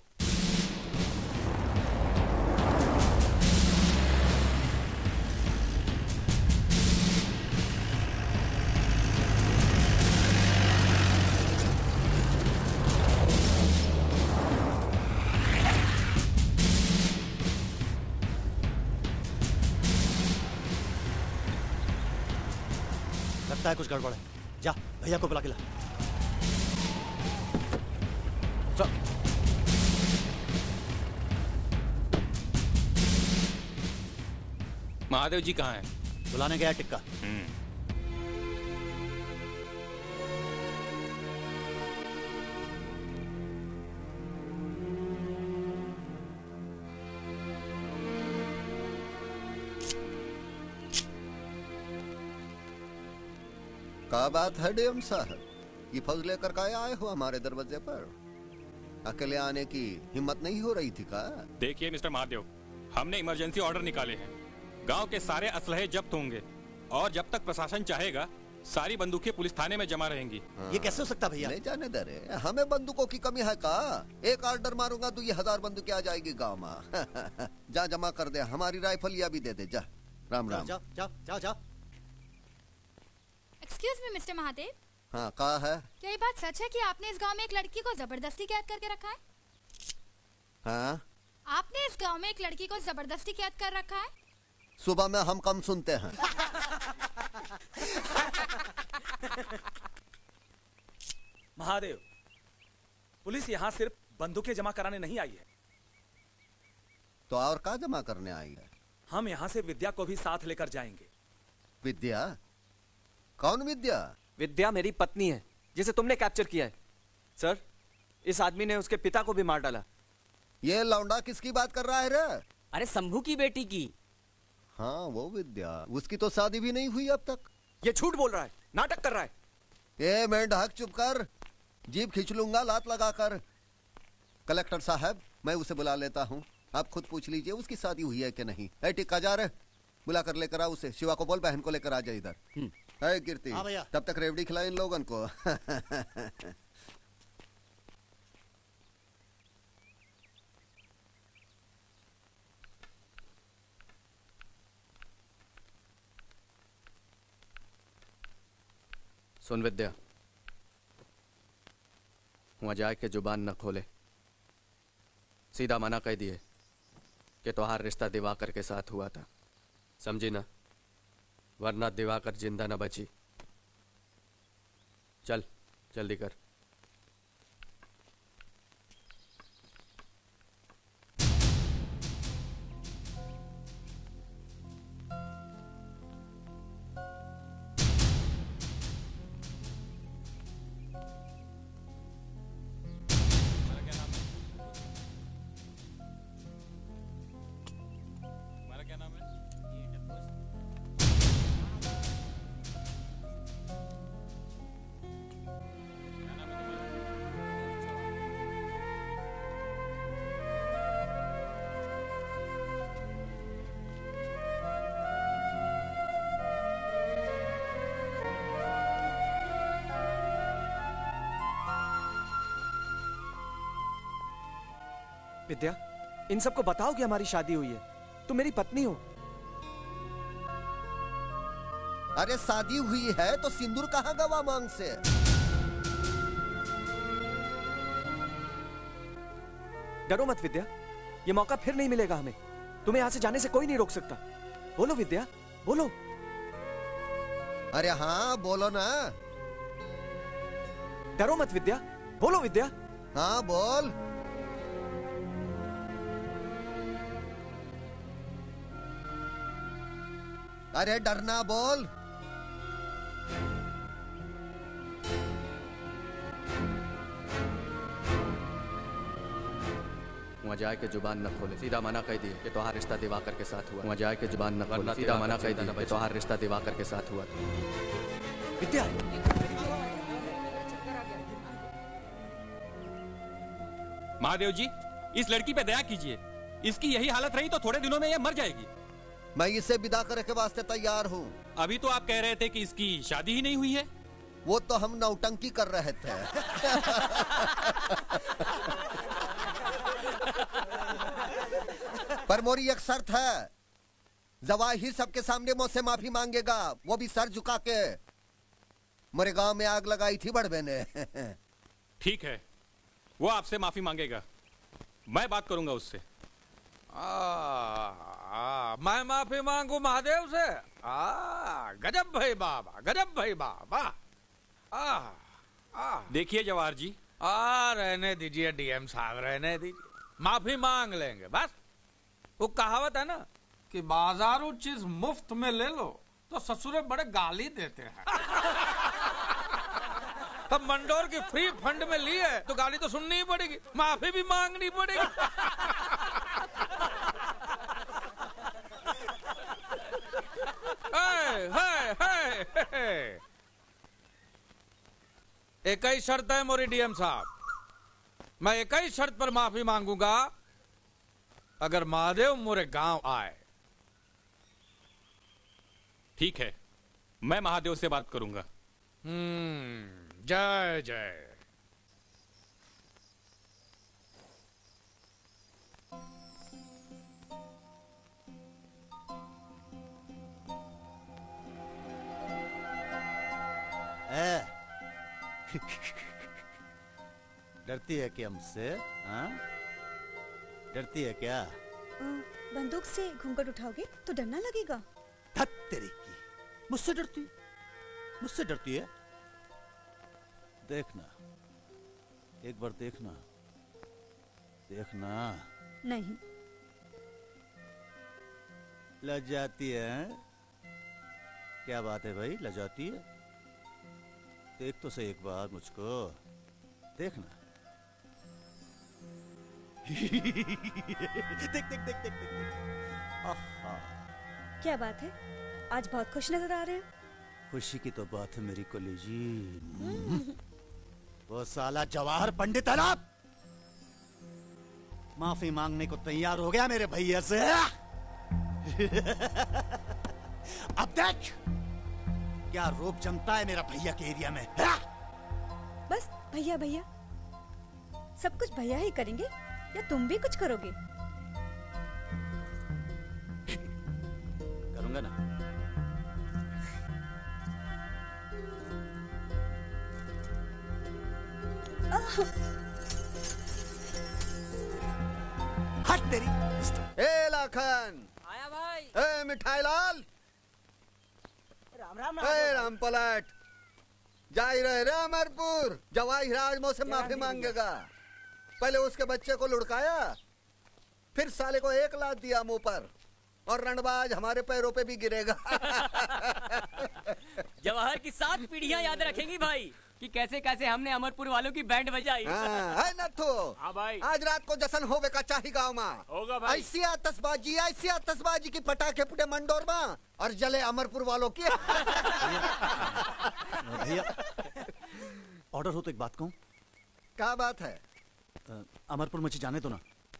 लगता है कुछ गड़बड़ है। जा भैया को बुला के ला। महादेव जी कहाँ हैं? बुलाने गया टिक्का। क्या बात है डीएम साहब, ये फौज लेकर का आए हो हमारे दरवाजे पर? अकेले आने की हिम्मत नहीं हो रही थी का? देखिए मिस्टर महादेव, हमने इमरजेंसी ऑर्डर निकाले हैं। गांव के सारे असलहे जब्त होंगे और जब तक प्रशासन चाहेगा सारी बंदूकें पुलिस थाने में जमा रहेंगी। ये कैसे हो सकता भैया? नहीं जाने दे रहे, हमें बंदूकों की कमी है का? एक ऑर्डर मारूंगा तो ये 1000 बंदूकें आ जाएगी गाँव में। जा जमा कर दे, हमारी राइफल भी दे दे। जा, राम राम। जाओ जाओ जाओ जाओ। Excuse me mister Mahadev. हाँ, कहा है? क्या ये बात सच है कि आपने इस गांव में एक लड़की को जबरदस्ती कैद करके रखा है? हाँ? आपने इस गांव में एक लड़की को जबरदस्ती कैद कर रखा है? सुबह में हम कम सुनते हैं। महादेव, पुलिस यहाँ सिर्फ बंदूकें जमा कराने नहीं आई है। तो और क्या जमा करने आई है? हम यहाँ से विद्या को भी साथ लेकर जाएंगे। विद्या? कौन विद्या? विद्या मेरी पत्नी है जिसे तुमने कैप्चर किया है। सर, इस आदमी ने उसके पिता को भी मार डाला। ये लौंडा किसकी बात कर रहा है रे? अरे शंभू की बेटी की। हाँ, वो विद्या। उसकी तो शादी भी नहीं हुई अब तक। ये झूठ बोल रहा है, नाटक कर रहा है। ए मेंढक, चुप कर, जीभ खींच लूंगा लात लगाकर। कलेक्टर साहब, मैं उसे बुला लेता हूँ, आप खुद पूछ लीजिए उसकी शादी हुई है कि नहीं। ए टिक्का, जा रहे, बुला कर लेकर आ उसे। शिवा को बोल बहन को लेकर आ जाए इधर। है कीर्ति, तब तक रेवड़ी खिलाए इन लोगन को। सुन विद्या, वहां जाके जुबान न खोले, सीधा मना कह दिए कि तुम्हारा रिश्ता दिवाकर के साथ हुआ था, समझी ना? वरना दिवाकर जिंदा न बची। चल जल्दी कर। विद्या, इन सबको बताओ कि हमारी शादी हुई है, तुम मेरी पत्नी हो। अरे शादी हुई है तो सिंदूर कहाँ गवा मांग से? डरो मत विद्या, ये मौका फिर नहीं मिलेगा हमें। तुम्हें यहां से जाने से कोई नहीं रोक सकता। बोलो विद्या, बोलो। अरे हाँ बोलो ना। डरो मत विद्या, बोलो विद्या। हाँ बोल। अरे डरना बोल। वहां जाए के जुबान न खोले, सीधा मना कह दिए कि तुम्हारा रिश्ता दिवाकर के साथ हुआ। वहां जाए के जुबान न खोले, सीधा मना कह दिए कि तुम्हारा रिश्ता दिवाकर के साथ हुआ। विद्या, महादेव जी, इस लड़की पे दया कीजिए। इसकी यही हालत रही तो थोड़े दिनों में यह मर जाएगी। मैं इसे विदा करने के वास्ते तैयार हूँ। अभी तो आप कह रहे थे कि इसकी शादी ही नहीं हुई है। वो तो हम नौटंकी कर रहे थे। पर मोरी एक शर्त है, जवाहिर सबके सामने मुझसे माफी मांगेगा, वो भी सर झुका के। मेरे गांव में आग लगाई थी बड़बे ने। ठीक है, वो आपसे माफी मांगेगा, मैं बात करूंगा उससे। मैं माफी मांगू महादेव से? गजब भाई बाबा, गजब भाई बाबा। देखिए जवाहर जी, रहने दीजिए डीएम साहब, रहने दीजिए, माफी मांग लेंगे बस। वो कहावत है ना कि बाजारू चीज मुफ्त में ले लो तो ससुरे बड़े गाली देते हैं। तब मंडोर की फ्री फंड में ली है तो गाली तो सुननी ही पड़ेगी, माफी भी मांगनी पड़ेगी। एक ही शर्त है मोरी डीएम साहब, मैं एक ही शर्त पर माफी मांगूंगा, अगर महादेव मोरे गांव आए। ठीक है, मैं महादेव से बात करूंगा। जय जय। डरती है क्या मुझसे? हाँ, डरती है क्या? बंदूक से घूंघट उठाओगे तो डरना लगेगा। धत तेरी की, मुझसे डरती, मुझसे डरती है? देखना, एक बार देखना, देखना। नहीं। लजाती है? क्या बात है भाई, लजाती है? देख तो सही एक बार मुझको, देखना। देख देख देख देख देख। क्या बात है, आज बहुत खुश नजर आ रहे हैं। खुशी की तो बात है मेरी कलेजी। वो साला जवाहर पंडित है ना, माफी मांगने को तैयार हो गया मेरे भैया से। अब देख क्या रूप जमता है मेरा भैया के एरिया में। बस भैया भैया, सब कुछ भैया ही करेंगे या तुम भी कुछ करोगे? करूंगा ना। हट तेरी। ए लाखन, आया भाई। ए मिठाई लाल, राम राम ए राम पलट, जा ही रहे रे अमरपुर। जवाई राज मुझसे माफी मांगेगा। पहले उसके बच्चे को लुढ़काया, फिर साले को 1 लात दिया मुंह पर, और रणबाज हमारे पैरों पे भी गिरेगा। जवाहर की 7 पीढ़ियां याद रखेंगी भाई कि कैसे कैसे हमने अमरपुर वालों की बैंड बजाई। है नथु। हाँ भाई। आज रात को जश्न होवे का चाही गाँव में। होगा भाई। ऐसी आतशबाजी की पटाखे फुटे मंडोर में और जले अमरपुर वालों की। भैया ऑर्डर हो तो एक बात कहूँ। क्या बात है? अमरपुर मुझे जाने दो ना।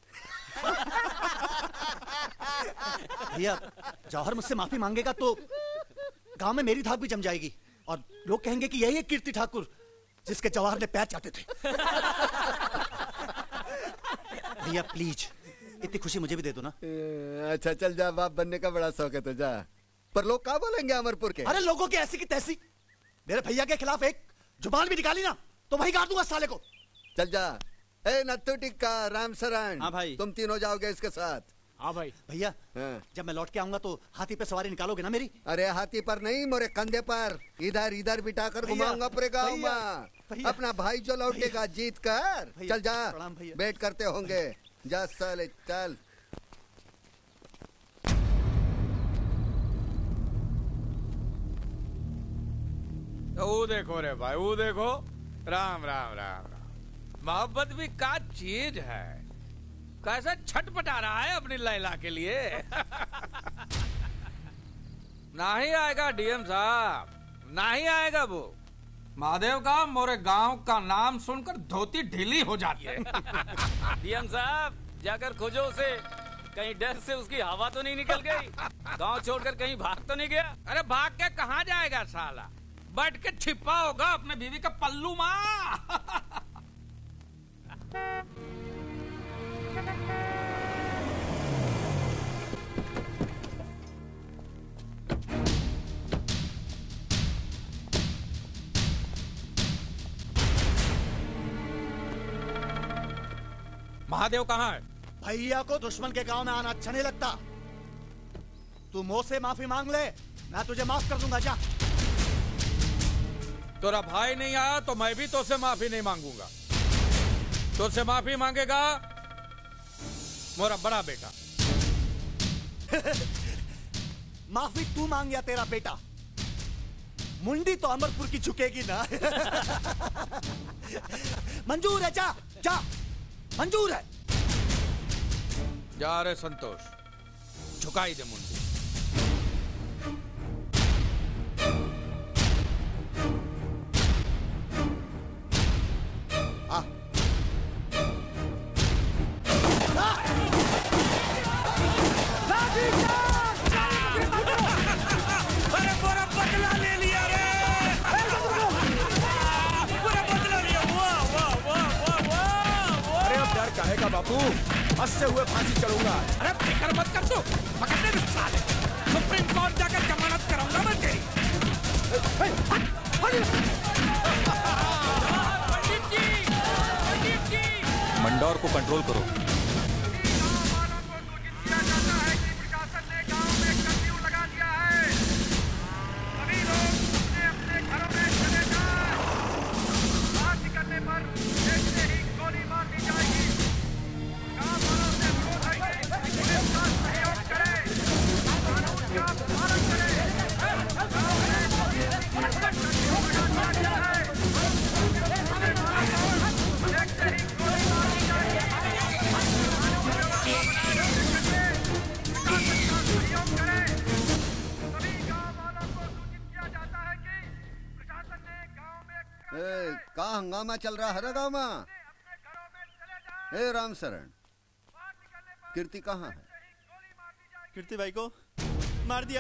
भैया जौहर मुझसे माफी मांगेगा तो गांव में मेरी धाक भी जम जाएगी और लोग कहेंगे कि यही है कीर्ति ठाकुर जिसके जवाहर ने पैर चाटे थे। भैया प्लीज इतनी खुशी मुझे भी दे दो ना। अच्छा चल जा, बाप बनने का बड़ा शौक है तो जा। पर लोग क्या बोलेंगे अमरपुर के? अरे लोगों की ऐसी की तैसी। मेरे भैया के खिलाफ एक जुबान भी निकाली ना तो वही गाड़ दूंगा साले को। चल जा। ए नत्थु टिक्का, राम शरण। हाँ भाई। तुम तीनों जाओगे इसके साथ। हाँ भाई। भैया जब मैं लौट के आऊंगा तो हाथी पे सवारी निकालोगे ना मेरी? अरे हाथी पर नहीं, मोरे कंधे पर इधर इधर बिठा कर घुमाऊंगा पूरे गाँव में। अपना भाई जो लौटेगा जीत कर। चल जा, वेट करते होंगे। जा साले चल। वो देखो रे भाई, वो देखो। राम राम राम राम। मोहब्बत भी का चीज है, कैसा छटपटा रहा है अपनी लैला के लिए। नहीं आएगा डीएम साहब, नहीं आएगा वो। महादेव का मोरे गांव का नाम सुनकर धोती ढीली हो जाती है। डीएम साहब जाकर खोजो उसे, कहीं डर से उसकी हवा तो नहीं निकल गई, गांव छोड़कर कहीं भाग तो नहीं गया। अरे भाग के कहाँ जाएगा साला, बैठ के छिपा होगा अपने बीवी का पल्लू माँ। महादेव कहाँ है? भैया को दुश्मन के गांव में आना अच्छा नहीं लगता। तू मुंह से माफी मांग ले, मैं तुझे माफ कर दूंगा। जा। तेरा भाई नहीं आया तो मैं भी तुझसे माफी नहीं मांगूंगा। तुझसे माफी मांगेगा मेरा बड़ा बेटा। माफी तू मांग या तेरा बेटा, मुंडी तो अमरपुर की झुकेगी ना। मंजूर है, जा जा, मंजूर है। जा रे संतोष, झुकाई दे मुंडी। अरे पूरा बदला ले लिया रे, पूरा बदला लिया। वाह वाह वाह वाह वाह। अरे अब डर काहे का बापू, हंसते हुए फांसी चढ़ूंगा। अरे फिक्र मत कर तू, पकड़ने दे साले। सुप्रीम कोर्ट जाकर जमानत कराऊंगा मैं तेरी। पंडित जी, मंडौर को कंट्रोल करो। कहाँ हंगामा चल रहा है गाँव में? ए राम शरण, कीर्ति कहाँ है? कीर्ति भाई को मार दिया।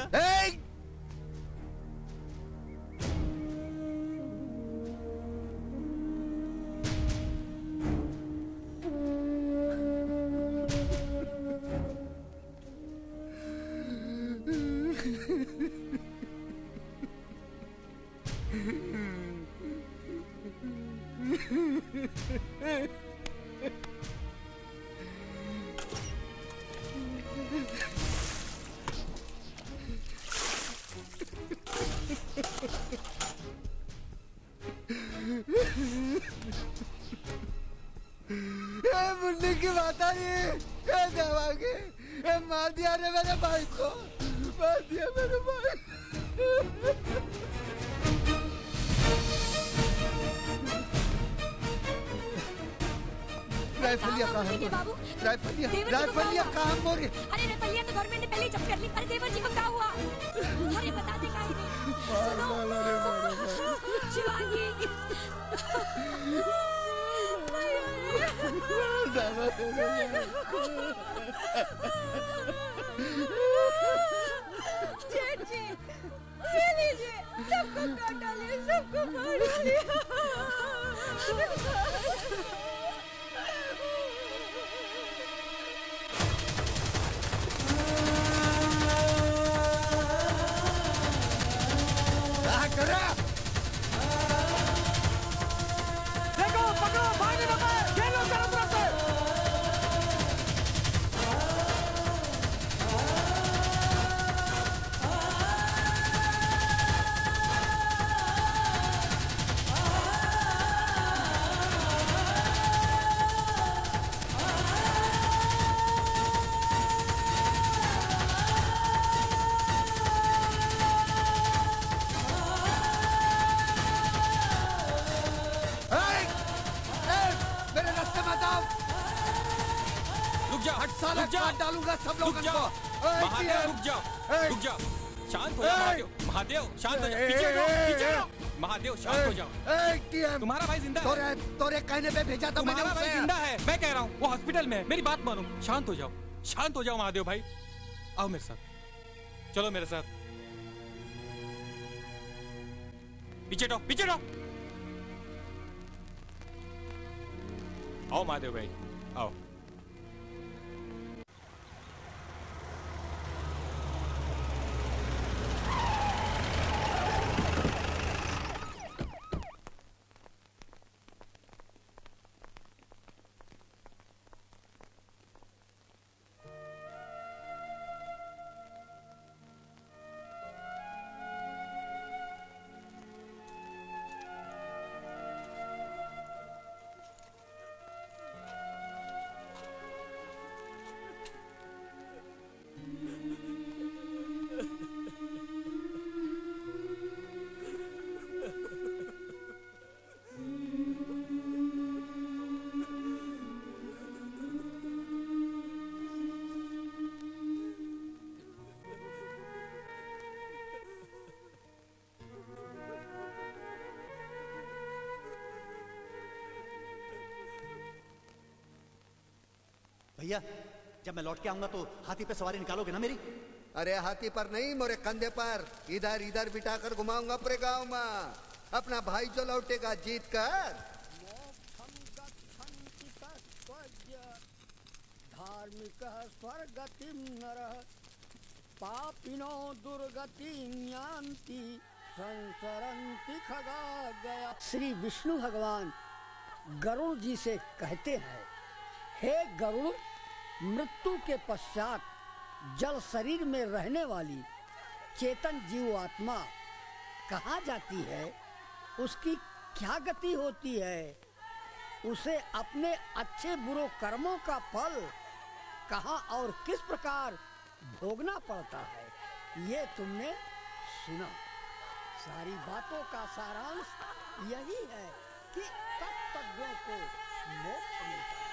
मुन्नी की बात आई, देवा के मार दिया रे मेरे भाई को, मार दिया मेरे भाई। राइफलिया कहाँ है? राइफलिया कहाँ मोरी? अरे राइफलिया तो गवर्नमेंट ने पहले ही जब्त कर ली। अरे देवर जी को क्या हुआ? अरे बता दे काहे नहीं? शिवांगी जेठ जी, ये लीजिए, सबको काट डालिए, सबको मार डालिए। देखो, पकड़ो, भाई ने पकड़ा, घेरो चारों तरफ से। डालूंगा सब लोगों को। महादेव रुक जाओ, रुक जाओ, शांत हो जाओ महादेव, महादेव शांत हो जाओ, पीछे हटो, पीछे हटो, महादेव शांत हो जाओ। तुम्हारा भाई जिंदा है। तोरे कहने पे भेजा था मैंने। तुम्हारा भाई जिंदा है, मैं कह रहा हूँ, वो हॉस्पिटल में है, मेरी बात मानो, शांत हो जाओ, शांत हो जाओ महादेव भाई, आओ मेरे साथ, चलो मेरे साथ, पीछे हटो, पीछे हटो, आओ महादेव भाई, आओ। भैया, जब मैं लौट के आऊंगा तो हाथी पे सवारी निकालोगे ना मेरी? अरे हाथी पर नहीं, मोरे कंधे पर, इधर इधर बिठा कर घुमाऊंगा पूरे गांव में। अपना भाई जो लौटेगा जीत कर। धार्मिक स्वर्गतिम नरः पापिनो दुर्गतिम यान्ति संसरन्ति खगा गया। श्री विष्णु भगवान गरुड़ जी से कहते हैं, हे गरुड़, मृत्यु के पश्चात जल शरीर में रहने वाली चेतन जीव आत्मा कहाँ जाती है? उसकी क्या गति होती है? उसे अपने अच्छे बुरे कर्मों का फल कहाँ और किस प्रकार भोगना पड़ता है? ये तुमने सुना। सारी बातों का सारांश यही है कि तत्वज्ञों को मोक्ष मिलता है।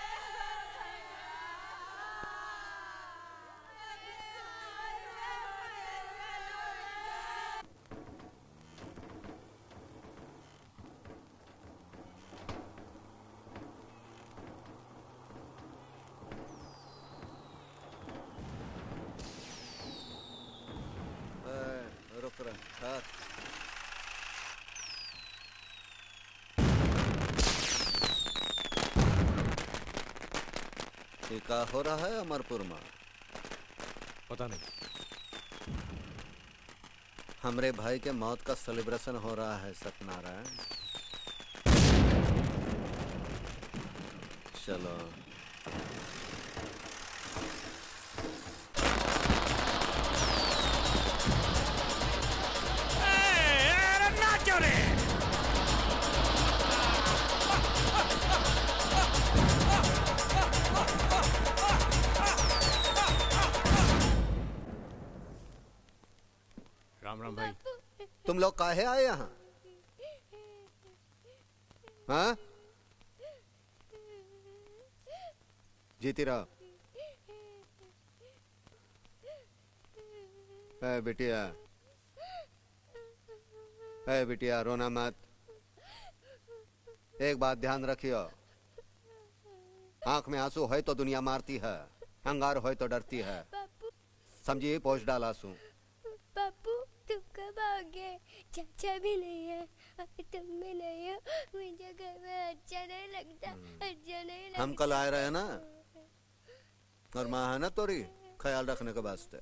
क्या हो रहा है अमरपुर में? पता नहीं। हमरे भाई के मौत का सेलिब्रेशन हो रहा है सत्यनारायण। चलो। नाचो रे। राम राम भाई। तुम लोग काहे आए यहाँ? हाँ? जीती रहो। बिटिया, बिटिया रोना मत। एक बात ध्यान रखियो, आंख में आंसू है तो दुनिया मारती है, अंगार हो तो डरती है। समझिए, पोंछ डाल आंसू। बापू तुम कब आओगे? चाचा भी नहीं है, तुम भी नहीं हो, मुझे घर में अच्छा नहीं लगता, अच्छा नहीं लगता। हम कल आए रहे ना, और माँ है ना तोरी, ख्याल रखने के वास्ते।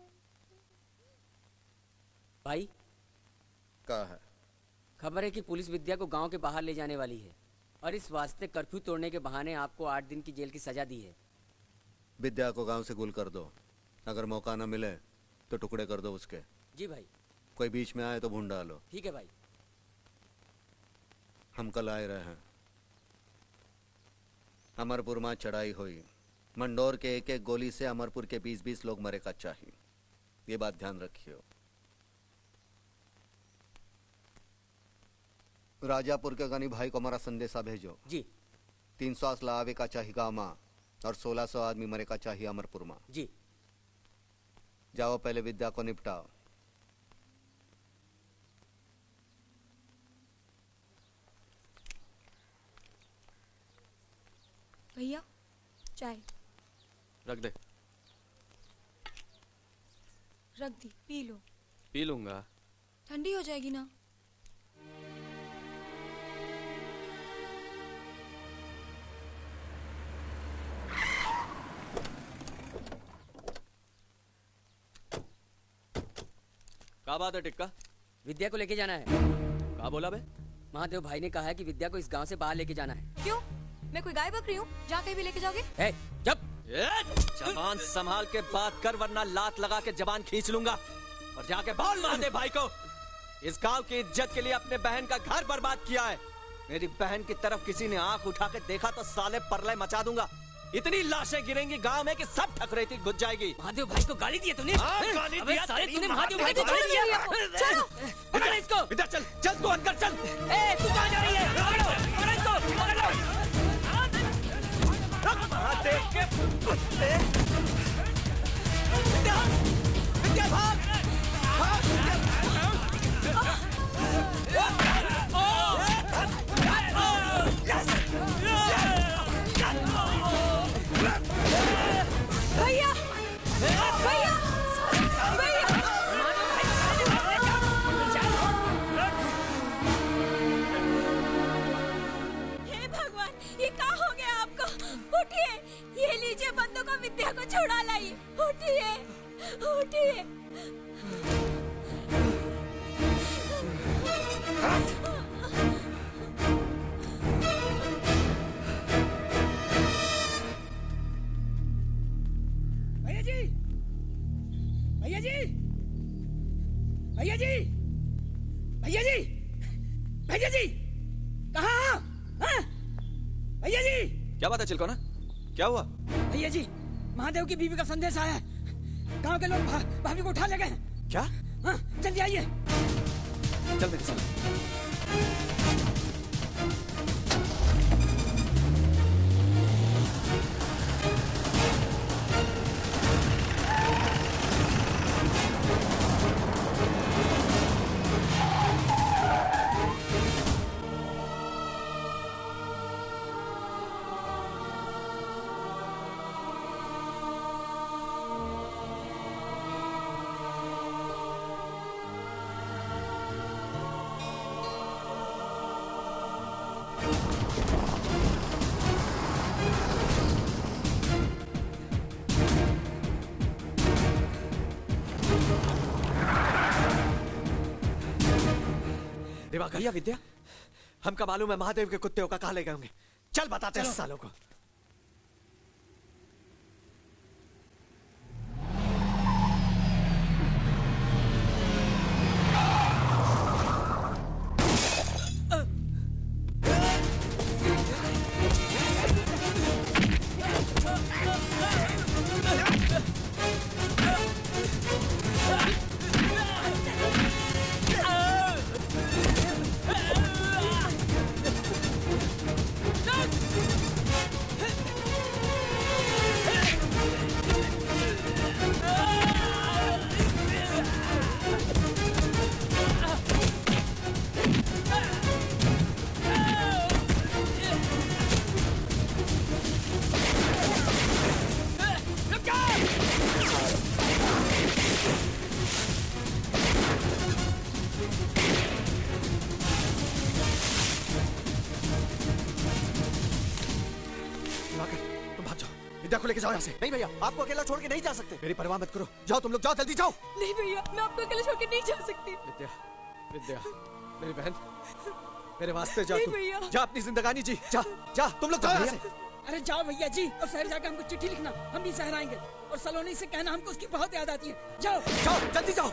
भाई क्या है? खबर है कि पुलिस विद्या को गांव के बाहर ले जाने वाली है, और इस वास्ते कर्फ्यू तोड़ने के बहाने आपको 8 दिन की जेल की सजा दी है। विद्या को गांव से गुल कर दो, अगर मौका न मिले तो टुकड़े कर दो उसके। जी भाई। कोई बीच में आए तो भून डालो। ठीक है भाई। हम कल आए रहे हैं, अमरपुर में चढ़ाई हुई, मंडोर के एक एक गोली से अमरपुर के 20-20 लोग मरे का चाहिए, ये बात ध्यान रखियो। राजापुर के गनी भाई को हमारा संदेशा भेजो। जी। 300 असला आवे का चाहिए गाँव में, और 1600 आदमी मरे का चाहिए अमरपुर में। जी। जाओ पहले विद्या को निपटाओ। भैया चाय रख दे। रख दी, पी लो। पी लूंगा। ठंडी हो जाएगी ना। क्या बात है टिक्का? विद्या को लेके जाना है। क्या बोला बे? महादेव भाई ने कहा है कि विद्या को इस गांव से बाहर लेके जाना है। क्यों? मैं कोई गाय बकरी हूँ जहाँ कहीं भी लेके जाओगे? चुप। जबान संभाल के बात कर, वरना लात लगा के जबान खींच लूंगा। और जाके बोल महादेव भाई को, इस गांव की इज्जत के लिए अपने बहन का घर बर्बाद किया है। मेरी बहन की तरफ किसी ने आंख उठा के देखा तो साले परलय मचा दूंगा। इतनी लाशें गिरेंगी गांव में कि सब ठकरेती घुस जाएगी। महादेव भाई को गाली दिया तूने? गाली अबे दिया साले, तूने महादेव भाई को को गाली दिया? चलो पकड़ इसको। इधर चल, चल तू अंदर चल। तू कहाँ जा रही है? पकड़ो इसको, पकड़ लो। महादेव के कुत्ते। विद्या भाग, भैया भैया हे भगवान, ये क्या हो गया आपको? उठिए, ये लीजिए बंदूक को, विद्या को छुड़ा लाइए। उठिए उठिए। भैया जी, भैया जी, भैया जी, भैया जी, भैया जी, कहाँ? भैया जी। क्या बात है चिलकोना? क्या हुआ? भैया जी, महादेव की बीवी का संदेश आया है। गांव के लोग भाभी को उठा ले गए। क्या? हाँ, जल्दी आइए। चल मेरे साथ। भैया विद्या, हमका मालूम है महादेव के कुत्ते का कहा ले गए होंगे। चल बताते हैं सालों को। विद्या को लेके जाओ यहाँ से। नहीं भैया, आपको अकेला छोड़ के नहीं जा सकते। मेरी परवाह मत करो, जाओ तुम लोग, जाओ जल्दी जाओ। नहीं भैया, मैं आपको अकेले छोड़ के नहीं जा सकती। विद्या, विद्या, मेरी बहन, मेरे वास्ते जा नहीं तू। भैया। जा अपनी जिंदगानी जी, जा जा तुम लोग जाओ यहाँ से। अरे जाओ भैया जी, और शहर जाकर हमको चिट्ठी लिखना, हम भी शहर आएंगे। और सलोनी से कहना हमको उसकी बहुत याद आती है। जाओ जाओ जल्दी जाओ।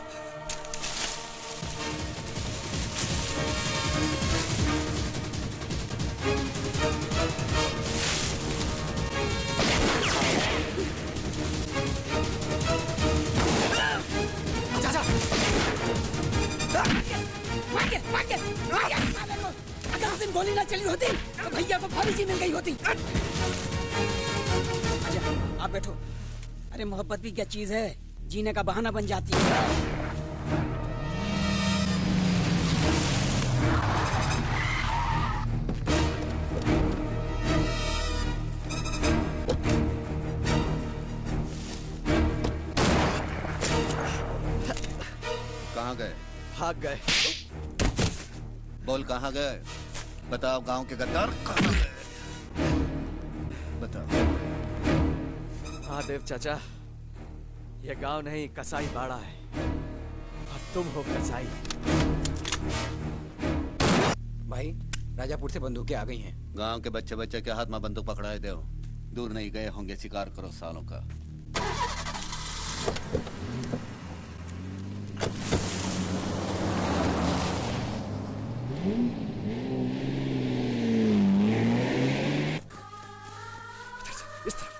अगर उस दिन गोली ना चली होती तो भैया को भाभी जी मिल गई होती। आजा, आप बैठो। अरे मोहब्बत भी क्या चीज है, जीने का बहाना बन जाती है। कहाँ गए? भाग गए। बोल कहाँ गए? बताओ, गांव के गद्दार कहाँ गए? बताओ। महादेव चाचा, ये गांव नहीं कसाई बाड़ा है, और तुम हो कसाई। भाई, राजापुर से बंदूकें आ गई हैं। गांव के बच्चे बच्चे के हाथ में बंदूक पकड़ाए दो। दूर नहीं गए होंगे, शिकार करो सालों का। इस तरफ।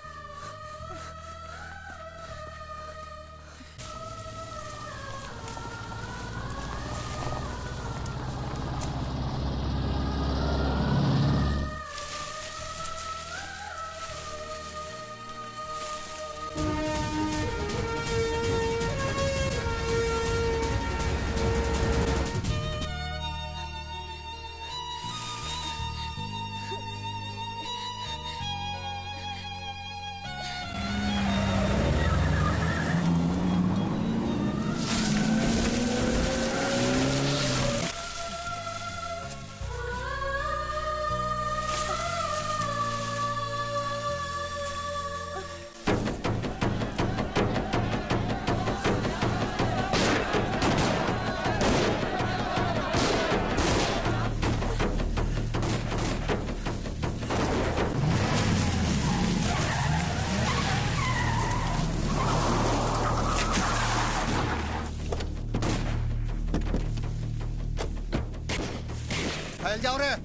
फैल जाओ रे।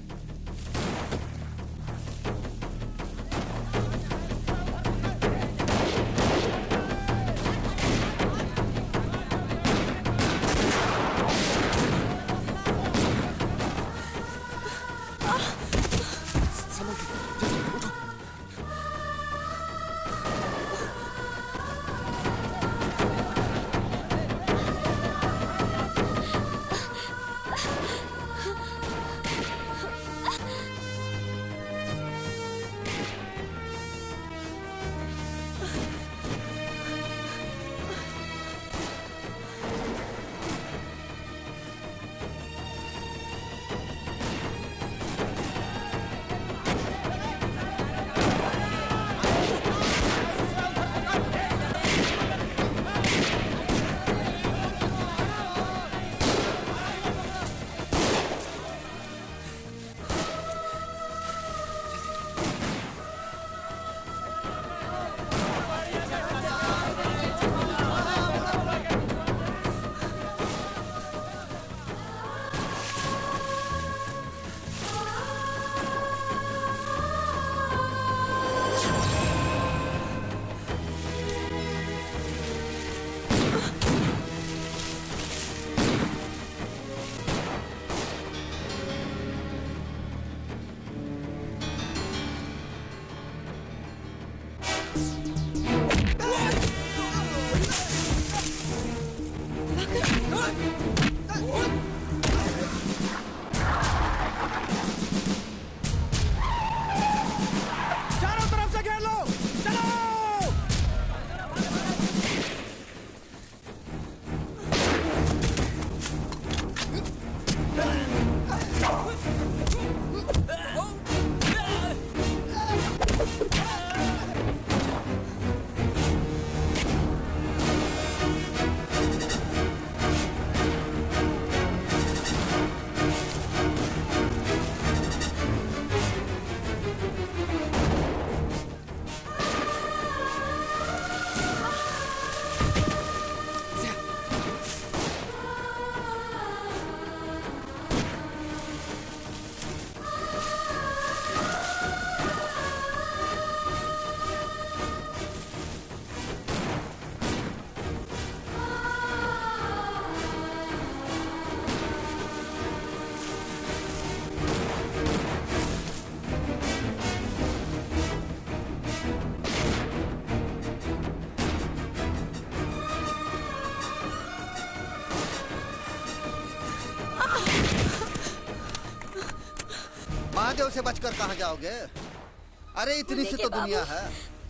महादेव से बचकर कहाँ जाओगे? अरे इतनी सी तो दुनिया है।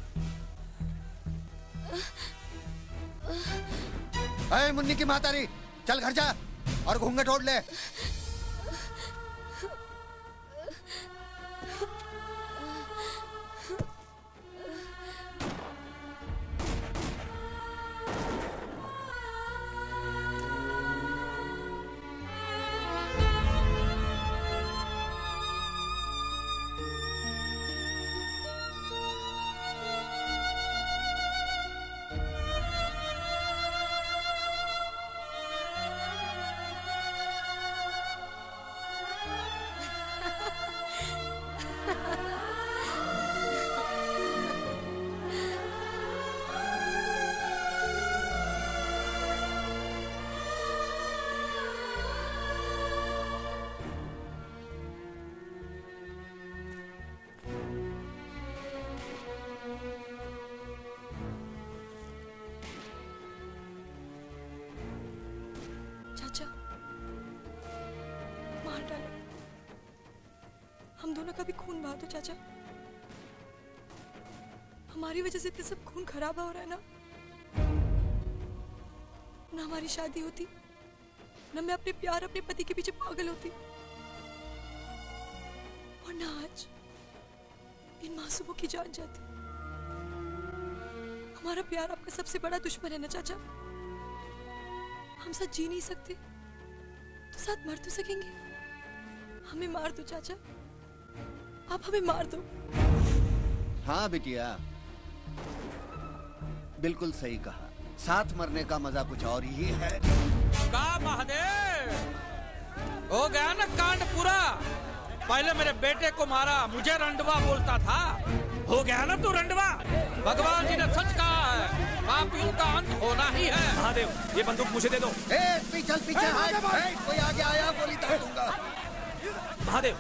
अरे मुन्नी की मातारी, चल घर जा और घूंघट ओढ़ ले। चाचा, मार डालो। हम दोनों का भी खून बहा दो चाचा। हमारी वजह से इतने सब खून खराब हो रहा है ना हमारी शादी होती, ना मैं अपने प्यार अपने पति के पीछे पागल होती, और ना आज इन मासूमों की जान जाती। हमारा प्यार आपका सबसे बड़ा दुश्मन है ना चाचा। हम साथ जी नहीं सकते तो साथ मर तो सकेंगे। हमें मार दो चाचा, आप हमें मार दो। हाँ बिटिया, बिल्कुल सही कहा। साथ मरने का मजा कुछ और ही है। का महादेव, हो गया ना कांड पूरा। पहले मेरे बेटे को मारा, मुझे रंडवा बोलता था। हो गया ना तू रंडवा। भगवान जी ने सच कहा है, पापियों का अंत होना ही है। महादेव, ये बंदूक मुझे दे दो। चल पीछे हट। कोई आगे आया गोली दाग दूंगा। महादेव,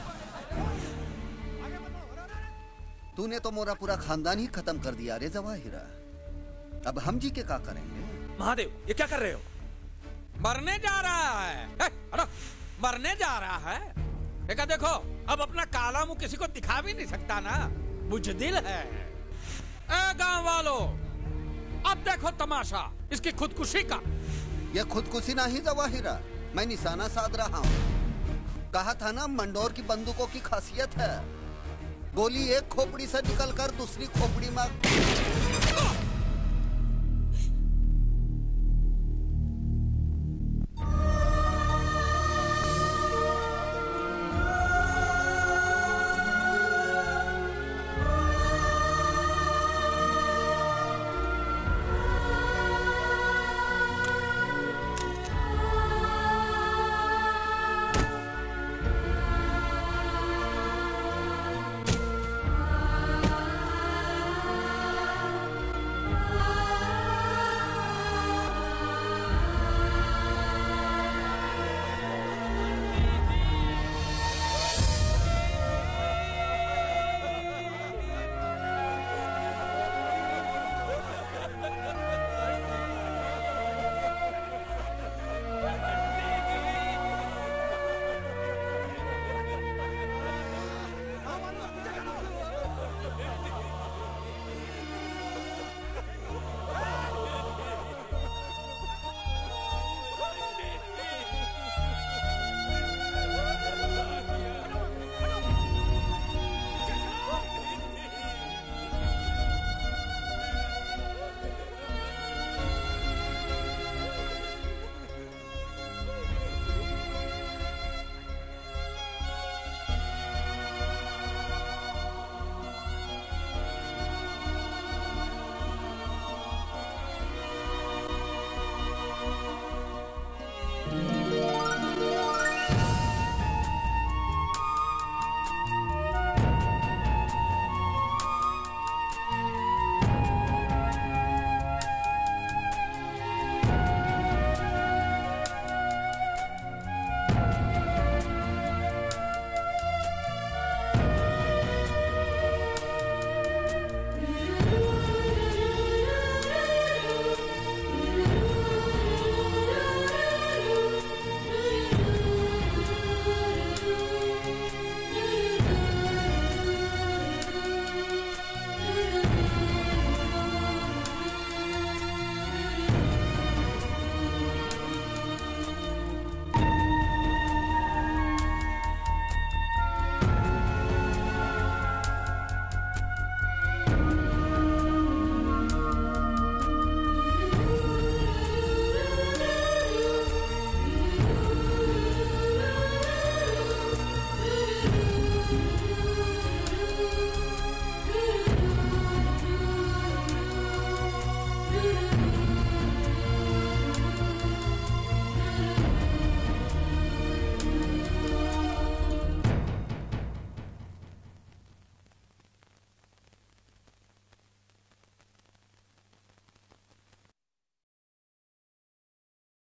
तूने तो मोरा पूरा खानदान ही खत्म कर दिया रे जवाहिरा। अब हम जी के क्या करेंगे? महादेव, ये क्या कर रहे हो? मरने जा रहा है। हटो, मरने जा रहा है। देखा देखो, अब अपना काला मुंह किसी को दिखा भी नहीं सकता ना, बुजदिल है। ए गांव वालों, अब देखो तमाशा इसकी खुदकुशी का। ये खुदकुशी नहीं जवाहिरा, मैं निशाना साध रहा हूँ। कहा था ना, मंडोर की बंदूकों की खासियत है, गोली एक खोपड़ी से निकलकर दूसरी खोपड़ी में